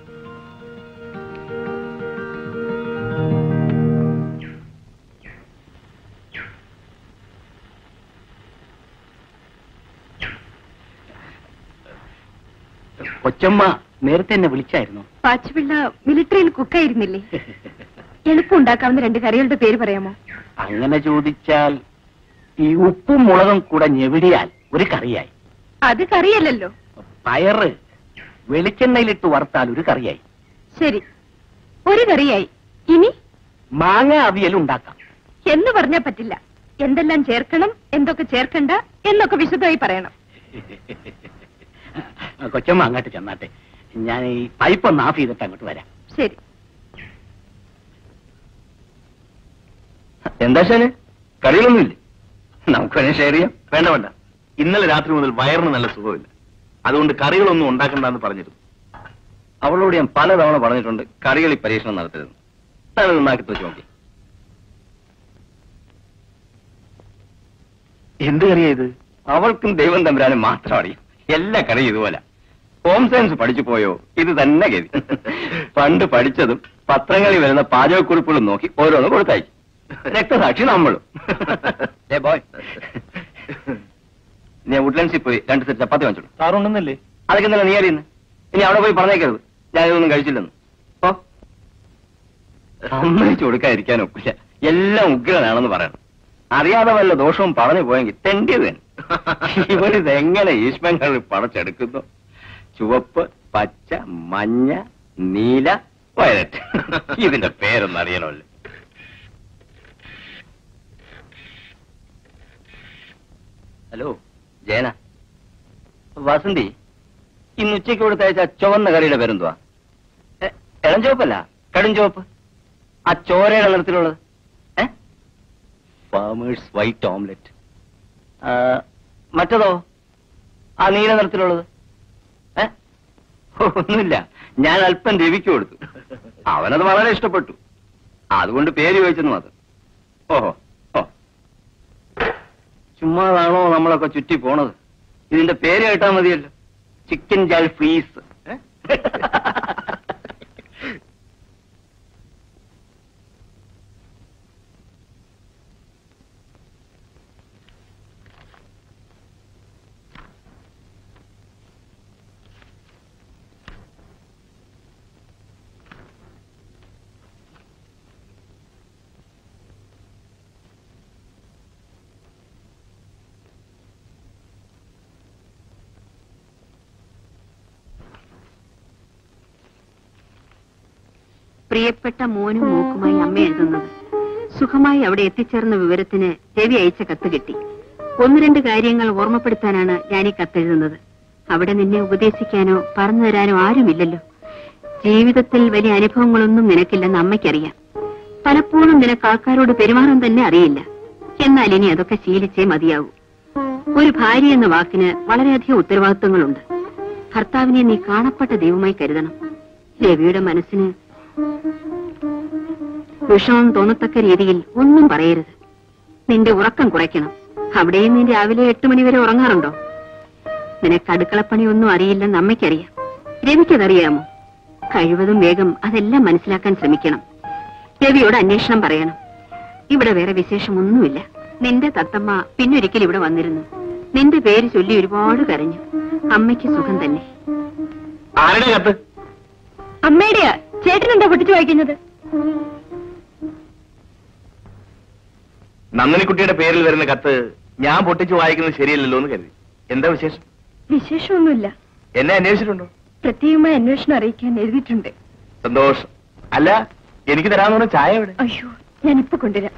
കൊച്ചമ്മ നേരത്തെ എന്നെ വിളിച്ചായിരുന്നു. പാച്ചുപിള്ള മിലിറ്ററിയിൽ കുക്കായിരുന്നില്ലേ? എളുപ്പം ഉണ്ടാക്കാവുന്ന രണ്ട് കറികളുടെ പേര് പറയാമോ? അങ്ങനെ ചോദിച്ചാൽ ഈ ഉപ്പും മുളകും കൂടെ ഞെവിടിയാൽ ഒരു കറിയായി. അത് കറിയല്ലല്ലോ. പയറ് വെളിച്ചെണ്ണയിലിട്ട് വറുത്താൽ ഒരു കറിയായി. ശരി, ഒരു കറിയായി. ഇനി മാങ്ങ അവിയൽ ഉണ്ടാക്കാം. എന്ന് പറഞ്ഞാൽ പറ്റില്ല. എന്തെല്ലാം ചേർക്കണം, എന്തൊക്കെ ചേർക്കണ്ട എന്നൊക്കെ വിശദമായി പറയണം. കൊച്ചമ്മ അങ്ങോട്ട് ചെന്നാട്ടെ, ഞാൻ ഈ പൈപ്പ് ഒന്ന് ഓഫ് ചെയ്തിട്ട് അങ്ങോട്ട് വരാം. ശരി. എന്താ ശാനെ, കറികളൊന്നുമില്ലേ? നമുക്ക് വേണേ ഷെയർ ചെയ്യാം. വേണ്ട വേണ്ട, ഇന്നലെ രാത്രി മുതൽ വയറിന് നല്ല സുഖമില്ല. അതുകൊണ്ട് കറികളൊന്നും ഉണ്ടാക്കണ്ടെന്ന് പറഞ്ഞിരുന്നു. അവളോട് ഞാൻ പലതവണ പറഞ്ഞിട്ടുണ്ട് കറികളിൽ പരീക്ഷണം നടത്തരുത്. തന്നെ നന്നാക്കി വെച്ച് നോക്കി. എന്ത് കറിയാ ഇത്? അവൾക്കും ദൈവം തമ്പുരാനും മാത്രം അറിയാം. എല്ലാ കറിയും ഇതുപോലെ. ഹോം സയൻസ് പഠിച്ചു പോയോ? ഇത് തന്നെ ഗതി. പണ്ട് പഠിച്ചതും പത്രങ്ങളിൽ വരുന്ന പാചകക്കുറിപ്പുകളും നോക്കി ഓരോന്ന് കൊടുത്തയച്ചു. രക്തസാക്ഷി നമ്മളും. ബോയ്, ഞാൻ വുഡ്ലൻഡ്സിൽ പോയി രണ്ട് സെറ്റ് ചപ്പാത്തി വാങ്ങിച്ചോളൂ. സാറുണ്ടെന്നല്ലേ? അതൊക്കെ ഇന്നലെ നീ അറിയുന്നു. ഇനി അവിടെ പോയി പറഞ്ഞേക്കരുത് ഞാൻ ഇതൊന്നും കഴിച്ചില്ലെന്ന്. ഓ, സമ്മതിച്ചു കൊടുക്കാതിരിക്കാൻ ഒക്കില്ല. എല്ലാം ഉഗ്രനാണെന്ന് പറയണം. അറിയാതെ വല്ല ദോഷവും പറഞ്ഞു പോയെങ്കിൽ തെണ്ടിയത് തന്നെ. ഇവരിത് എങ്ങനെ ഈശ്വരങ്ങൾ പടച്ചെടുക്കുന്നു? ചുവപ്പ്, പച്ച, മഞ്ഞ, നീല, വയലറ്റ്. ഇതിന്റെ പേരൊന്നും അറിയണമല്ലോ. ഹലോ ജയന, വസന്തി, ഇന്ന് ഉച്ചയ്ക്ക് കൊടുത്ത അയച്ച ചുവന്ന കറിയുടെ പേരെന്തുവാ? ഇളം ചുവപ്പല്ല, കടും ചുവപ്പ്. ആ ചോരയുടെ നിറത്തിലുള്ളത്. ഏ ഫാമേഴ്സ് വൈറ്റ് ഓംലെറ്റ്. മറ്റതോ? ആ നീല നിറത്തിലുള്ളത്. ഏ ഒന്നുമില്ല, ഞാൻ അല്പം രവിക്ക് കൊടുത്തു. അവനത് വളരെ ഇഷ്ടപ്പെട്ടു. അതുകൊണ്ട് പേര് ചോദിച്ചെന്ന് മാത്രം. ഓഹോ, ഓ, ചുമ്മാതാണോ നമ്മളൊക്കെ ചുറ്റി പോണത്? ഇതിന്റെ പേര് കേട്ടാ മതിയല്ലോ, ചിക്കൻ ജാൽ ഫ്രീസ്. പ്രിയപ്പെട്ട മോനും മൂക്കുമായി അമ്മ എഴുതുന്നത്. സുഖമായി അവിടെ എത്തിച്ചേർന്ന വിവരത്തിന് രവി അയച്ച കത്ത് കിട്ടി. ഒന്ന് രണ്ട് കാര്യങ്ങൾ ഓർമ്മപ്പെടുത്താനാണ് ഞാൻ ഈ കത്തെഴുതുന്നത്. അവിടെ നിന്നെ ഉപദേശിക്കാനോ പറഞ്ഞു തരാനോ ആരുമില്ലല്ലോ. ജീവിതത്തിൽ വലിയ അനുഭവങ്ങളൊന്നും നിനക്കില്ലെന്ന് അമ്മയ്ക്കറിയാം. പലപ്പോഴും നിനക്ക് ആൾക്കാരോട് പെരുമാറാൻ തന്നെ അറിയില്ല. എന്നാൽ ഇനി അതൊക്കെ ശീലിച്ചേ മതിയാവൂ. ഒരു ഭാര്യ എന്ന വാക്കിന് വളരെയധികം ഉത്തരവാദിത്വങ്ങളുണ്ട്. ഭർത്താവിനെ നീ കാണപ്പെട്ട ദൈവമായി കരുതണം. രവിയുടെ മനസ്സിന് വിഷമം തോന്നത്തക്ക രീതിയിൽ ഒന്നും പറയരുത്. നിന്റെ ഉറക്കം കുറയ്ക്കണം. അവിടെയും നീ രാവിലെ എട്ട് മണിവരെ ഉറങ്ങാറുണ്ടോ? നിനക്ക് അടുക്കളപ്പണിയൊന്നും അറിയില്ലെന്ന് അമ്മയ്ക്കറിയാം. രവിക്കതറിയാമോ? കഴിവതും വേഗം അതെല്ലാം മനസ്സിലാക്കാൻ ശ്രമിക്കണം. രവിയോട് അന്വേഷണം പറയണം. ഇവിടെ വേറെ വിശേഷമൊന്നുമില്ല. നിന്റെ തത്തമ്മ പിന്നൊരിക്കൽ ഇവിടെ വന്നിരുന്നു. നിന്റെ പേര് ചൊല്ലി ഒരുപാട് കരഞ്ഞു. അമ്മയ്ക്ക് സുഖം തന്നെ. ആരുടെ കത്ത്? അമ്മയുടെയാ. ചേട്ടനെന്താ പൊട്ടിച്ചു വായിക്കുന്നത്? നന്ദിനിക്കുട്ടിയുടെ പേരിൽ വരുന്ന കത്ത് ഞാൻ പൊട്ടിച്ചു വായിക്കുന്നത് ശരിയല്ലല്ലോ എന്ന് കരുതി. എന്താ വിശേഷം? വിശേഷമൊന്നുമില്ല. എന്നെ അന്വേഷിച്ചിട്ടുണ്ടോ? പ്രത്യേകമായി അന്വേഷണം അറിയിക്കാൻ എഴുതിയിട്ടുണ്ട്. സന്തോഷം. അല്ല, എനിക്ക് തരാമെന്ന് പറഞ്ഞ ചായ എവിടെ? അയ്യോ, ഞാനിപ്പോ കൊണ്ടുവരാം.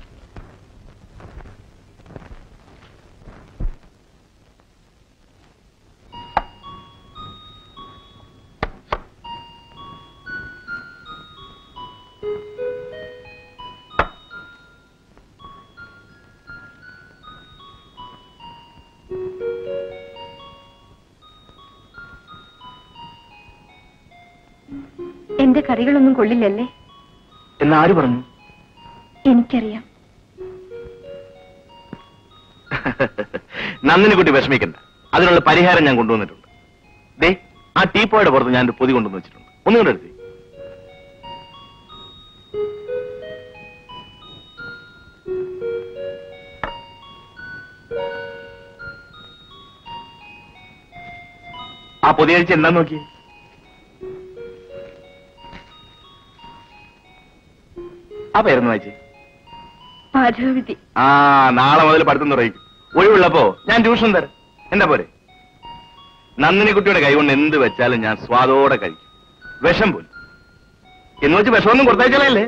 എന്റെ കറികളൊന്നും കൊള്ളില്ലല്ലേ? എന്നാര് പറഞ്ഞു? എനിക്കറിയാം. നന്ദിനിക്കുട്ടി വിഷമിക്കണ്ട, അതിനുള്ള പരിഹാരം ഞാൻ കൊണ്ടുവന്നിട്ടുണ്ട്. ദേ, ആ ടീപ്പോയുടെ പുറത്ത് ഞാൻ ഒരു പൊതി കൊണ്ടുവന്ന് വെച്ചിട്ടുണ്ട്. ഒന്നും കൂടെ എടുത്തേ. ആ പൊതി കഴിച്ച് എന്താ നോക്കി? ആ പേരൊന്ന് വായിച്ചേ. പാചകവിധി. ആ, നാളെ മുതൽ പഠിത്തം തുടങ്ങിക്കും. ഒഴിവുള്ളപ്പോ ഞാൻ ട്യൂഷൻ തരാം. എന്താ പോരെ? നന്ദിനിക്കുട്ടിയുടെ കൈകൊണ്ട് എന്ത് വെച്ചാലും ഞാൻ സ്വാദോടെ കഴിക്കും. വിഷം പോലും. എന്ന് വെച്ച് വിഷമൊന്നും കൊടുത്തയച്ചാലല്ലേ?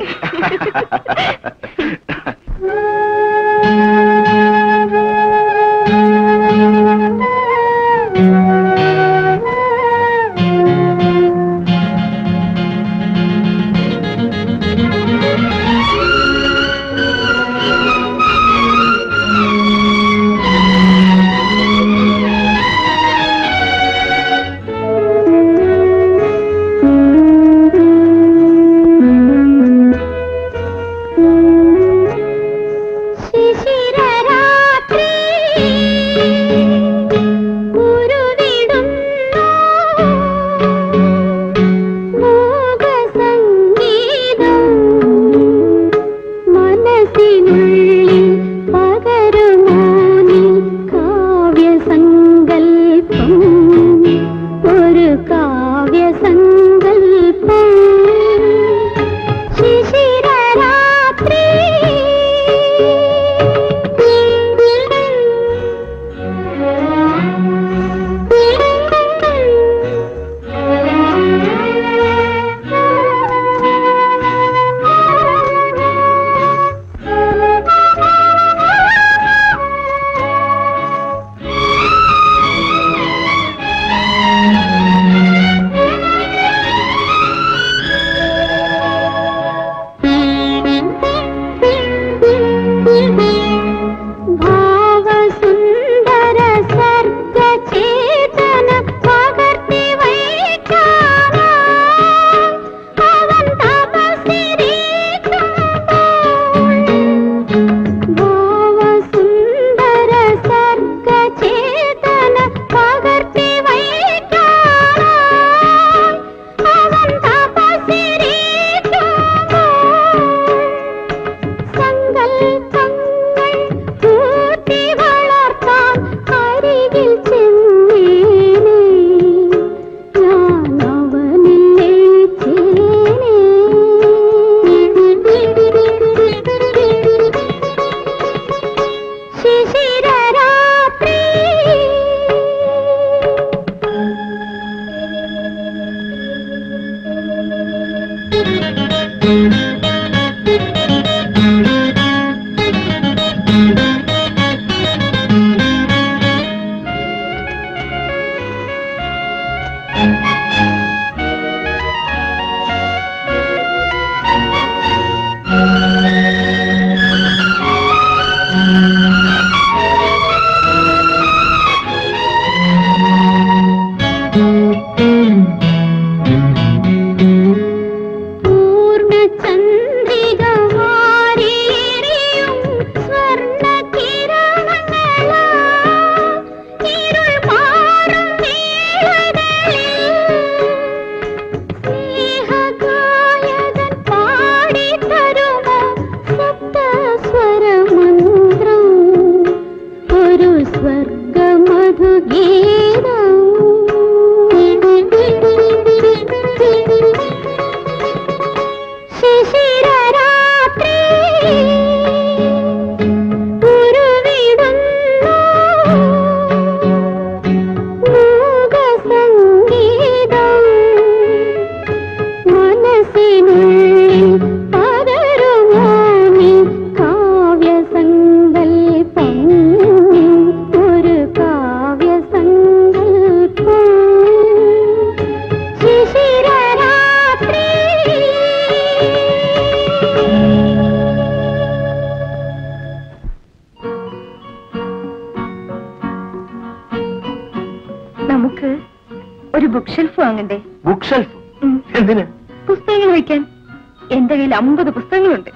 ഞങ്ങൾക്ക് ഒരു ബുക്ക് ഷെൽഫ് വാങ്ങണ്ടേ? ബുക്ക് ഷെൽഫ് എന്തിന്? പുസ്തകങ്ങൾ വയ്ക്കാൻ. എന്റെ കയ്യിൽ അമ്പത് പുസ്തകങ്ങളുണ്ട്.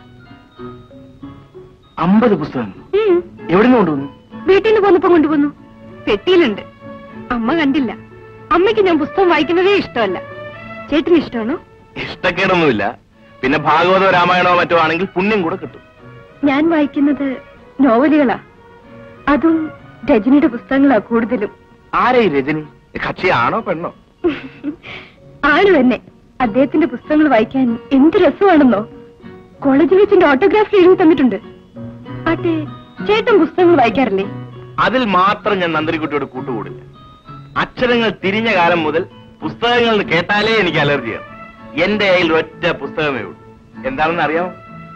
അമ്പത് പുസ്തകങ്ങൾ എവിടുന്ന് കൊണ്ടുവന്നു? വീട്ടിൽ നിന്ന് പോന്നപ്പോ കൊണ്ടുപോന്നു. പെട്ടിയിലുണ്ട്. അമ്മ കണ്ടില്ല. അമ്മയ്ക്ക് ഞാൻ പുസ്തകം വായിക്കുന്നതേ ഇഷ്ടമല്ല. ചേട്ടന് ഇഷ്ടമാണോ? ഇഷ്ടക്കേടൊന്നുമില്ല. പിന്നെ ഭാഗവതോ രാമായണോ മറ്റോ ആണെങ്കിൽ പുണ്യം കൂടെ കിട്ടും. ഞാൻ വായിക്കുന്നത് നോവലുകളാ. അതും രജനിയുടെ പുസ്തകങ്ങളാ കൂടുതലും. ആരെ ഈ രജനി? കക്ഷിയാണോ പെണ്ണോ? ആണ് തന്നെ. അദ്ദേഹത്തിന്റെ പുസ്തകങ്ങൾ വായിക്കാൻ എന്ത് രസമാണെന്നോ. കോളേജിൽ വെച്ചിന്റെ ഓട്ടോഗ്രാഫ് എഴുതി തന്നിട്ടുണ്ട്. ആട്ടെ, ചേട്ടൻ പുസ്തകങ്ങൾ വായിക്കാറില്ലേ? അതിൽ മാത്രം ഞാൻ നന്ദരിക്കുട്ടിയോട് കൂട്ടുകൂടില്ല. അക്ഷരങ്ങൾ തിരിഞ്ഞ കാലം മുതൽ പുസ്തകങ്ങൾ കേട്ടാലേ എനിക്ക് അലർജിയാണ്. എന്റെ കയ്യിൽ ഒറ്റ പുസ്തകമേ ഉള്ളൂ. എന്താണെന്ന് അറിയാമോ?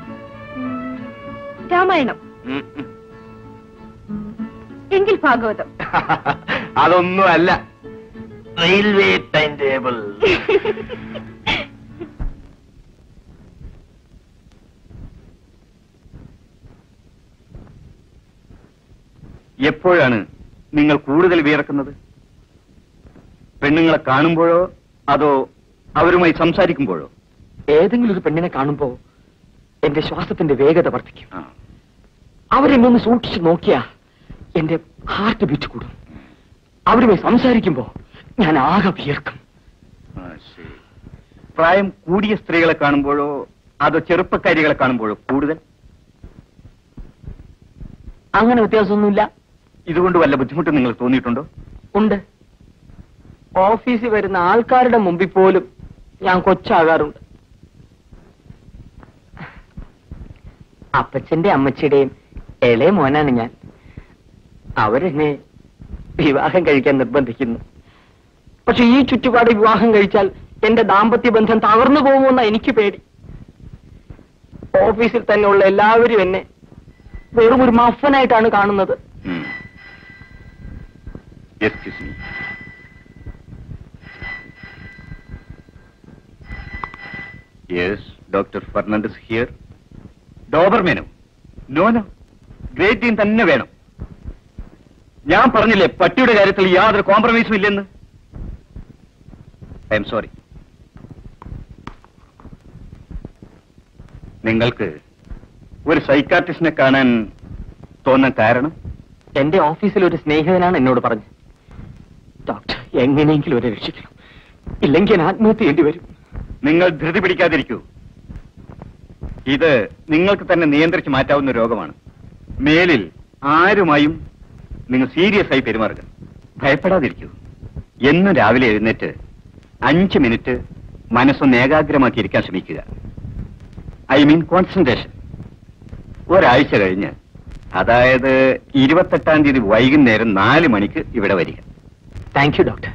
രാമായണം. എങ്കിൽ ഭാഗവതം. അതൊന്നും അല്ല. Railway time table. എപ്പോഴാണ് നിങ്ങൾ കൂടുതൽ വിയർക്കുന്നത്? പെണ്ണുങ്ങളെ കാണുമ്പോഴോ അതോ അവരുമായി സംസാരിക്കുമ്പോഴോ? ഏതെങ്കിലും ഒരു പെണ്ണിനെ കാണുമ്പോ എന്റെ ശ്വാസത്തിന്റെ വേഗത വർദ്ധിക്കും. അവരെന്നെ ഒന്ന് സൂക്ഷിച്ചു നോക്കിയാ എന്റെ ഹാർട്ട് ബീറ്റ് കൂടും. അവരുമായി സംസാരിക്കുമ്പോ ഞാൻ ആകെ വിയർക്കും. പ്രായം കൂടിയ സ്ത്രീകളെ കാണുമ്പോഴോ അതോ ചെറുപ്പക്കാരികളെ കാണുമ്പോഴോ കൂടുതൽ? അങ്ങനെ വ്യത്യാസമൊന്നുമില്ല. ഇതുകൊണ്ട് വല്ല ബുദ്ധിമുട്ടും നിങ്ങൾ തോന്നിയിട്ടുണ്ടോ? ഉണ്ട്. ഓഫീസിൽ വരുന്ന ആൾക്കാരുടെ മുമ്പിൽ പോലും ഞാൻ കൊച്ചാകാറുണ്ട്. അപ്പച്ചന്റെ അമ്മച്ചിയുടെയും ഇളയ മോനാണ് ഞാൻ. അവരെന്നെ വിവാഹം കഴിക്കാൻ നിർബന്ധിക്കുന്നു. പക്ഷെ ഈ ചുറ്റുപാട് വിവാഹം കഴിച്ചാൽ എന്റെ ദാമ്പത്യ ബന്ധം തകർന്നു പോകുമെന്ന എനിക്ക് പേടി. ഓഫീസിൽ തന്നെയുള്ള എല്ലാവരും എന്നെ വെറും ഒരു മഫനായിട്ടാണ് കാണുന്നത്. Yes, doctor Fernandes here. ഡോബർമേനോ? നോ നോ, ഗ്രേറ്റ് ഡീൻ തന്നെ വേണം. ഞാൻ പറഞ്ഞില്ലേ പട്ടിയുടെ കാര്യത്തിൽ യാതൊരു കോംപ്രമൈസും ഇല്ലെന്ന്. I'm sorry. നിങ്ങൾക്ക് ഒരു സൈക്കാട്രിസ്റ്റിനെ കാണാൻ തോന്നാൻ കാരണം? എന്റെ ഓഫീസിൽ ഒരു സ്നേഹിതനാണ് എന്നോട് പറഞ്ഞത്, ഡോക്ടർ എങ്ങനെയെങ്കിലും ഒരു രക്ഷിക്കണം, ഇല്ലെങ്കിൽ ഞാൻ ആത്മഹത്യ ചെയ്യേണ്ടി വരും. നിങ്ങൾ ധൃതി പിടിക്കാതിരിക്കൂ. ഇത് നിങ്ങൾക്ക് തന്നെ നിയന്ത്രിച്ച് മാറ്റാവുന്ന രോഗമാണ്. മേലിൽ ആരുമായും നിങ്ങൾ സീരിയസ് ആയി പെരുമാറുക. ഭയപ്പെടാതിരിക്കൂ. എന്നും രാവിലെ എഴുന്നേറ്റ് അഞ്ച് മിനിറ്റ് മനസ്സൊന്ന് ഏകാഗ്രമാക്കി ഇരിക്കാൻ ശ്രമിക്കുക. I mean concentration. ഒരാഴ്ച കഴിഞ്ഞ്, അതായത് ഇരുപത്തെട്ടാം തീയതി വൈകുന്നേരം നാല് മണിക്ക് ഇവിടെ വരിക. Thank you doctor.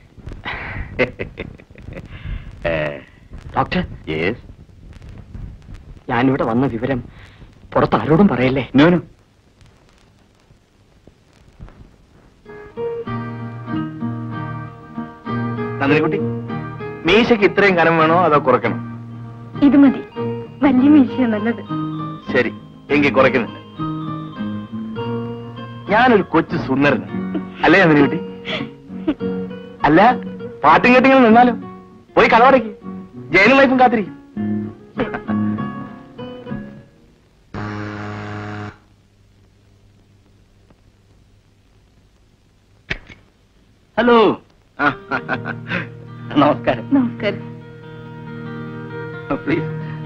Doctor, yes. ഞാനിവിടെ വന്ന വിവരം പുറത്ത് ആരോടും പറയല്ലേ? No no. നന്ദിനിക്കുട്ടി, മീശയ്ക്ക് ഇത്രയും കനം വേണോ അതോ കുറയ്ക്കണോ? ഇത് മതി. വലിയ മീശ നല്ലത്. ശരി, എങ്കിൽ കുറയ്ക്കുന്നില്ല. ഞാനൊരു കൊച്ചു സുന്ദരനാണ് അല്ലേ നന്ദിനിക്കുട്ടി? അല്ല, പാട്ടും കേട്ടിങ്ങനെ നിന്നാലോ? പോയി കടവടയ്ക്ക്. ജയിലും ലൈഫും കാത്തിരിക്കും. ഹലോ. നമസ്കാരം. നമസ്കാരം. പ്ലീസ്.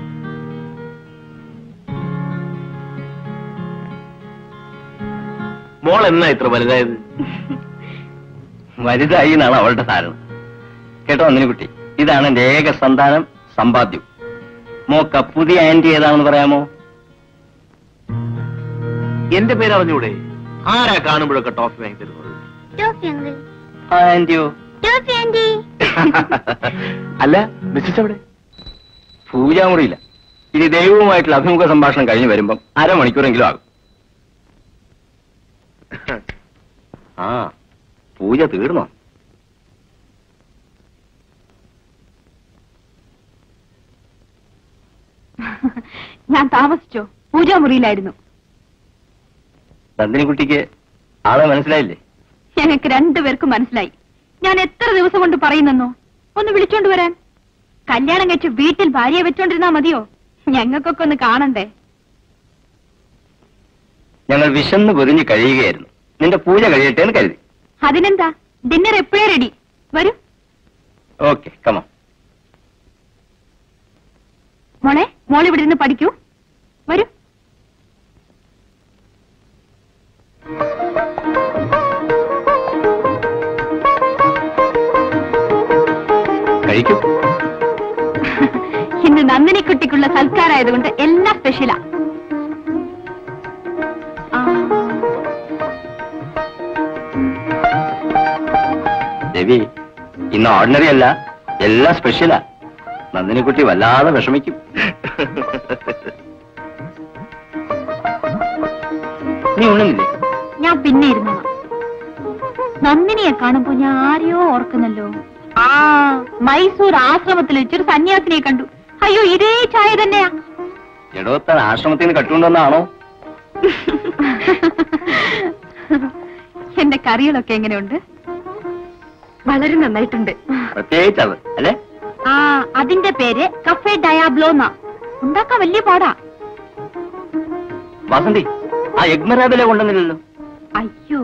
മോൾ എന്നാ ഇത്ര വലുതായത്? വലുതായി എന്നാണ് അവളുടെ ധാരണ. കേട്ടോ നന്ദിനിക്കുട്ടി, ഇതാണ് എന്റെ ഏക സന്താനം, സമ്പാദ്യം. മോക്ക പുതിയ ആന്റി ഏതാണെന്ന് പറയാമോ? എന്റെ പേര് അറിഞ്ഞൂടെ? ആരാ കാണുമ്പോഴൊക്കെ ടോഫി വാങ്ങി തരുന്നത്? Toffee uncle. ആന്റിയോ? Toffee aunty. അല്ല, മിസ്സസ് എവിടെ? പൂജാമുറിയില്ല. ഇനി ദൈവവുമായിട്ടുള്ള അഭിമുഖ സംഭാഷണം കഴിഞ്ഞ് വരുമ്പം അരമണിക്കൂറെങ്കിലും ആകും. ആ, പൂജ തീർന്നോ? ഞാൻ താമസിച്ചോ? പൂജാമുറിയിലായിരുന്നു. നന്ദിനിക്കുട്ടിക്ക് ആളെ മനസ്സിലായില്ലേ? ഞങ്ങൾക്ക് രണ്ടുപേർക്കും മനസ്സിലായി. ഞാൻ എത്ര ദിവസം കൊണ്ട് പറയുന്നെന്നോ ഒന്ന് വിളിച്ചോണ്ട് വരാൻ. കല്യാണം കഴിച്ച് വീട്ടിൽ ഭാര്യയെ വെച്ചോണ്ടിരുന്നാ മതിയോ? ഞങ്ങൾക്കൊക്കെ ഒന്ന് കാണണ്ടേ? ഞങ്ങൾ വിശന്ന് പൊരിഞ്ഞ് കഴിയുകയായിരുന്നു. നിന്റെ പൂജ കഴിയട്ടെ എന്ന് കരുതി. അതിനെന്താ, ഡിന്നർ എപ്പോഴേ റെഡി. വരൂ. Okay, come on. മോളെ, മോൾ ഇവിടെ ഇരുന്ന് പഠിക്കൂ. വരൂ. കഴിക്കൂ. ഇന്ന് നന്ദിനിക്കുട്ടിക്കുള്ള സൽക്കാരായതുകൊണ്ട് എല്ലാം സ്പെഷ്യലാ. രവി, ഇന്ന് ഓർഡിനറി അല്ല, എല്ലാം സ്പെഷ്യലാ. നന്ദിനിക്കുട്ടി വല്ലാതെ വിഷമിക്കും. നീ ഉണ്ണുന്നില്ലേ? ഞാൻ പിന്നെ ഇരുന്നോ. നന്ദിനിയെ കാണുമ്പോ ഞാൻ ആരെയോ ഓർക്കുന്നല്ലോ. ആ, മൈസൂർ ആശ്രമത്തിൽ വെച്ചൊരു സന്യാസിനെ കണ്ടു. അയ്യോ, ഇതേ ചായ തന്നെയാ. എടോത്താൻ ആശ്രമത്തിൽ നിന്ന് കട്ടുകൊണ്ടുവന്നാണോ? എന്റെ കറികളൊക്കെ എങ്ങനെയുണ്ട്? വളരെ നന്നായിട്ടുണ്ട്. പ്രത്യേകിച്ച് അത് അല്ലേ? ആ, അതിന്റെ പേര് കഫേ ഡയാബ്ലോന്ന. ഉണ്ടാക്കാൻ വലിയ പാടാ. വസന്തി, ആ എഗ്മറാബിലെ കൊണ്ടുവന്നില്ലല്ലോ. അയ്യോ,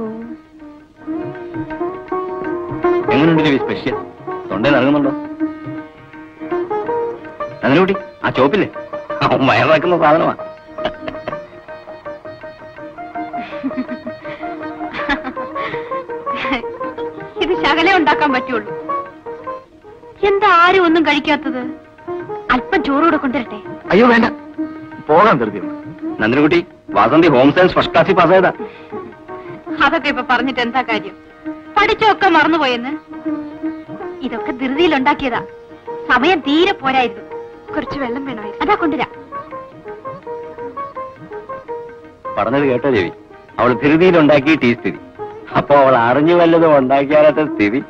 എങ്ങനെയുണ്ട് രവി സ്പെഷ്യൽ? തൊണ്ടയിൽ ഇറങ്ങുന്നുണ്ടോ? അതിനുകൂടി ആ ചോപ്പില്ലേ, അവൻ വയറിറക്കുന്ന സാധനമാ. ഇത് ശകലേ ഉണ്ടാക്കാൻ പറ്റുള്ളൂ. എന്താ ആരും ഒന്നും കഴിക്കാത്തത്? അല്പം ചോറൂടെ കൊണ്ടുവരട്ടെ? അയ്യോ വേണ്ട, പോകാൻ ധൃതി. Nandinikutty, Vasanthi home science first ക്ലാസ്സിൽ പാസ്സായതാ. അതൊക്കെ ഇപ്പൊ പറഞ്ഞിട്ട് എന്താ കാര്യം? പഠിച്ചൊക്കെ മറന്നുപോയെന്ന്. ഇതൊക്കെ ധൃതിയിൽ ഉണ്ടാക്കിയതാ. സമയം തീരെ പോരായിരുന്നു. കുറച്ച് വെള്ളം വേണമായിരുന്നു. അതാ കൊണ്ടുവരാം. പറഞ്ഞത് കേട്ടോ രവി, അവൾ ധൃതിയിലുണ്ടാക്കി ടീ സ്ഥിതി. അപ്പൊ അവൾ അറിഞ്ഞു വല്ലതും ഉണ്ടാക്കിയാലത്തെ സ്ഥിതി.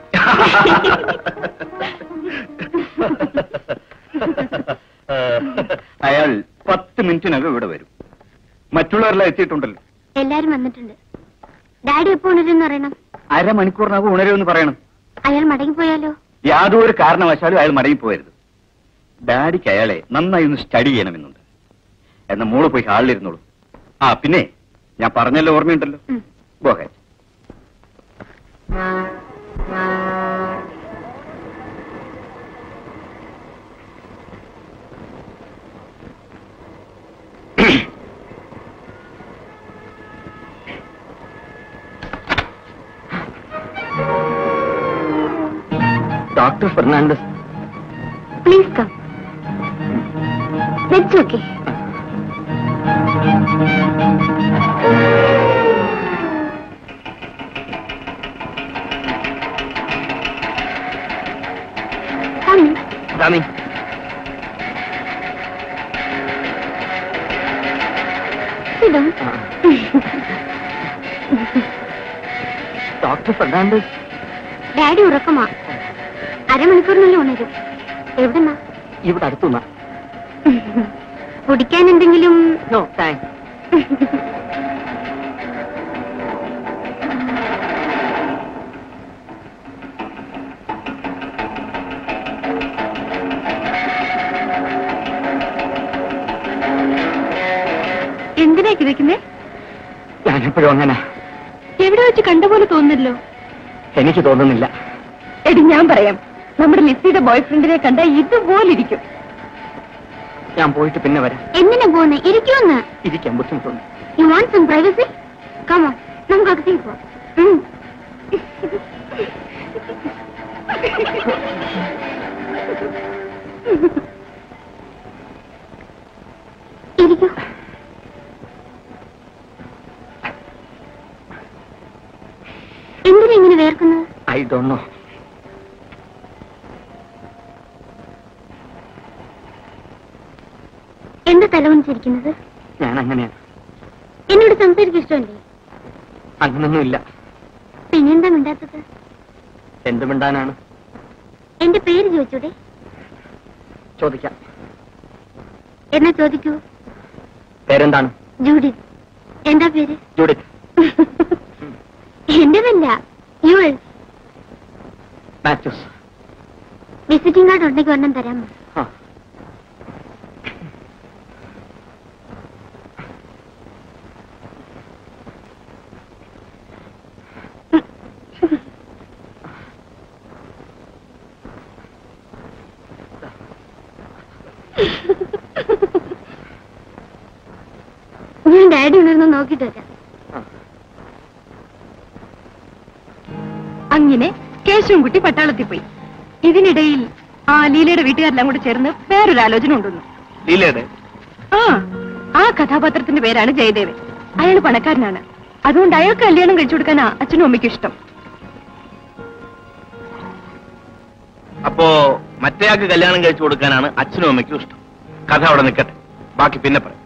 അയാൾ പത്ത് മിനിറ്റിനകം ഇവിടെ വരും. മറ്റുള്ളവരെല്ലാം എത്തിയിട്ടുണ്ടല്ലോ. എല്ലാരും വന്നിട്ടുണ്ട്. ഡാഡി എപ്പോ ഉണരുമെന്ന് അറിയണം. അരമണിക്കൂറിനകം ഉണരുമെന്ന് പറയണം. അയാൾ മടങ്ങിപ്പോയാലോ? യാതൊരു കാരണവശാലും അയാൾ മടങ്ങിപ്പോയരുത്. ഡാഡിക്ക് അയാളെ നന്നായി ഒന്ന് സ്റ്റഡി ചെയ്യണമെന്നുണ്ട്. എന്നാ മോള് പോയി ഹാളിലിരുന്നോളൂ. ആ പിന്നെ ഞാൻ പറഞ്ഞല്ലോ, ഓർമ്മയുണ്ടല്ലോ. ഗോഹേ. Doctor Fernandes, please come. It's okay. Come in. Come. Sit down. Doctor Fernandes. Daddy ഉറക്കമാ. അരമണിക്കൂറിനുള്ളിൽ ഉണരും. എവിടെന്നാ? ഇവിടെ അടുത്തുനിന്നാ. കുടിക്കാൻ എന്തെങ്കിലും? No thanks. എന്തിനാ കിതയ്ക്കുന്നേ? ഞാനെപ്പോഴും അങ്ങനെ. എവിടെ വെച്ച് കണ്ട പോലെ തോന്നുന്നല്ലോ. എനിക്ക് തോന്നുന്നില്ല. എടി, ഞാൻ പറയാം. നമ്മുടെ ലിസിയുടെ ബോയ്ഫ്രണ്ടിനെ കണ്ട ഇതുപോലിരിക്കും. ഞാൻ പോയിട്ട് പിന്നെ വരാം. എന്തിനാ പോന്നെ? ഇരിക്കുമെന്ന്. ഇരിക്കാൻ ബുദ്ധിമുട്ടുണ്ട്. You want some privacy? Come on, നമുക്ക് അകത്തേക്ക് പോവാം. ഇരിക്കൂ. എന്തിനാ ഇങ്ങനെ വേർക്കുന്നത്? I don't know. എന്താ തലവണിച്ചിരിക്കുന്നത്? ഞാൻ അങ്ങനെയാണ്. എന്നോട് സംസാരിക്കാൻ ഇഷ്ടമല്ലേ? അങ്ങനൊന്നുമില്ല. പിന്നെന്താ മിണ്ടാത്തത്? എന്ത് മിണ്ടാനാണ്? എന്റെ പേര് ചോദിച്ചൂടെ? ചോദിക്കാം. എന്നാ ചോദിക്കൂ. പേരെന്താണ്? ജൂഡിത്ത്. എന്താ പേര്? ജൂഡിത്ത്. എന്റേതല്ല, യുവർ. മാത്യൂസ്. വിസിറ്റിംഗ് കാർഡ് ഉണ്ടെങ്കിൽ ഒരെണ്ണം തരാമോ? ഞാൻ ഡാഡി ഉണർന്ന് നോക്കിട്ട് വരാം. അങ്ങനെ കേശവൻകുട്ടി പട്ടാളത്തിൽ പോയി. ഇതിനിടയിൽ ആ ലീലയുടെ വീട്ടുകാരെല്ലാം കൂടെ ചേർന്ന് വേറൊരു ആലോചന ഉണ്ടെന്നു. ലീലയുടെ? ആ ആ കഥാപാത്രത്തിന്റെ പേരാണ് ജയദേവൻ. അയാൾ പണക്കാരനാണ്. അതുകൊണ്ട് അയാൾക്ക് കല്യാണം കഴിച്ചു കൊടുക്കാനാ അച്ഛനും അമ്മയ്ക്കും ഇഷ്ടം. അപ്പോ മറ്റേയാൾക്ക് കല്യാണം കഴിച്ചു കൊടുക്കാനാണ് അച്ഛനും അമ്മയ്ക്കും ഇഷ്ടം. കഥ അവിടെ നിൽക്കട്ടെ, ബാക്കി പിന്നെ പറയാം.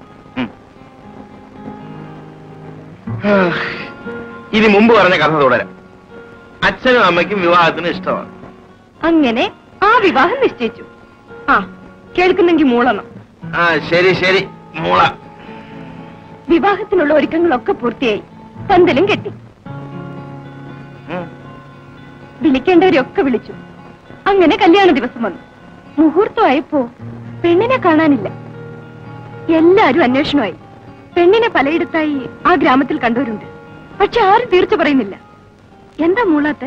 ഇനി മുമ്പ് പറഞ്ഞ കഥ തുടരാം. അച്ഛനും അമ്മയ്ക്കും വിവാഹത്തിന് ഇഷ്ടമാണ്. അങ്ങനെ ആ വിവാഹം നിശ്ചയിച്ചു. ആ കേൾക്കുന്നെങ്കിൽ മൂളണം. ആ ശരി ശരി, മൂള. വിവാഹത്തിനുള്ള ഒരുക്കങ്ങളൊക്കെ പൂർത്തിയായി. പന്തലും കെട്ടി. വിളിക്കേണ്ടവരെയൊക്കെ വിളിച്ചു. അങ്ങനെ കല്യാണ ദിവസം വന്നു. മുഹൂർത്തമായപ്പോ പെണ്ണിനെ കാണാനില്ല. എല്ലാരും അന്വേഷണമായി. പെണ്ണിനെ പലയിടത്തായി ആ ഗ്രാമത്തിൽ കണ്ടവരുണ്ട്. പക്ഷെ ആരും തീർച്ച പറയുന്നില്ല. എന്താ മൂളാത്തെ?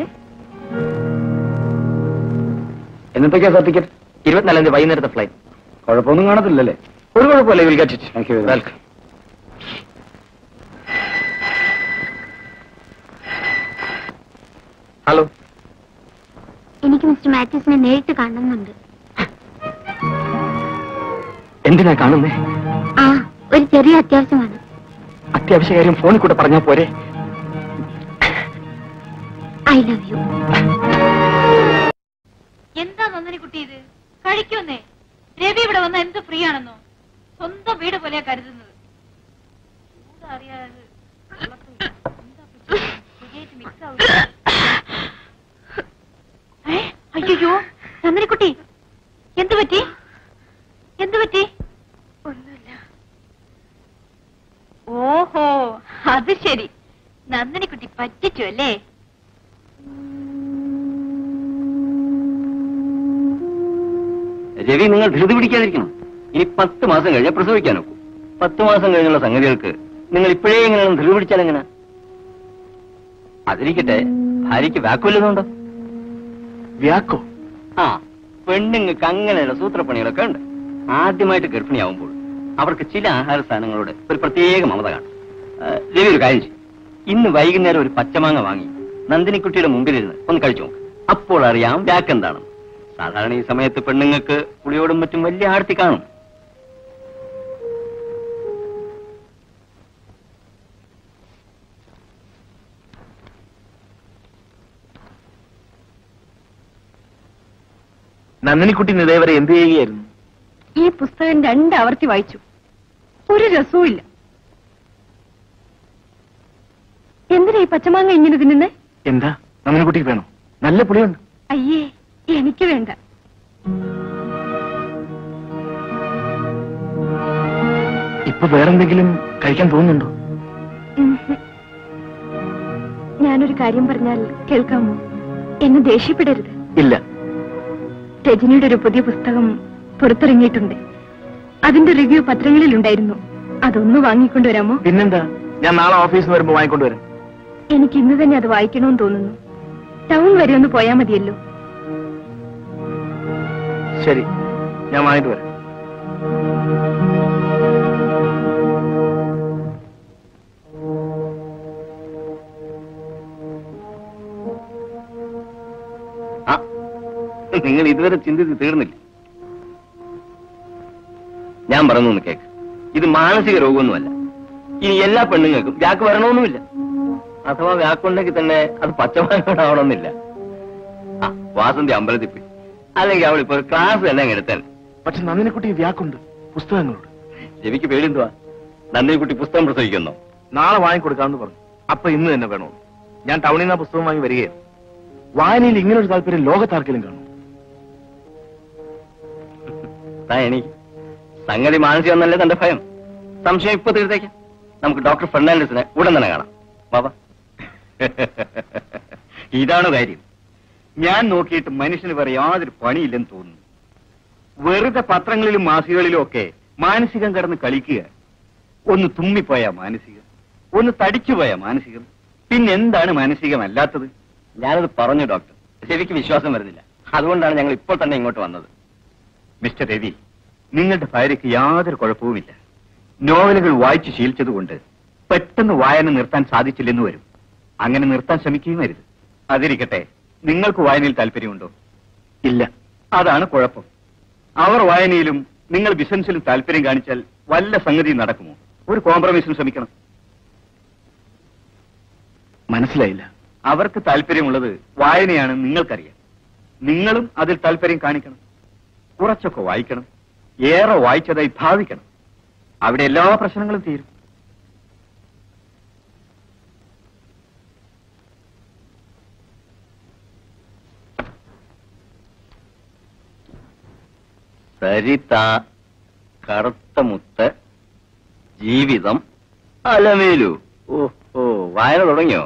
എന്നത്തേക്കാ സർട്ടിഫിക്കറ്റ്? ഇരുപത്തിനാലാം തീയതി വൈകുന്നേരത്തെ ഫ്ലൈറ്റ്. കുഴപ്പമൊന്നും കാണത്തില്ലല്ലേ? ഒരു കുഴപ്പമില്ല. Will get it. Thank you. Welcome. Hello. എനിക്ക് മിസ്റ്റർ മാത്യൂസിനെ നേരിട്ട് കാണണമെന്നുണ്ട്. എന്തിനാ കാണുന്നേ? ആ ഒരു ചെറിയ അത്യാവശ്യമാണ്. അത്യാവശ്യ കാര്യം ഫോണിൽ കൂടെ പറഞ്ഞാ പോരെ? I love you. എന്താ നന്ദിനി കുട്ടി ഇത്? കഴിക്കുന്നേ. രവി ഇവിടെ വന്ന എന്ത് ഫ്രീ ആണെന്നോ? സ്വന്തം വീട് പോലെയാ കരുതുന്നത്. അറിയാതെ അയ്യോ നന്ദിനിക്കുട്ടി, എന്തു പറ്റി? എന്തു പറ്റി? ഒന്നുമില്ല. ഓഹോ അത് ശരി, നന്ദിനിക്കുട്ടി പറ്റിച്ചു അല്ലേ? രവി, നിങ്ങൾ ധൃതി പിടിക്കാതിരിക്കണം. ഇനി പത്ത് മാസം കഴിഞ്ഞാൽ പ്രസവിക്കാൻ നോക്കൂ. പത്ത് മാസം കഴിഞ്ഞുള്ള സംഗതികൾക്ക് നിങ്ങൾ ഇപ്പോഴേ ഇങ്ങനെ ധൃതി പിടിച്ചാൽ എങ്ങനെ? അതിരിക്കട്ടെ, ഭാര്യയ്ക്ക് വ്യാക്കുവല്ലതുണ്ടോ? വ്യാക്കോ? ആ, പെണ്ണുങ്ങൾക്ക് അങ്ങനെയുള്ള സൂത്രപ്പണികളൊക്കെ ഉണ്ട്. ആദ്യമായിട്ട് ഗർഭിണിയാവുമ്പോൾ അവർക്ക് ചില ആഹാര സാധനങ്ങളോട് ഒരു പ്രത്യേക മമത കാണും. രവി ഒരു കാര്യം ചെയ്യും, ഇന്ന് വൈകുന്നേരം ഒരു പച്ചമാങ്ങ വാങ്ങി നന്ദിനിക്കുട്ടിയുടെ മുമ്പിലിരുന്ന് ഒന്ന് കഴിച്ചു നോക്ക്. അപ്പോൾ അറിയാം വ്യാക്കെന്താണെന്ന്. സാധാരണ ഈ സമയത്ത് പെണ്ണുങ്ങൾക്ക് പുളിയോടും മറ്റും വലിയ ആർത്തി കാണും. നന്ദിനിക്കുട്ടി ഇതേവരെ എന്ത് ചെയ്യുകയായിരുന്നു? ഈ പുസ്തകം രണ്ടാവർത്തി വായിച്ചു. ഒരു രസവും ഇല്ല. എന്തിനാ ഈ പച്ചമാങ്ങ ഇങ്ങനെ തിന്നുന്നേ? എന്താ നന്ദിനിക്കുട്ടിക്ക് വേണോ? നല്ല പുളിയുണ്ട്. അയ്യേ, എനിക്ക് വേണ്ട. ഇപ്പൊ വേറെന്തെങ്കിലും കഴിക്കാൻ തോന്നുന്നുണ്ടോ? ഞാനൊരു കാര്യം പറഞ്ഞാൽ കേൾക്കാമോ? എന്നെ ദേഷ്യപ്പെടരുത്. ഇല്ല. രജനിയുടെ ഒരു പുതിയ പുസ്തകം പുറത്തിറങ്ങിയിട്ടുണ്ട്. അതിന്റെ റിവ്യൂ പത്രങ്ങളിലുണ്ടായിരുന്നു. അതൊന്ന് വാങ്ങിക്കൊണ്ടുവരാമോ? പിന്നെന്താ, ഞാൻ നാളെ ഓഫീസിൽ വരുമ്പോ വാങ്ങിക്കൊണ്ടുവരാം. എനിക്ക് ഇന്ന് തന്നെ അത് വായിക്കണമെന്ന് തോന്നുന്നു. ടൗൺ വരെ ഒന്ന് പോയാൽ മതിയല്ലോ. ശരി, ഞാൻ വാങ്ങിട്ട് വരാം. നിങ്ങൾ ഇതുവരെ ചിന്തിച്ച് തീർന്നില്ല. ഞാൻ പറഞ്ഞു കേക്ക്, ഇത് മാനസിക രോഗമൊന്നുമല്ല. ഇനി എല്ലാ പെണ്ണുങ്ങൾക്കും വ്യാക്ക് വരണമെന്നുമില്ല. അഥവാ വ്യാക്കുണ്ടെങ്കിൽ തന്നെ അത് പച്ചമാങ്ങോടാവണമെന്നില്ല. ആ വാസന്തി അമ്പലത്തിൽ പോയി, അല്ലെങ്കിൽ അവളിപ്പോ ഒരു ക്ലാസ് തന്നെ അങ്ങ് എടുത്താൽ. പക്ഷെ നന്ദിനിക്കുട്ടി വ്യാക്കുണ്ട് പുസ്തകങ്ങളോട്. രവിക്ക് പേടിന്തുവാ? നന്ദിനിക്കുട്ടി പുസ്തകം പ്രസവിക്കുന്നോ? നാളെ വാങ്ങിക്കൊടുക്കാമെന്ന് പറഞ്ഞു. അപ്പൊ ഇന്ന് തന്നെ വേണോ? ഞാൻ ടൗണിൽ നിന്ന് ആ പുസ്തകം വാങ്ങി വരികയാണ്. വായനയിൽ ഇങ്ങനൊരു താല്പര്യം ലോകത്താർക്കെങ്കിലും കാണും? എനിക്ക് സംഗതി മാനസികം എന്നല്ലേ തന്റെ ഭയം? സംശയം ഇപ്പൊ തീർത്തേക്കാം. നമുക്ക് ഡോക്ടർ ഫെർണാണ്ടസിനെ ഉടൻ തന്നെ കാണാം. ബാബാ, ഇതാണ് കാര്യം. ഞാൻ നോക്കിയിട്ട് മനുഷ്യന് വേറെ യാതൊരു പണിയില്ലെന്ന് തോന്നുന്നു. വെറുതെ പത്രങ്ങളിലും മാസികകളിലും ഒക്കെ മാനസികം കിടന്ന് കളിക്കുക. ഒന്ന് തുമ്മിപ്പോയാ മാനസികം, ഒന്ന് തടിച്ചുപോയാ മാനസികം, പിന്നെന്താണ് മാനസികമല്ലാത്തത്? ഞാനത് പറഞ്ഞു ഡോക്ടർ, രവിക്ക് വിശ്വാസം വരുന്നില്ല. അതുകൊണ്ടാണ് ഞങ്ങൾ ഇപ്പോൾ തന്നെ ഇങ്ങോട്ട് വന്നത്. മിസ്റ്റർ രവി, നിങ്ങളുടെ ഭാര്യയ്ക്ക് യാതൊരു കുഴപ്പവുമില്ല. നോവലുകൾ വായിച്ചു ശീലിച്ചതുകൊണ്ട് പെട്ടെന്ന് വായന നിർത്താൻ സാധിച്ചില്ലെന്ന് വരും. അങ്ങനെ നിർത്താൻ ശ്രമിക്കുകയും വരുത്. അതിരിക്കട്ടെ, നിങ്ങൾക്ക് വായനയിൽ താല്പര്യമുണ്ടോ? ഇല്ല. അതാണ് കുഴപ്പം. അവർ വായനയിലും നിങ്ങൾ ബിസിനസ്സിലും താല്പര്യം കാണിച്ചാൽ വല്ല സംഗതി നടക്കുമോ? ഒരു കോംപ്രമൈസിന് ശ്രമിക്കണം. മനസ്സിലായില്ല. അവർക്ക് താല്പര്യമുള്ളത് വായനയാണ്, നിങ്ങൾക്കറിയാം. നിങ്ങളും അതിൽ താല്പര്യം കാണിക്കണം. കുറച്ചൊക്കെ വായിക്കണം, ഏറെ വായിച്ചതായി ഭാവിക്കണം. അവിടെ എല്ലാ പ്രശ്നങ്ങളും തീരും. സരിത, കറുത്ത മുത്ത്, ജീവിതം, അലമേലു. ഓ ഓ വായന തുടങ്ങിയോ?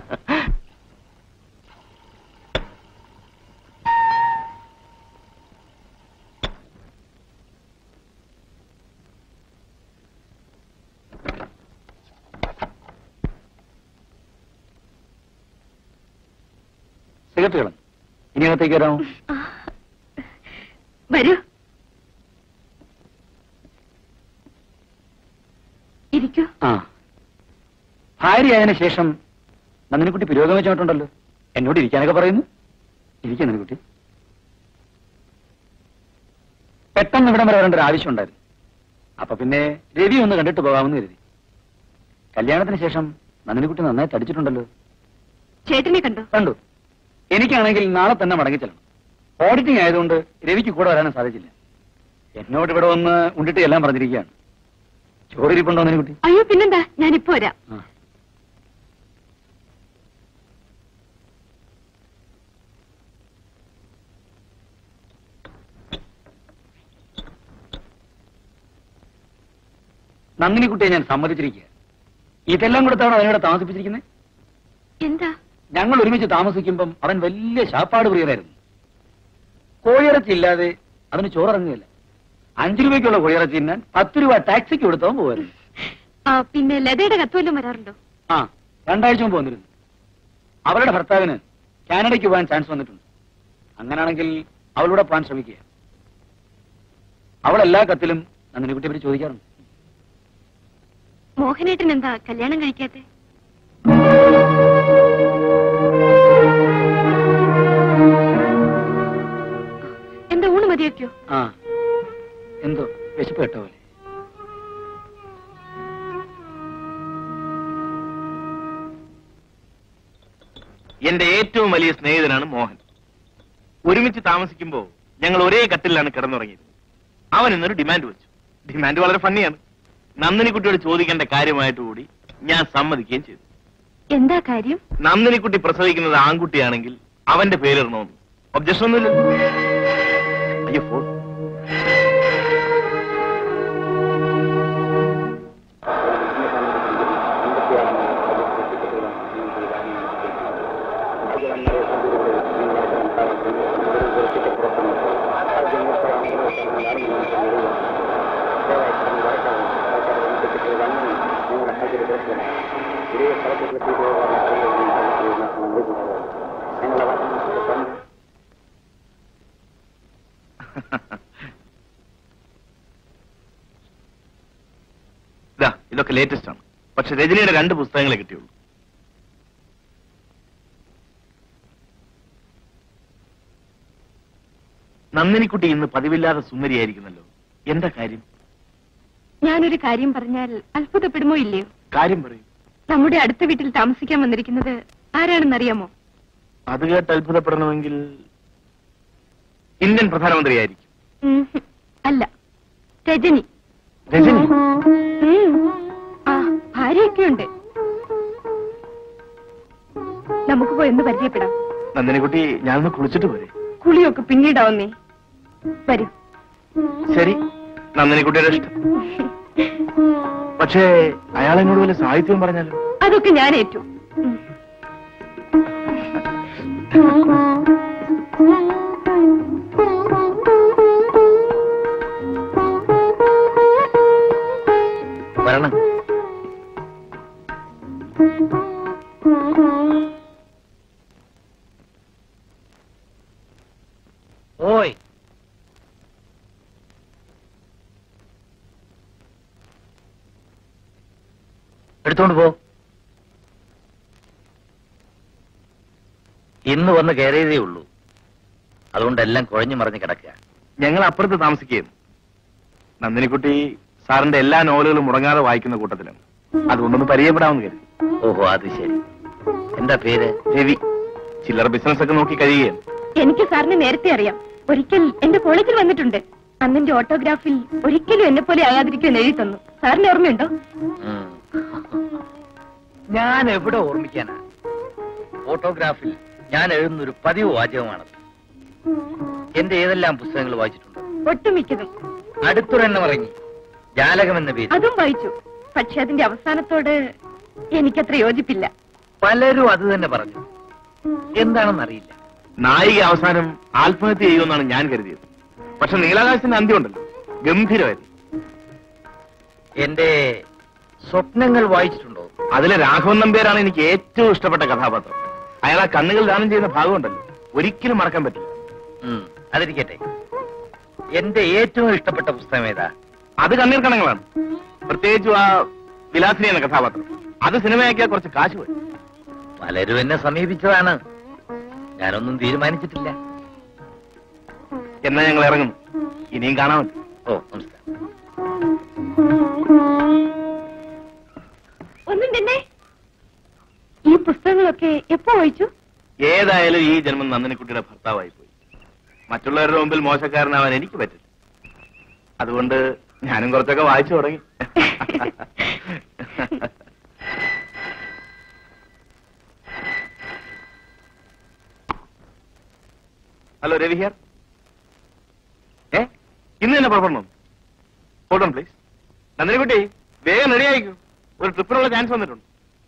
സിഗരറ്റ് കളഞ്ഞു. ഇനി അകത്തേക്ക് വരാമോ? വരൂ, ഇരിക്കൂ. ആ, ഭാര്യയായതിനു ശേഷം നന്ദിനിക്കുട്ടി പുരോഗമിച്ചിട്ടുണ്ടല്ലോ. എന്നോട് ഇരിക്കാനൊക്കെ പറയുന്നു. ഇരിക്കാൻ നന്ദിനിക്കുട്ടി. പെട്ടെന്ന് ഇവിടം വരെ വരേണ്ട ഒരു ആവശ്യം ഉണ്ടായിരുന്നു. അപ്പൊ പിന്നെ രവി ഒന്ന് കണ്ടിട്ട് പോകാമെന്ന് കരുതി. കല്യാണത്തിന് ശേഷം നന്ദിനിക്കുട്ടി നന്നായി തടിച്ചിട്ടുണ്ടല്ലോ. ചേട്ടനെ കണ്ടോ? കണ്ടു. എനിക്കാണെങ്കിൽ നാളെ തന്നെ മടങ്ങിച്ചെല്ലണം. ഓഡിറ്റിംഗ് ആയതുകൊണ്ട് രവിക്ക് കൂടെ വരാനും സാധിച്ചില്ല. എന്നോട് ഇവിടെ വന്ന് ഉണ്ടിട്ട് എല്ലാം പറഞ്ഞിരിക്കുകയാണ്. ചോറിരിപ്പുണ്ടോ നന്ദിനിക്കുട്ടി? അയ്യോ പിന്നെന്താ, ഞാനിപ്പോ വരാം. ആ. നന്ദിനിക്കുട്ടിയെ ഞാൻ സമ്മതിച്ചിരിക്കുക. ഇതെല്ലാം കൊടുത്താണ് അവനോട് താമസിപ്പിച്ചിരിക്കുന്നത്. എന്താ? ഞങ്ങൾ ഒരുമിച്ച് താമസിക്കുമ്പം അവൻ വലിയ ശാപ്പാട് പ്രിയരായിരുന്നു. കോഴിയിറച്ചി ഇല്ലാതെ അവന് ചോറിറങ്ങുകയില്ല. അഞ്ചു രൂപയ്ക്കുള്ള കോഴിയിറച്ചി തിന്നാൻ പത്ത് രൂപ ടാക്സിക്ക് കൊടുത്തവൻ പോകായിരുന്നു. ആ പിന്നെ ലതയുടെ കത്തുവല്ലം വരാറുണ്ടോ? ആ, രണ്ടാഴ്ച മുമ്പ് വന്നിരുന്നു. അവരുടെ ഭർത്താവിന് കാനഡയ്ക്ക് പോകാൻ ചാൻസ് വന്നിട്ടുണ്ട്. അങ്ങനാണെങ്കിൽ അവളൂടെ പോകാൻ ശ്രമിക്കുക. അവൾ എല്ലാ കത്തിലും നന്ദിനിക്കുട്ടിയെ പറ്റി ചോദിക്കാറുണ്ട്. മോഹനേട്ടൻ എന്താ കല്യാണം കഴിക്കാത്തെ? എന്താ ഊണ് മതിയാക്കിയോ? ആ, എന്തോ വിശപ്പ് കേട്ട പോലെ. എന്റെ ഏറ്റവും വലിയ സ്നേഹിതനാണ് മോഹൻ. ഒരുമിച്ച് താമസിക്കുമ്പോ ഞങ്ങൾ ഒരേ കട്ടിലാണ് കിടന്നുറങ്ങിയത്. അവൻ ഇന്നൊരു ഡിമാൻഡ് വെച്ചു. ഡിമാൻഡ് വളരെ ഫണ്ണിയാണ്. നന്ദിനിക്കുട്ടിയോട് ചോദിക്കേണ്ട കാര്യമായിട്ട് കൂടി ഞാൻ സമ്മതിക്കുകയും ചെയ്തു. എന്താ കാര്യം? നന്ദിനിക്കുട്ടി പ്രസവിക്കുന്നത് ആൺകുട്ടിയാണെങ്കിൽ അവന്റെ പേരിടണമെന്ന്. ഒബ്ജക്ഷൻ ഒന്നുമില്ലല്ലോ. അയ്യോ ഫോൺ. ഇതാ ഇതൊക്കെ ലേറ്റസ്റ്റ് ആണ്. പക്ഷെ രജനിയുടെ രണ്ട് പുസ്തകങ്ങളെ കിട്ടിയുള്ളൂ. നന്ദിനിക്കുട്ടി ഇന്ന് പതിവില്ലാതെ സുന്ദരിയായിരിക്കുന്നല്ലോ. എന്താ കാര്യം? ഞാനൊരു കാര്യം പറഞ്ഞാൽ അത്ഭുതപ്പെടുമോ ഇല്ലയോ? കാര്യം പറയൂ. നമ്മുടെ അടുത്ത വീട്ടിൽ താമസിക്കാൻ വന്നിരിക്കുന്നത് ആരാണെന്നറിയാമോ? അത് കേട്ട് അത്ഭുതപ്പെടണമെങ്കിൽ ഇന്ത്യൻ പ്രധാനമന്ത്രിയായിരിക്കും. ഉം, അല്ല, രജനി. രജനി? ഉം, ആ ഭാര്യയൊക്കെയുണ്ട്. നമുക്ക് പോയി ഒന്ന് പരിചയപ്പെടാം. നന്ദിനിക്കുട്ടി, ഞാനൊന്ന് കുളിച്ചിട്ട് പോരെ? കുളിയൊക്കെ പിന്നീടാവുന്നേ. വരൂ. ശരി, നന്ദിനിക്കുട്ടിയുടെ ഇഷ്ടം. പക്ഷേ അയാളെന്നോട് വല്ല സാഹിത്യം പറഞ്ഞാലോ? അതൊക്കെ ഞാൻ ഏറ്റു. വരണം. ഓയ് എടുത്തോണ്ട് പോ. ഇന്ന് വന്ന് കയറിയതേ ഉള്ളൂ. അതുകൊണ്ടെല്ലാം കുഴഞ്ഞു മറിഞ്ഞ് കിടക്കുക. ഞങ്ങൾ അപ്പുറത്ത് താമസിക്കുകയും നന്ദിനിക്കുട്ടി സാറിന്റെ എല്ലാ നോവലുകളും മുടങ്ങാതെ വായിക്കുന്ന കൂട്ടത്തിലാണ്. അതുകൊണ്ടൊന്ന് പരിചയപ്പെടാമെന്ന് കരുതി. ഓഹോ, അത് ശരി. എന്താ പേര്? രവി. ചില്ലറ ബിസിനസ് ഒക്കെ നോക്കി കഴിയുകയാണ്. എനിക്ക് സാറിനെ നേരത്തെ അറിയാം. ഒരിക്കൽ എന്റെ കോളേജിൽ വന്നിട്ടുണ്ട്. അന്നെന്റെ ഓട്ടോഗ്രാഫിൽ ഒരിക്കലും എന്നെ പോലെ ആയാതിരിക്കുമെന്ന് എഴുതി തന്നു. സാറിന് ഓർമ്മയുണ്ടോ? ഞാൻ എവിടെ ഓർമ്മിക്കാനാ? ഫോട്ടോഗ്രാഫിൽ ഞാൻ എഴുതുന്നൊരു പതിവ് വാചകമാണ്. എന്റെ ഏതെല്ലാം പുസ്തകങ്ങൾ വായിച്ചിട്ടുണ്ട്? ഒട്ടുമിക്കതും. അടുത്തൊരെണ്ണം ഇറങ്ങി, ജാലകം എന്ന പേര്. അതും വായിച്ചു. പക്ഷെ അതിന്റെ അവസാനത്തോട് എനിക്കത്ര യോജിപ്പില്ല. പലരും അത് തന്നെ പറഞ്ഞു. എന്താണെന്നറിയില്ല. നായിക അവസാനം ആത്മഹത്യ ചെയ്യുമെന്നാണ് ഞാൻ കരുതിയത്. പക്ഷെ നീലാകാശത്തിന്റെ അന്ത്യം ഉണ്ടല്ലോ, ഗംഭീരമായിരുന്നു. എന്റെ സ്വപ്നങ്ങൾ വായിച്ചിട്ടുണ്ടോ? അതിലെ രാഘവൻ നമ്പ്യാരാണ് എനിക്ക് ഏറ്റവും ഇഷ്ടപ്പെട്ട കഥാപാത്രം. അയാൾ ആ കണ്ണുകൾ ദാനം ചെയ്യുന്ന ഭാഗമുണ്ടല്ലോ, ഒരിക്കലും മറക്കാൻ പറ്റില്ല. അതിരിക്കട്ടെ, എന്റെ ഏറ്റവും ഇഷ്ടപ്പെട്ട പുസ്തകം ഏതാ? അത് കണ്ണീർ കണങ്ങളാണ്. പ്രത്യേകിച്ചും ആ വിലാസിനി എന്ന കഥാപാത്രം. അത് സിനിമയാക്കിയാൽ കുറച്ച് കാശ് പോയി. പലരും എന്നെ സമീപിച്ചതാണ്. ഞാനൊന്നും തീരുമാനിച്ചിട്ടില്ല. എന്നാ ഞങ്ങൾ ഇറങ്ങുന്നു. ഇനിയും കാണാമല്ലോ. ഓ, നമസ്കാരം. ഒന്നും തന്നെ. ഈ പുസ്തകങ്ങളൊക്കെ എപ്പോ വായിച്ചു? ഏതായാലും ഈ ജന്മം നന്ദിനിക്കുട്ടിയുടെ ഭർത്താവായി പോയി. മറ്റുള്ളവരുടെ മുമ്പിൽ മോശക്കാരനാവാൻ എനിക്ക് പറ്റില്ല. അതുകൊണ്ട് ഞാനും കുറച്ചൊക്കെ വായിച്ചു തുടങ്ങി. Hello, Ravi here. ഏ ഇന്ന് തന്നെ പുറപ്പെടണം. Hold on please. നന്ദിനിക്കുട്ടി, വേഗം റെഡി ആയിക്കൂ. ഒരു ട്രിപ്പിനുള്ള ചാൻസ് വന്നിട്ടുണ്ട്.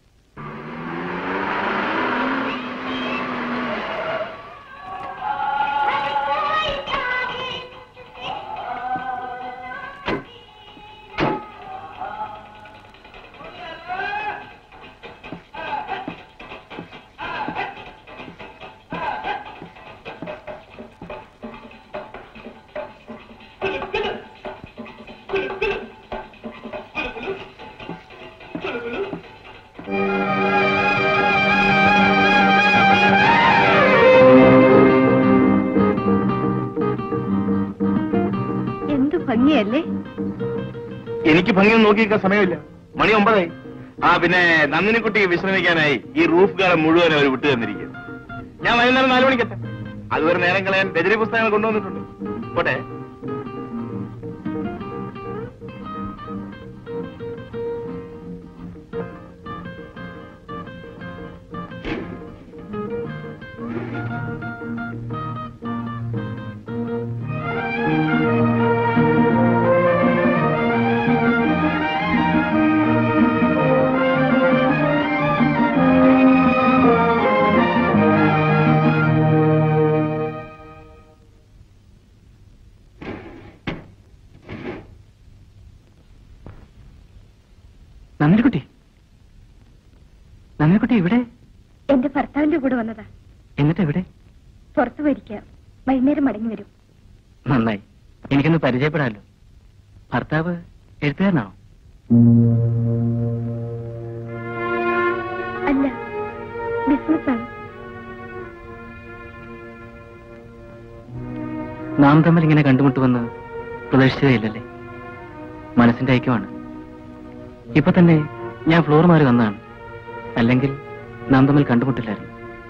ഭംഗിയല്ലേ? എനിക്ക് ഭംഗിയൊന്നും നോക്കിയിരിക്കാൻ സമയമില്ല. മണി ഒമ്പതായി. ആ പിന്നെ നന്ദിനിക്കുട്ടിക്ക് വിശ്രമിക്കാനായി ഈ റൂഫ് ഗാർഡ് മുഴുവൻ അവർ വിട്ടു തന്നിരിക്കും. ഞാൻ വൈകുന്നേരം നാലു മണിക്കെത്താം. അതുവരെ നേരം കളയാൻ രജനി പുസ്തകങ്ങൾ കൊണ്ടുവന്നിട്ടുണ്ട്. പോട്ടെ. നന്ദിനിക്കുട്ടി, നന്ദിനിക്കുട്ടി ഇവിടെ? എന്റെ ഭർത്താവിന്റെ കൂടെ വന്നതാ. എന്നിട്ട് എവിടെ? പുറത്തു പോയിരിക്കാം. വൈകുന്നേരം മടങ്ങി വരും. നന്നായി, എനിക്കൊന്ന് പരിചയപ്പെടാമല്ലോ. ഭർത്താവ് എഴുത്തുകാരനാണോ? അല്ല, ബിസിനസ്സാണ്. നാം തമ്മിൽ ഇങ്ങനെ കണ്ടുമുട്ടുമെന്ന് പ്രതീക്ഷിച്ചതേയില്ലല്ലേ? മനസ്സിന്റെ ഐക്യമാണ്. ഇപ്പൊ തന്നെ ഞാൻ ഫ്ലോർ മാറി വന്നതാണ്. അല്ലെങ്കിൽ നാം തമ്മിൽ കണ്ടുമുട്ടില്ലായിരുന്നു.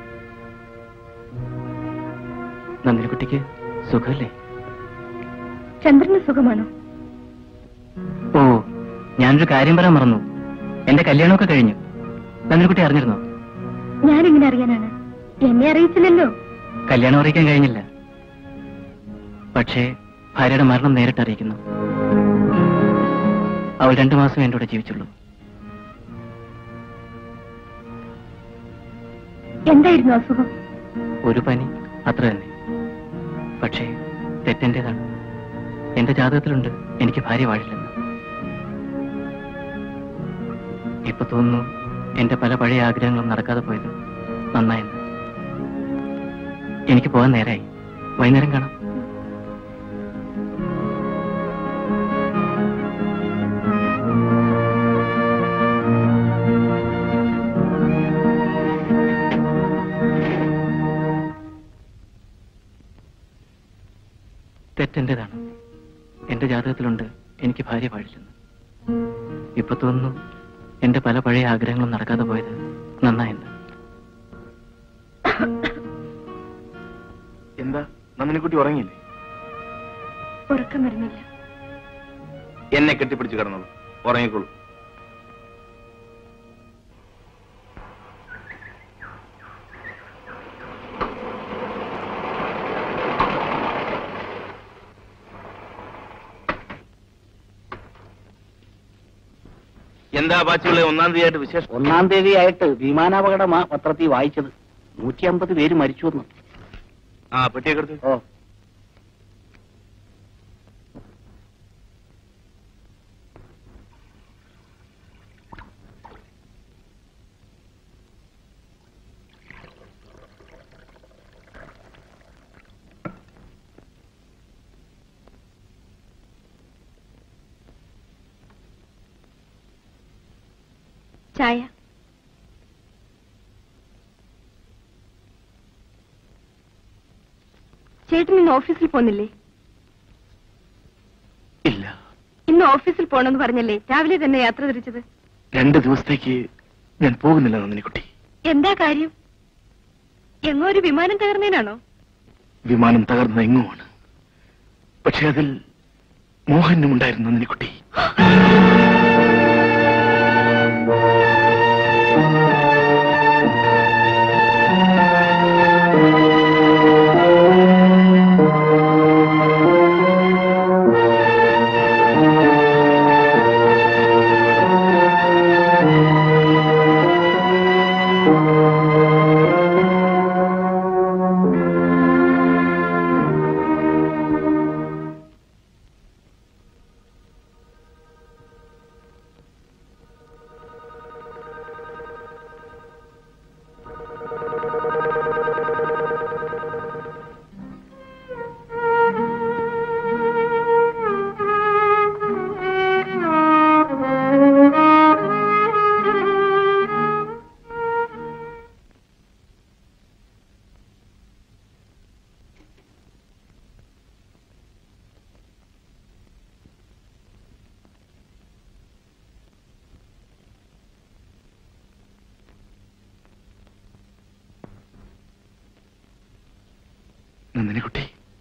നന്ദിനിക്കുട്ടിക്ക് സുഖമല്ലേ? ചന്ദ്രന് സുഖമാണോ? ഓ, ഞാനൊരു കാര്യം പറയാൻ മറന്നു. എന്റെ കല്യാണമൊക്കെ കഴിഞ്ഞു. നന്ദിനിക്കുട്ടി അറിഞ്ഞിരുന്നോ? ഞാനെങ്ങനെ അറിയാനാണ്? എന്നെ അറിയിച്ചില്ലല്ലോ. കല്യാണം അറിയിക്കാൻ കഴിഞ്ഞില്ല. പക്ഷേ ഭാര്യയുടെ മരണം നേരിട്ട് അറിയിക്കുന്നു. അവൾ രണ്ടു മാസം എന്റെ കൂടെ ജീവിച്ചുള്ളൂ. എന്തായിരുന്നു അസുഖം? ഒരു പനി, അത്ര തന്നെ. പക്ഷേ തെറ്റെന്റേതാണ്. എന്റെ ജാതകത്തിലുണ്ട് എനിക്ക് ഭാര്യ വാഴില്ലെന്ന്. ഇപ്പൊ തോന്നുന്നു എന്റെ പല പഴയ ആഗ്രഹങ്ങളും നടക്കാതെ പോയത് നന്നായെന്ന്. എനിക്ക് പോകാൻ നേരായി. വൈകുന്നേരം കാണാം. തെറ്റെന്റേതാണ്. എന്റെ ജാതകത്തിലുണ്ട് എനിക്ക് ഭാര്യ പാടില്ലെന്ന്. ഇപ്പൊ തോന്നുന്നു എന്റെ പല പഴയ ആഗ്രഹങ്ങളും നടക്കാതെ പോയത് നന്നായെന്ന്. എന്താ നന്ദിനിക്കുട്ടി ഉറങ്ങിയില്ലേ? ഉറക്കം വരുന്നില്ല. എന്നെ കെട്ടിപ്പിടിച്ച് കിടന്നോളൂ, ഉറങ്ങിക്കോളൂ. എന്താ ബാച്ചിയുള്ള ഒന്നാം തീയതിയായിട്ട് വിശേഷം? ഒന്നാം തീയതിയായിട്ട് വിമാനാപകടമാ പത്രത്തിൽ വായിച്ചത്. നൂറ്റി അമ്പത് പേര് മരിച്ചു എന്ന്. ആ പെട്ടിയൊക്കെ എടുത്ത്. ഓ ചായ. ചേട്ടൻ ഇന്ന് ഓഫീസിൽ പോന്നില്ലേ? ഇല്ല. ഇന്ന് ഓഫീസിൽ പോണെന്ന് പറഞ്ഞല്ലേ രാവിലെ തന്നെ യാത്ര തിരിച്ചത്? രണ്ട് ദിവസത്തേക്ക് ഞാൻ പോകുന്നില്ല നന്ദിനിക്കുട്ടി. എന്താ കാര്യം? എങ്ങോ ഒരു വിമാനം തകർന്നേനാണോ? വിമാനം തകർന്ന എങ്ങുമാണ്. പക്ഷെ അതിൽ മോഹനും ഉണ്ടായിരുന്നു നന്ദിനിക്കുട്ടി. നന്ദിനിക്കുട്ടി,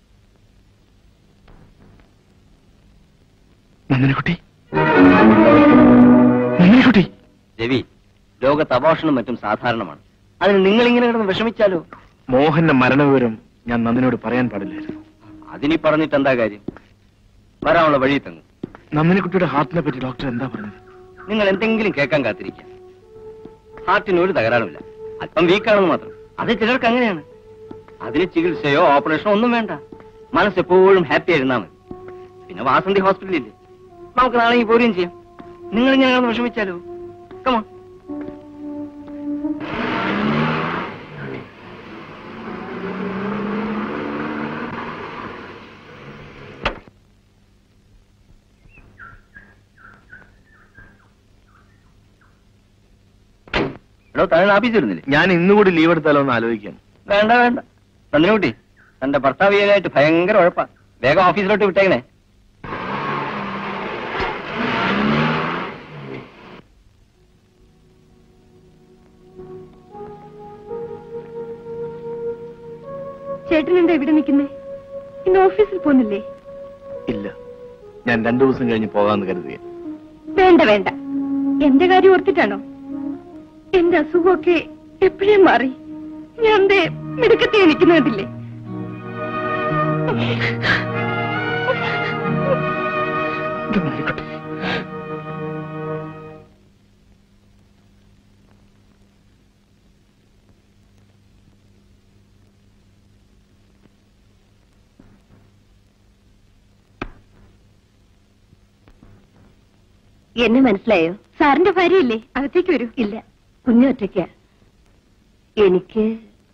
നന്ദിനിക്കുട്ടി, നന്ദിനിക്കുട്ടി. രവി, ലോകത്ത് അബോർഷനും മറ്റും സാധാരണമാണ്. അതിന് നിങ്ങൾ ഇങ്ങനെ കിടന്ന് വിഷമിച്ചാലോ? മോഹന്റെ മരണവിവരം ഞാൻ നന്ദിനോട് പറയാൻ പാടില്ലായിരുന്നു. അതിനി പറഞ്ഞിട്ട് എന്താ കാര്യം? വരാനുള്ള വഴി തങ്ങും. നന്ദിനിക്കുട്ടിയുടെ ഹാർട്ടിനെ പറ്റി ഡോക്ടർ എന്താ പറഞ്ഞത്? നിങ്ങൾ എന്തെങ്കിലും കേൾക്കാൻ കാത്തിരിക്കുക. ഹാർട്ടിന് ഒരു തകരാറുമില്ല, അല്പം വീക്കാണെന്ന് മാത്രം. അത് ചിലർക്ക് അങ്ങനെയാണ്. അതിന് ചികിത്സയോ ഓപ്പറേഷനോ ഒന്നും വേണ്ട. മനസ്സെപ്പോഴും ഹാപ്പി ആയിരുന്നാ മതി. പിന്നെ വാസന്തി ഹോസ്പിറ്റലില്ലേ, നമുക്ക് നാളെ ഈ പോരുകയും ചെയ്യാം. നിങ്ങൾ ഇങ്ങനെ വിഷമിച്ചാലോ? കമാ. എടോ, താഴെ ആഫീസ് വരുന്നില്ലേ? ഞാൻ ഇന്നുകൂടി ലീവ് എടുത്താലോ എന്ന് ആലോചിക്കാം. വേണ്ട വേണ്ട നന്ദിനിക്കുട്ടി, തന്റെ ഭർത്താവിയായിട്ട് ഭയങ്കര ഉഴപ്പാ. വേഗം ഓഫീസിലോട്ട് വിട്ടേക്കണേ. ചേട്ടൻ എന്താ ഇവിടെ നിൽക്കുന്നേ? ഇന്ന് ഓഫീസിൽ പോന്നില്ലേ? ഇല്ല, ഞാൻ രണ്ടു ദിവസം കഴിഞ്ഞ് പോകാമെന്ന് കരുതുക. വേണ്ട വേണ്ട, എന്റെ കാര്യം ഓർത്തിട്ടാണോ? എന്റെ അസുഖമൊക്കെ എപ്പോഴേ മാറി. ഞാൻ എന്റെ മിടുക്കത്തെ നിൽക്കുന്നതില്ലേ? എന്നെ മനസ്സിലായോ? സാറിന്റെ ഭാര്യയല്ലേ? അകത്തേക്ക് വരൂ. ഇല്ല, കുഞ്ഞു ഒറ്റയ്ക്ക. എനിക്ക്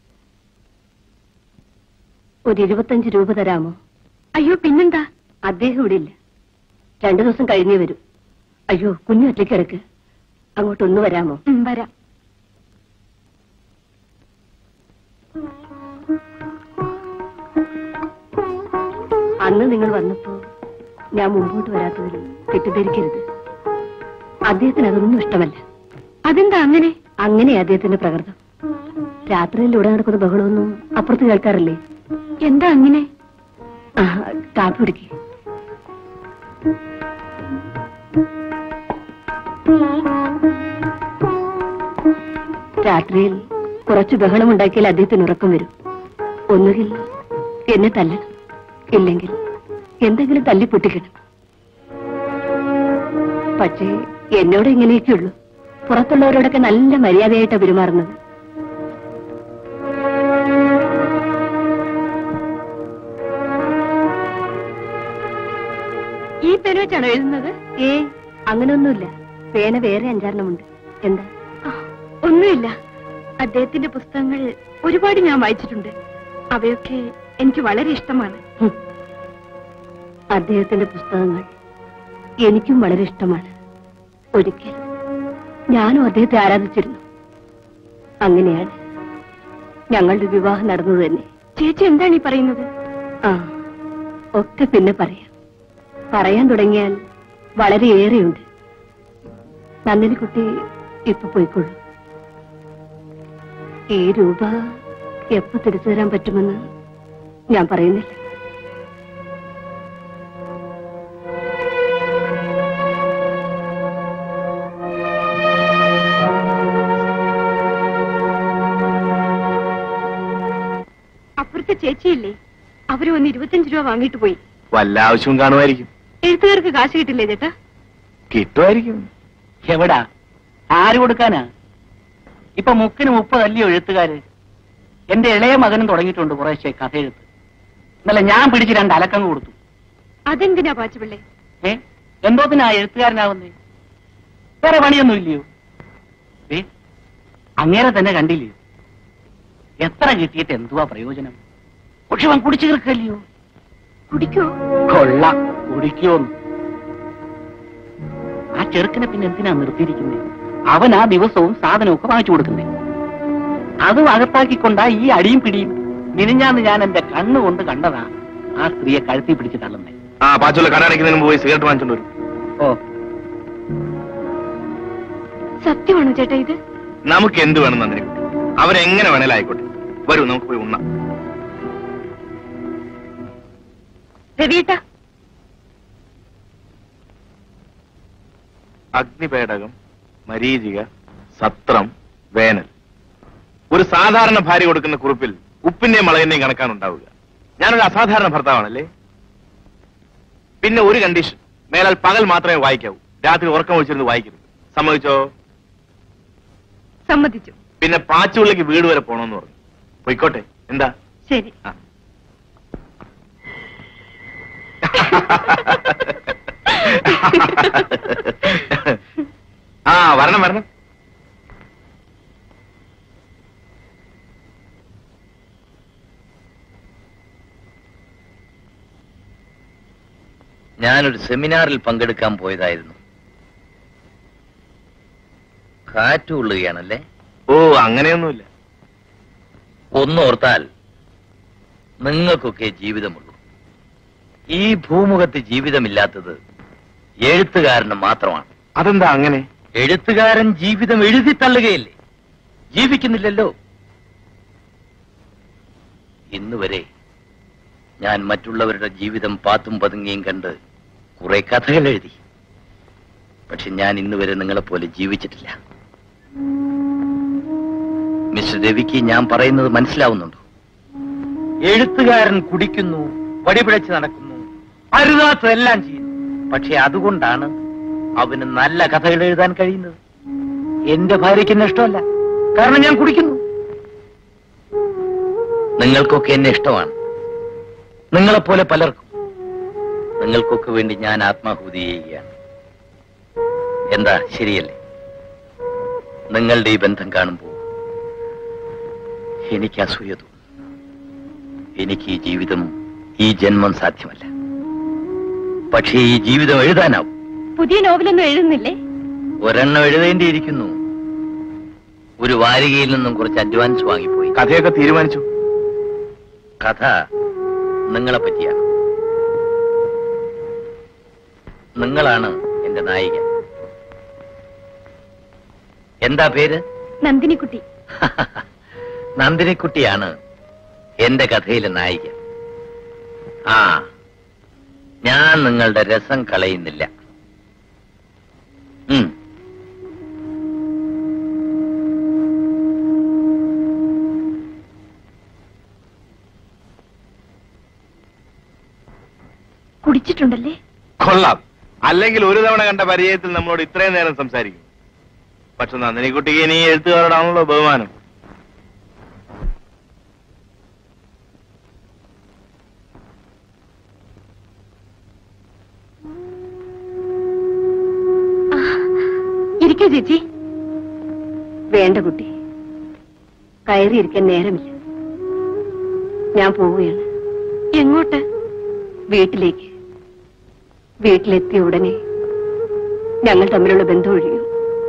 ഒരു ഇരുപത്തഞ്ച് രൂപ തരാമോ? അയ്യോ പിന്നെന്താ, അദ്ദേഹം ഇവിടെ ഇല്ല, രണ്ടു ദിവസം കഴിഞ്ഞേ വരൂ. അയ്യോ, കുഞ്ഞു ഒറ്റയ്ക്ക് കിടക്ക്, അങ്ങോട്ടൊന്നു വരാമോ? ഉം, വരാം. അന്ന് നിങ്ങൾ വന്നപ്പോ ഞാൻ മുമ്പോട്ട് വരാത്തതിൽ തെറ്റിദ്ധരിക്കരുത്. അദ്ദേഹത്തിന് അതൊന്നും ഇഷ്ടമല്ല. അതെന്താ അങ്ങനെ? അങ്ങനെ അദ്ദേഹത്തിന്റെ പ്രകൃതം. രാത്രിയിൽ ഇവിടെ നടക്കുന്ന ബഹളമൊന്നും അപ്പുറത്ത് കേൾക്കാറില്ലേ? എന്താ അങ്ങനെ? ആ, കാപ്പി കുടിക്ക്. രാത്രിയിൽ കുറച്ച് ബഹളമുണ്ടാക്കിയാൽ അദ്ദേഹത്തിന് ഉറക്കം വരും. ഒന്നുകിൽ എന്നെ തല്ലണം, ഇല്ലെങ്കിൽ എന്തെങ്കിലും തല്ലിപ്പൊട്ടിക്കണം. പക്ഷേ എന്നോട് ഇങ്ങനെയൊക്കെയുള്ളൂ. പുറത്തുള്ളവരോടൊക്കെ നല്ല മര്യാദയായിട്ടാണ് പെരുമാറുന്നത്. ഈ പേന വെച്ചാണോ എഴുതുന്നത്? ഏ, അങ്ങനെയൊന്നുമില്ല. പേന വേറെ അഞ്ചാറെണ്ണമുണ്ട്. എന്താ? ഒന്നുമില്ല. അദ്ദേഹത്തിന്റെ പുസ്തകങ്ങൾ ഒരുപാട് ഞാൻ വായിച്ചിട്ടുണ്ട്. അവയൊക്കെ എനിക്ക് വളരെ ഇഷ്ടമാണ്. ഹും. അദ്ദേഹത്തിന്റെ പുസ്തകങ്ങൾ എനിക്കും വളരെ ഇഷ്ടമാണ്. ഒരിക്കൽ ഞാനും അദ്ദേഹത്തെ ആരാധിച്ചിരുന്നു. അങ്ങനെയാണ് ഞങ്ങളുടെ വിവാഹം നടന്നത് തന്നെ. ചേച്ചി എന്താണ് ഈ പറയുന്നത്? ആ, ഒക്കെ പിന്നെ പറയാം. പറയാൻ തുടങ്ങിയാൽ വളരെയേറെയുണ്ട്. നന്ദിനിക്കുട്ടി ഇപ്പൊ പോയിക്കൊള്ളു. ഈ രൂപ എപ്പോ തിരിച്ചു തരാൻ പറ്റുമെന്ന് ഞാൻ പറയുന്നില്ല. അപ്പുറത്തെ ചേച്ചിയില്ലേ, അവര് ഒന്ന് ഇരുപത്തഞ്ച് രൂപ വാങ്ങിയിട്ട് പോയി. വല്ല ആവശ്യവും കാണുമായിരിക്കും. എഴുത്തുകാർക്ക് കാശ് കിട്ടില്ലേ ചേട്ടാ? കിട്ടുമായിരിക്കും. എവിടാ, ആര് കൊടുക്കാനാ? ഇപ്പൊ മുക്കിന് മുപ്പതല്ലയോ എഴുത്തുകാര്. എന്റെ ഇളയ മകനും തുടങ്ങിയിട്ടുണ്ട് കുറേശ്ശെ കഥ എഴുത്ത്. ഇന്നലെ ഞാൻ പിടിച്ച് രണ്ട് അലക്കങ്ങ് കൊടുത്തു. അതെന്തിനാ പാച്ചുപിള്ളേ? ഏ എന്തോത്തിനാ എഴുത്തുകാരനാവുന്നേ? വേറെ പണിയൊന്നും ഇല്ലയോ? ഏ അങ്ങേരെ തന്നെ കണ്ടില്ലയോ? എത്ര കിട്ടിയിട്ട് എന്തുവാ പ്രയോജനം? പക്ഷെ അവൻ കുടിച്ചു തീർക്കല്ലയോ? കുടിക്കോ? കൊള്ള കുടിക്കോന്ന്. ആ ചെറുക്കനെ പിന്നെ എന്തിനാ നിർത്തിയിരിക്കുന്നേ? അവൻ ആ ദിവസവും സാധനമൊക്കെ വാങ്ങിച്ചു കൊടുക്കുന്നേ. അതും അകത്താക്കിക്കൊണ്ടാ ഈ അടിയും പിടിയും. മിനിഞ്ഞാന്ന് ഞാൻ എന്റെ കണ്ണുകൊണ്ട് കണ്ടതാ ആ സ്ത്രീയെ കഴുത്തി പിടിച്ച് തള്ളുന്നേ. ആ പാച്ചുള്ള കടയടയ്ക്കുന്നതിന് മുമ്പ് പോയി സിഗരറ്റ് വാങ്ങിച്ചോണ്ട് വരും. ഓ, സത്യമാണോ ചേട്ടാ ഇത്? നമുക്ക് എന്ത് വേണം നന്ദിനി? അവരെങ്ങനെ വേണേലും ആയിക്കോട്ടെ. വരൂ, നമുക്ക് പോയി ഉണ്ണാം. രവിയേട്ടാ, അഗ്നിപേടകം, മരീചിക, സത്രം, വേനൽ. ഒരു സാധാരണ ഭാര്യ കൊടുക്കുന്ന കുറിപ്പിൽ ഉപ്പിന്റെയും മുളകിന്റെയും കണക്കാണുണ്ടാവുക. ഞാനൊരു അസാധാരണ ഭർത്താവാണല്ലേ? പിന്നെ ഒരു കണ്ടീഷൻ, മേലാൽ പകൽ മാത്രമേ വായിക്കാവൂ, രാത്രി ഉറക്കം ഒഴിച്ചിരുന്ന് വായിക്കരുത്. സമ്മതിച്ചോ? സമ്മതിച്ചു. പിന്നെ പാച്ചുള്ളിക്ക് വീട് വരെ പോണമെന്ന് പറഞ്ഞു. പോയിക്കോട്ടെ, എന്താ? ശരി. ആ, വരണം വരണം. ഞാനൊരു സെമിനാറിൽ പങ്കെടുക്കാൻ പോയതായിരുന്നു. കാറ്റ് കൊള്ളുകയാണല്ലേ? ഓ, അങ്ങനെയൊന്നുമില്ല. ഒന്നോർത്താൽ നിങ്ങൾക്കൊക്കെ ജീവിതമുള്ളൂ. ഈ ഭൂമുഖത്ത് ജീവിതമില്ലാത്തത് എഴുത്തുകാരന് മാത്രമാണ്. അതെന്താ അങ്ങനെ? എഴുത്തുകാരൻ ജീവിതം എഴുതി തള്ളുകയല്ലേ, ജീവിക്കുന്നില്ലല്ലോ. ഇന്നുവരെ ഞാൻ മറ്റുള്ളവരുടെ ജീവിതം പാത്തും പതുങ്ങിയും കണ്ട് കുറെ കഥകൾ എഴുതി. പക്ഷെ ഞാൻ ഇന്നുവരെ നിങ്ങളെപ്പോലെ ജീവിച്ചിട്ടില്ല. മിസ്റ്റർ രവിക്ക് ഞാൻ പറയുന്നത് മനസ്സിലാവുന്നുണ്ടോ? എഴുത്തുകാരൻ കുടിക്കുന്നു, വടിപിഴച്ച് നടക്കുന്നു, അരുതാത്തതെല്ലാം ചെയ്യുന്നു. പക്ഷെ അതുകൊണ്ടാണ് അവന് നല്ല കഥകൾ എഴുതാൻ കഴിയുന്നത്. എന്റെ ഭാര്യയ്ക്ക് എന്നെ ഇഷ്ടമല്ല, കാരണം ഞാൻ കുടിക്കുന്നു. നിങ്ങൾക്കൊക്കെ എന്നെ ഇഷ്ടമാണ്, നിങ്ങളെപ്പോലെ പലർക്കും. നിങ്ങൾക്കൊക്കെ വേണ്ടി ഞാൻ ആത്മാഹുതി ചെയ്യുകയാണ്. എന്താ ശരിയല്ലേ? നിങ്ങളുടെ ഈ ബന്ധം കാണുമ്പോൾ എനിക്ക് അസൂയ തോന്നും. എനിക്ക് ഈ ജീവിതം, ഈ ജന്മം സാധ്യമല്ല. പക്ഷേ ഈ ജീവിതം എഴുതാനാവും. പുതിയ നോവലൊന്നും എഴുതുന്നില്ലേ? ഒരെണ്ണം എഴുതേണ്ടിയിരിക്കുന്നു. ഒരു വാരികയിൽ നിന്നും കുറച്ച് അഡ്വാൻസ് വാങ്ങിപ്പോയി. കഥയൊക്കെ തീരുമാനിച്ചു? കഥ നിങ്ങളെ പറ്റിയാണ്. നിങ്ങളാണ് എന്റെ നായിക. എന്താ പേര്? നന്ദിനിക്കുട്ടി. നന്ദിനിക്കുട്ടിയാണ് എന്റെ കഥയിലെ നായിക. ആ, ഞാൻ നിങ്ങളുടെ രസം കളയുന്നില്ല. ഉം. കുടിച്ചിട്ടുണ്ടല്ലേ? കൊള്ളാം. അല്ലെങ്കിൽ ഒരു തവണ കണ്ട പരിചയത്തിൽ നമ്മളോട് ഇത്രയും നേരം സംസാരിക്കും. പക്ഷെ നന്ദിനിക്കുട്ടിക്ക് ഇനി എഴുത്തുകാരോടാണല്ലോ ബഹുമാനം. ഇരിക്കൂ ചേച്ചി. വേണ്ട കുട്ടി, കയറിയിരിക്കാൻ നേരമില്ല. ഞാൻ പോവുകയാണ്. എങ്ങോട്ട്? വീട്ടിലേക്ക്. വീട്ടിലെത്തിയ ഉടനെ ഞങ്ങൾ തമ്മിലുള്ള ബന്ധം ഒഴിയും.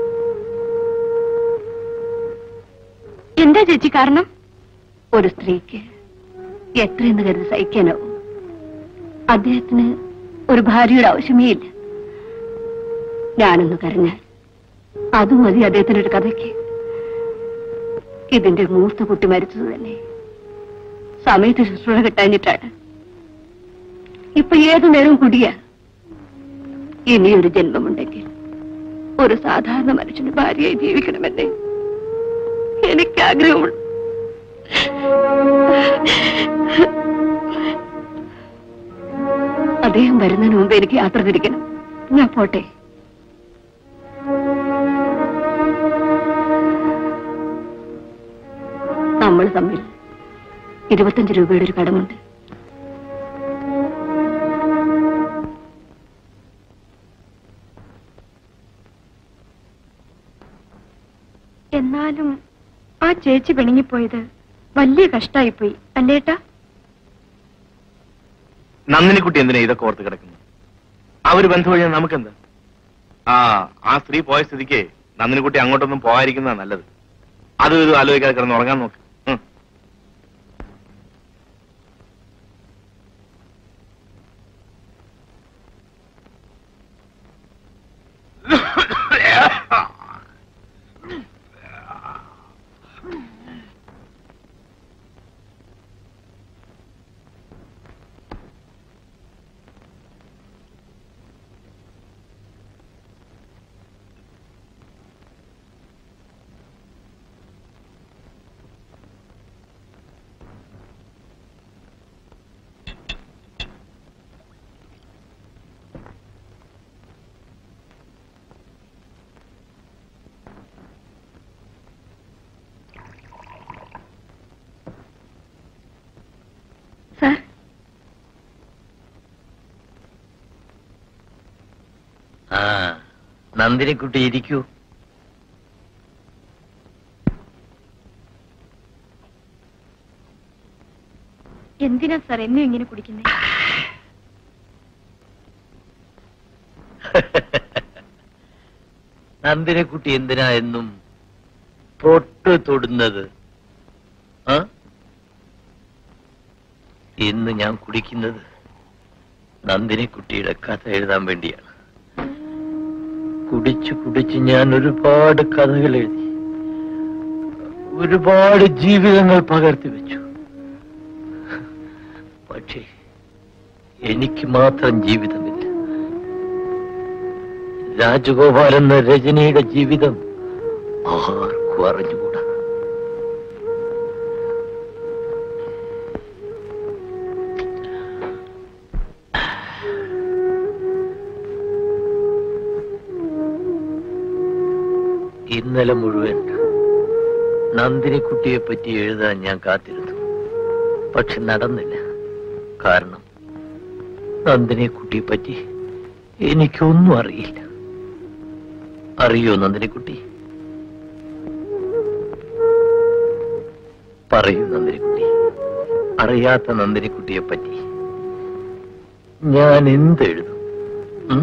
എന്താ ചേച്ചി കാരണം? ഒരു സ്ത്രീക്ക് എത്രയെന്ന് കരുതി സഹിക്കാനാവും? അദ്ദേഹത്തിന് ഒരു ഭാര്യയുടെ ആവശ്യമേ ഇല്ല. ഞാനൊന്ന് കരഞ്ഞാൽ അതും മതി അദ്ദേഹത്തിന്റെ ഒരു കഥയ്ക്ക്. ഇതിന്റെ മൂത്ത കുട്ടി മരിച്ചത് തന്നെ സമയത്ത് ശുശ്രൂഷ കിട്ടാഞ്ഞിട്ടാണ്. ഇപ്പൊ ഏതു നേരവും കുടിയ. ഇനിയൊരു ജന്മമുണ്ടെങ്കിൽ ഒരു സാധാരണ മനുഷ്യന് ഭാര്യയായി ജീവിക്കണമെന്നേ എനിക്ക് ആഗ്രഹമുള്ളൂ. അദ്ദേഹം വരുന്നതിന് മുമ്പ് എനിക്ക് യാത്ര തിരിക്കണം. ഞാൻ പോട്ടെ. നമ്മൾ തമ്മിൽ ഇരുപത്തഞ്ച് രൂപയുടെ ഒരു കടമുണ്ട്. എന്നാലും ആ ചേച്ചി പിണങ്ങിപ്പോയത് വലിയ കഷ്ടായിപ്പോയി അല്ലേട്ടാ? നന്ദിനിക്കുട്ടി എന്തിനാ ഇതൊക്കെ ഓർത്ത് കിടക്കുന്നു? ആ ഒരു ബന്ധം വഴിയാൽ നമുക്കെന്താ? ആ ആ സ്ത്രീ പോയ സ്ഥിതിക്ക് നന്ദിനിക്കുട്ടി അങ്ങോട്ടൊന്നും പോകാതിരിക്കുന്നതാ നല്ലത്. അതും ഇത് ആലോചിക്കാതെ കിടന്ന് ഉറങ്ങാൻ നോക്ക്. സാർ, ആ, നന്ദിനിക്കുട്ടി ഇരിക്കൂ. എന്തിനാ സാർ എന്നും ഇങ്ങനെ കുടിക്കുന്നേ? നന്ദിനിക്കുട്ടി എന്തിനാ എന്നും തൊട്ട് തൊടുന്നത്? ആ, ഇന്ന് ഞാൻ കുടിക്കുന്നത് നന്ദിനിക്കുട്ടിയുടെ കഥ എഴുതാൻ വേണ്ടിയാണ്. കുടിച്ചു കുടിച്ച് ഞാൻ ഒരുപാട് കഥകൾ എഴുതി, ഒരുപാട് ജീവിതങ്ങൾ പകർത്തി വെച്ചു. പക്ഷേ എനിക്ക് മാത്രം ജീവിതമില്ല. രാജഗോപാൽ എന്ന രജനിയുടെ ജീവിതം ആർക്കും അറിഞ്ഞുകൂടാ. ഇന്നലെ മുഴുവൻ നന്ദിനിക്കുട്ടിയെ പറ്റി എഴുതാൻ ഞാൻ കാത്തിരുന്നു. പക്ഷെ നടന്നില്ല. കാരണം നന്ദിനിക്കുട്ടിയെ പറ്റി എനിക്കൊന്നും അറിയില്ല. അറിയോ നന്ദിനിക്കുട്ടി? പറയൂ നന്ദിനിക്കുട്ടി, അറിയാത്ത നന്ദിനിക്കുട്ടിയെ പറ്റി ഞാൻ എന്തെഴുതും? ഉം?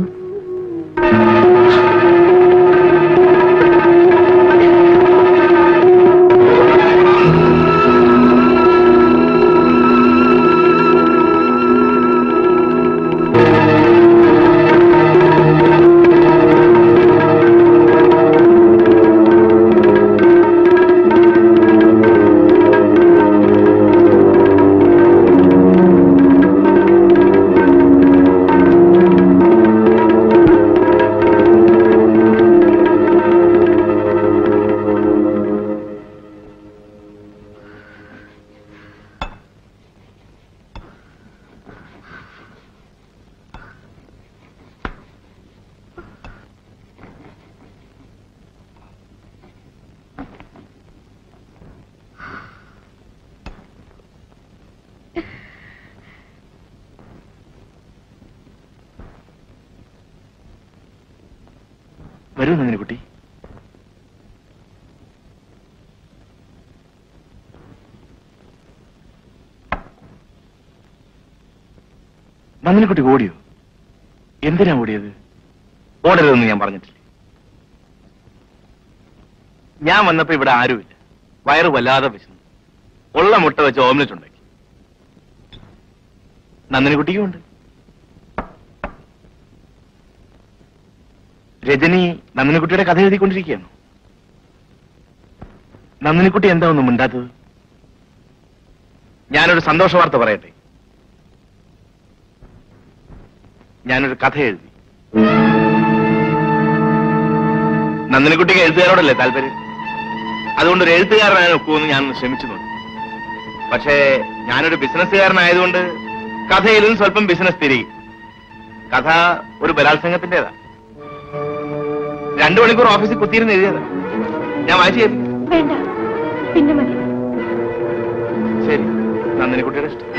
വരൂ നന്ദിനിക്കുട്ടി. നന്ദിനിക്കുട്ടി ഓടിയോ? എന്തിനാ ഓടിയത്? ഓടരുതെന്ന് ഞാൻ പറഞ്ഞിട്ടില്ലേ? ഞാൻ വന്നപ്പോ ഇവിടെ ആരുമില്ല. വയറ് വല്ലാതെ വിശന്നു. ഉള്ള മുട്ട വെച്ച് ഓംലെറ്റ് ഉണ്ടാക്കി. നന്ദിനിക്കുട്ടിക്കും ഉണ്ട്. രജനി നന്ദിനിക്കുട്ടിയുടെ കഥ എഴുതിക്കൊണ്ടിരിക്കുകയാണ്. നന്ദിനിക്കുട്ടി എന്താ ഒന്നും മിണ്ടാത്തത്? ഞാനൊരു സന്തോഷ വാർത്ത പറയട്ടെ. ഞാനൊരു കഥ എഴുതി. നന്ദിനിക്കുട്ടിക്ക് എഴുത്തുകാരോടല്ലേ താല്പര്യം? അതുകൊണ്ട് ഒരു എഴുത്തുകാരനായ ഒക്കുമെന്ന് ഞാൻ ശ്രമിച്ചു നോക്കി. പക്ഷേ ഞാനൊരു ബിസിനസ്സുകാരനായതുകൊണ്ട് കഥയിലും സ്വല്പം ബിസിനസ് തിരികെ. കഥ ഒരു ബലാത്സംഗത്തിന്റേതാ. രണ്ടു മണിക്കൂർ ഓഫീസിൽ കുത്തിയിരുന്ന് എഴുതിയതാ. ഞാൻ വായിച്ചു കേൾപ്പിക്കാം. വേണ്ട, പിന്നെ മതി. ശരി, നന്ദിനിക്കുട്ടിയുടെ ഇഷ്ടം.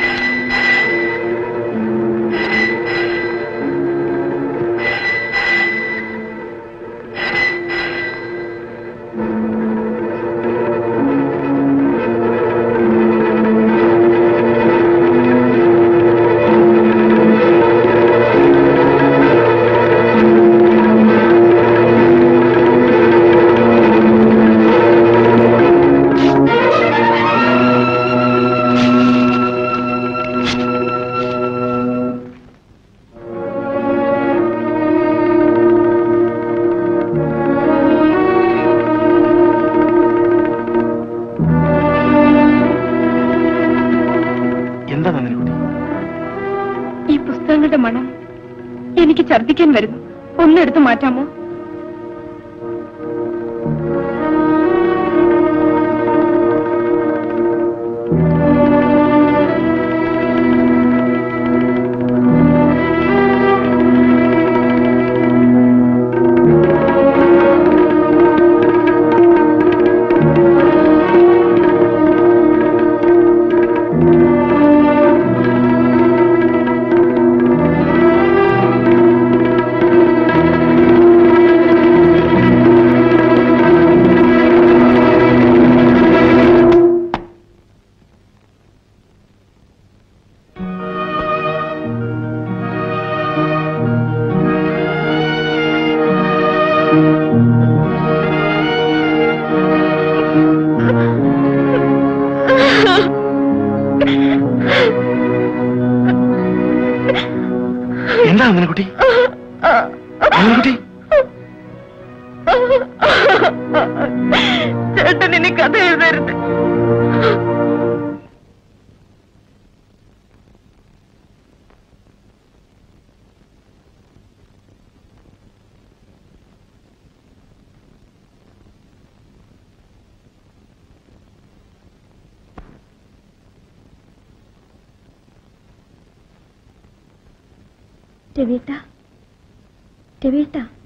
മണം എനിക്ക് ഛർദ്ദിക്കാൻ വരുന്നു. ഒന്നെടുത്ത് മാറ്റാമോ? എന്താ നന്ദിനിക്കുട്ടി? നന്ദിനിക്കുട്ടി, ചേട്ടൻ ഇനി കഥ എഴുതരുത്. രവീട്ട, രവീട്ട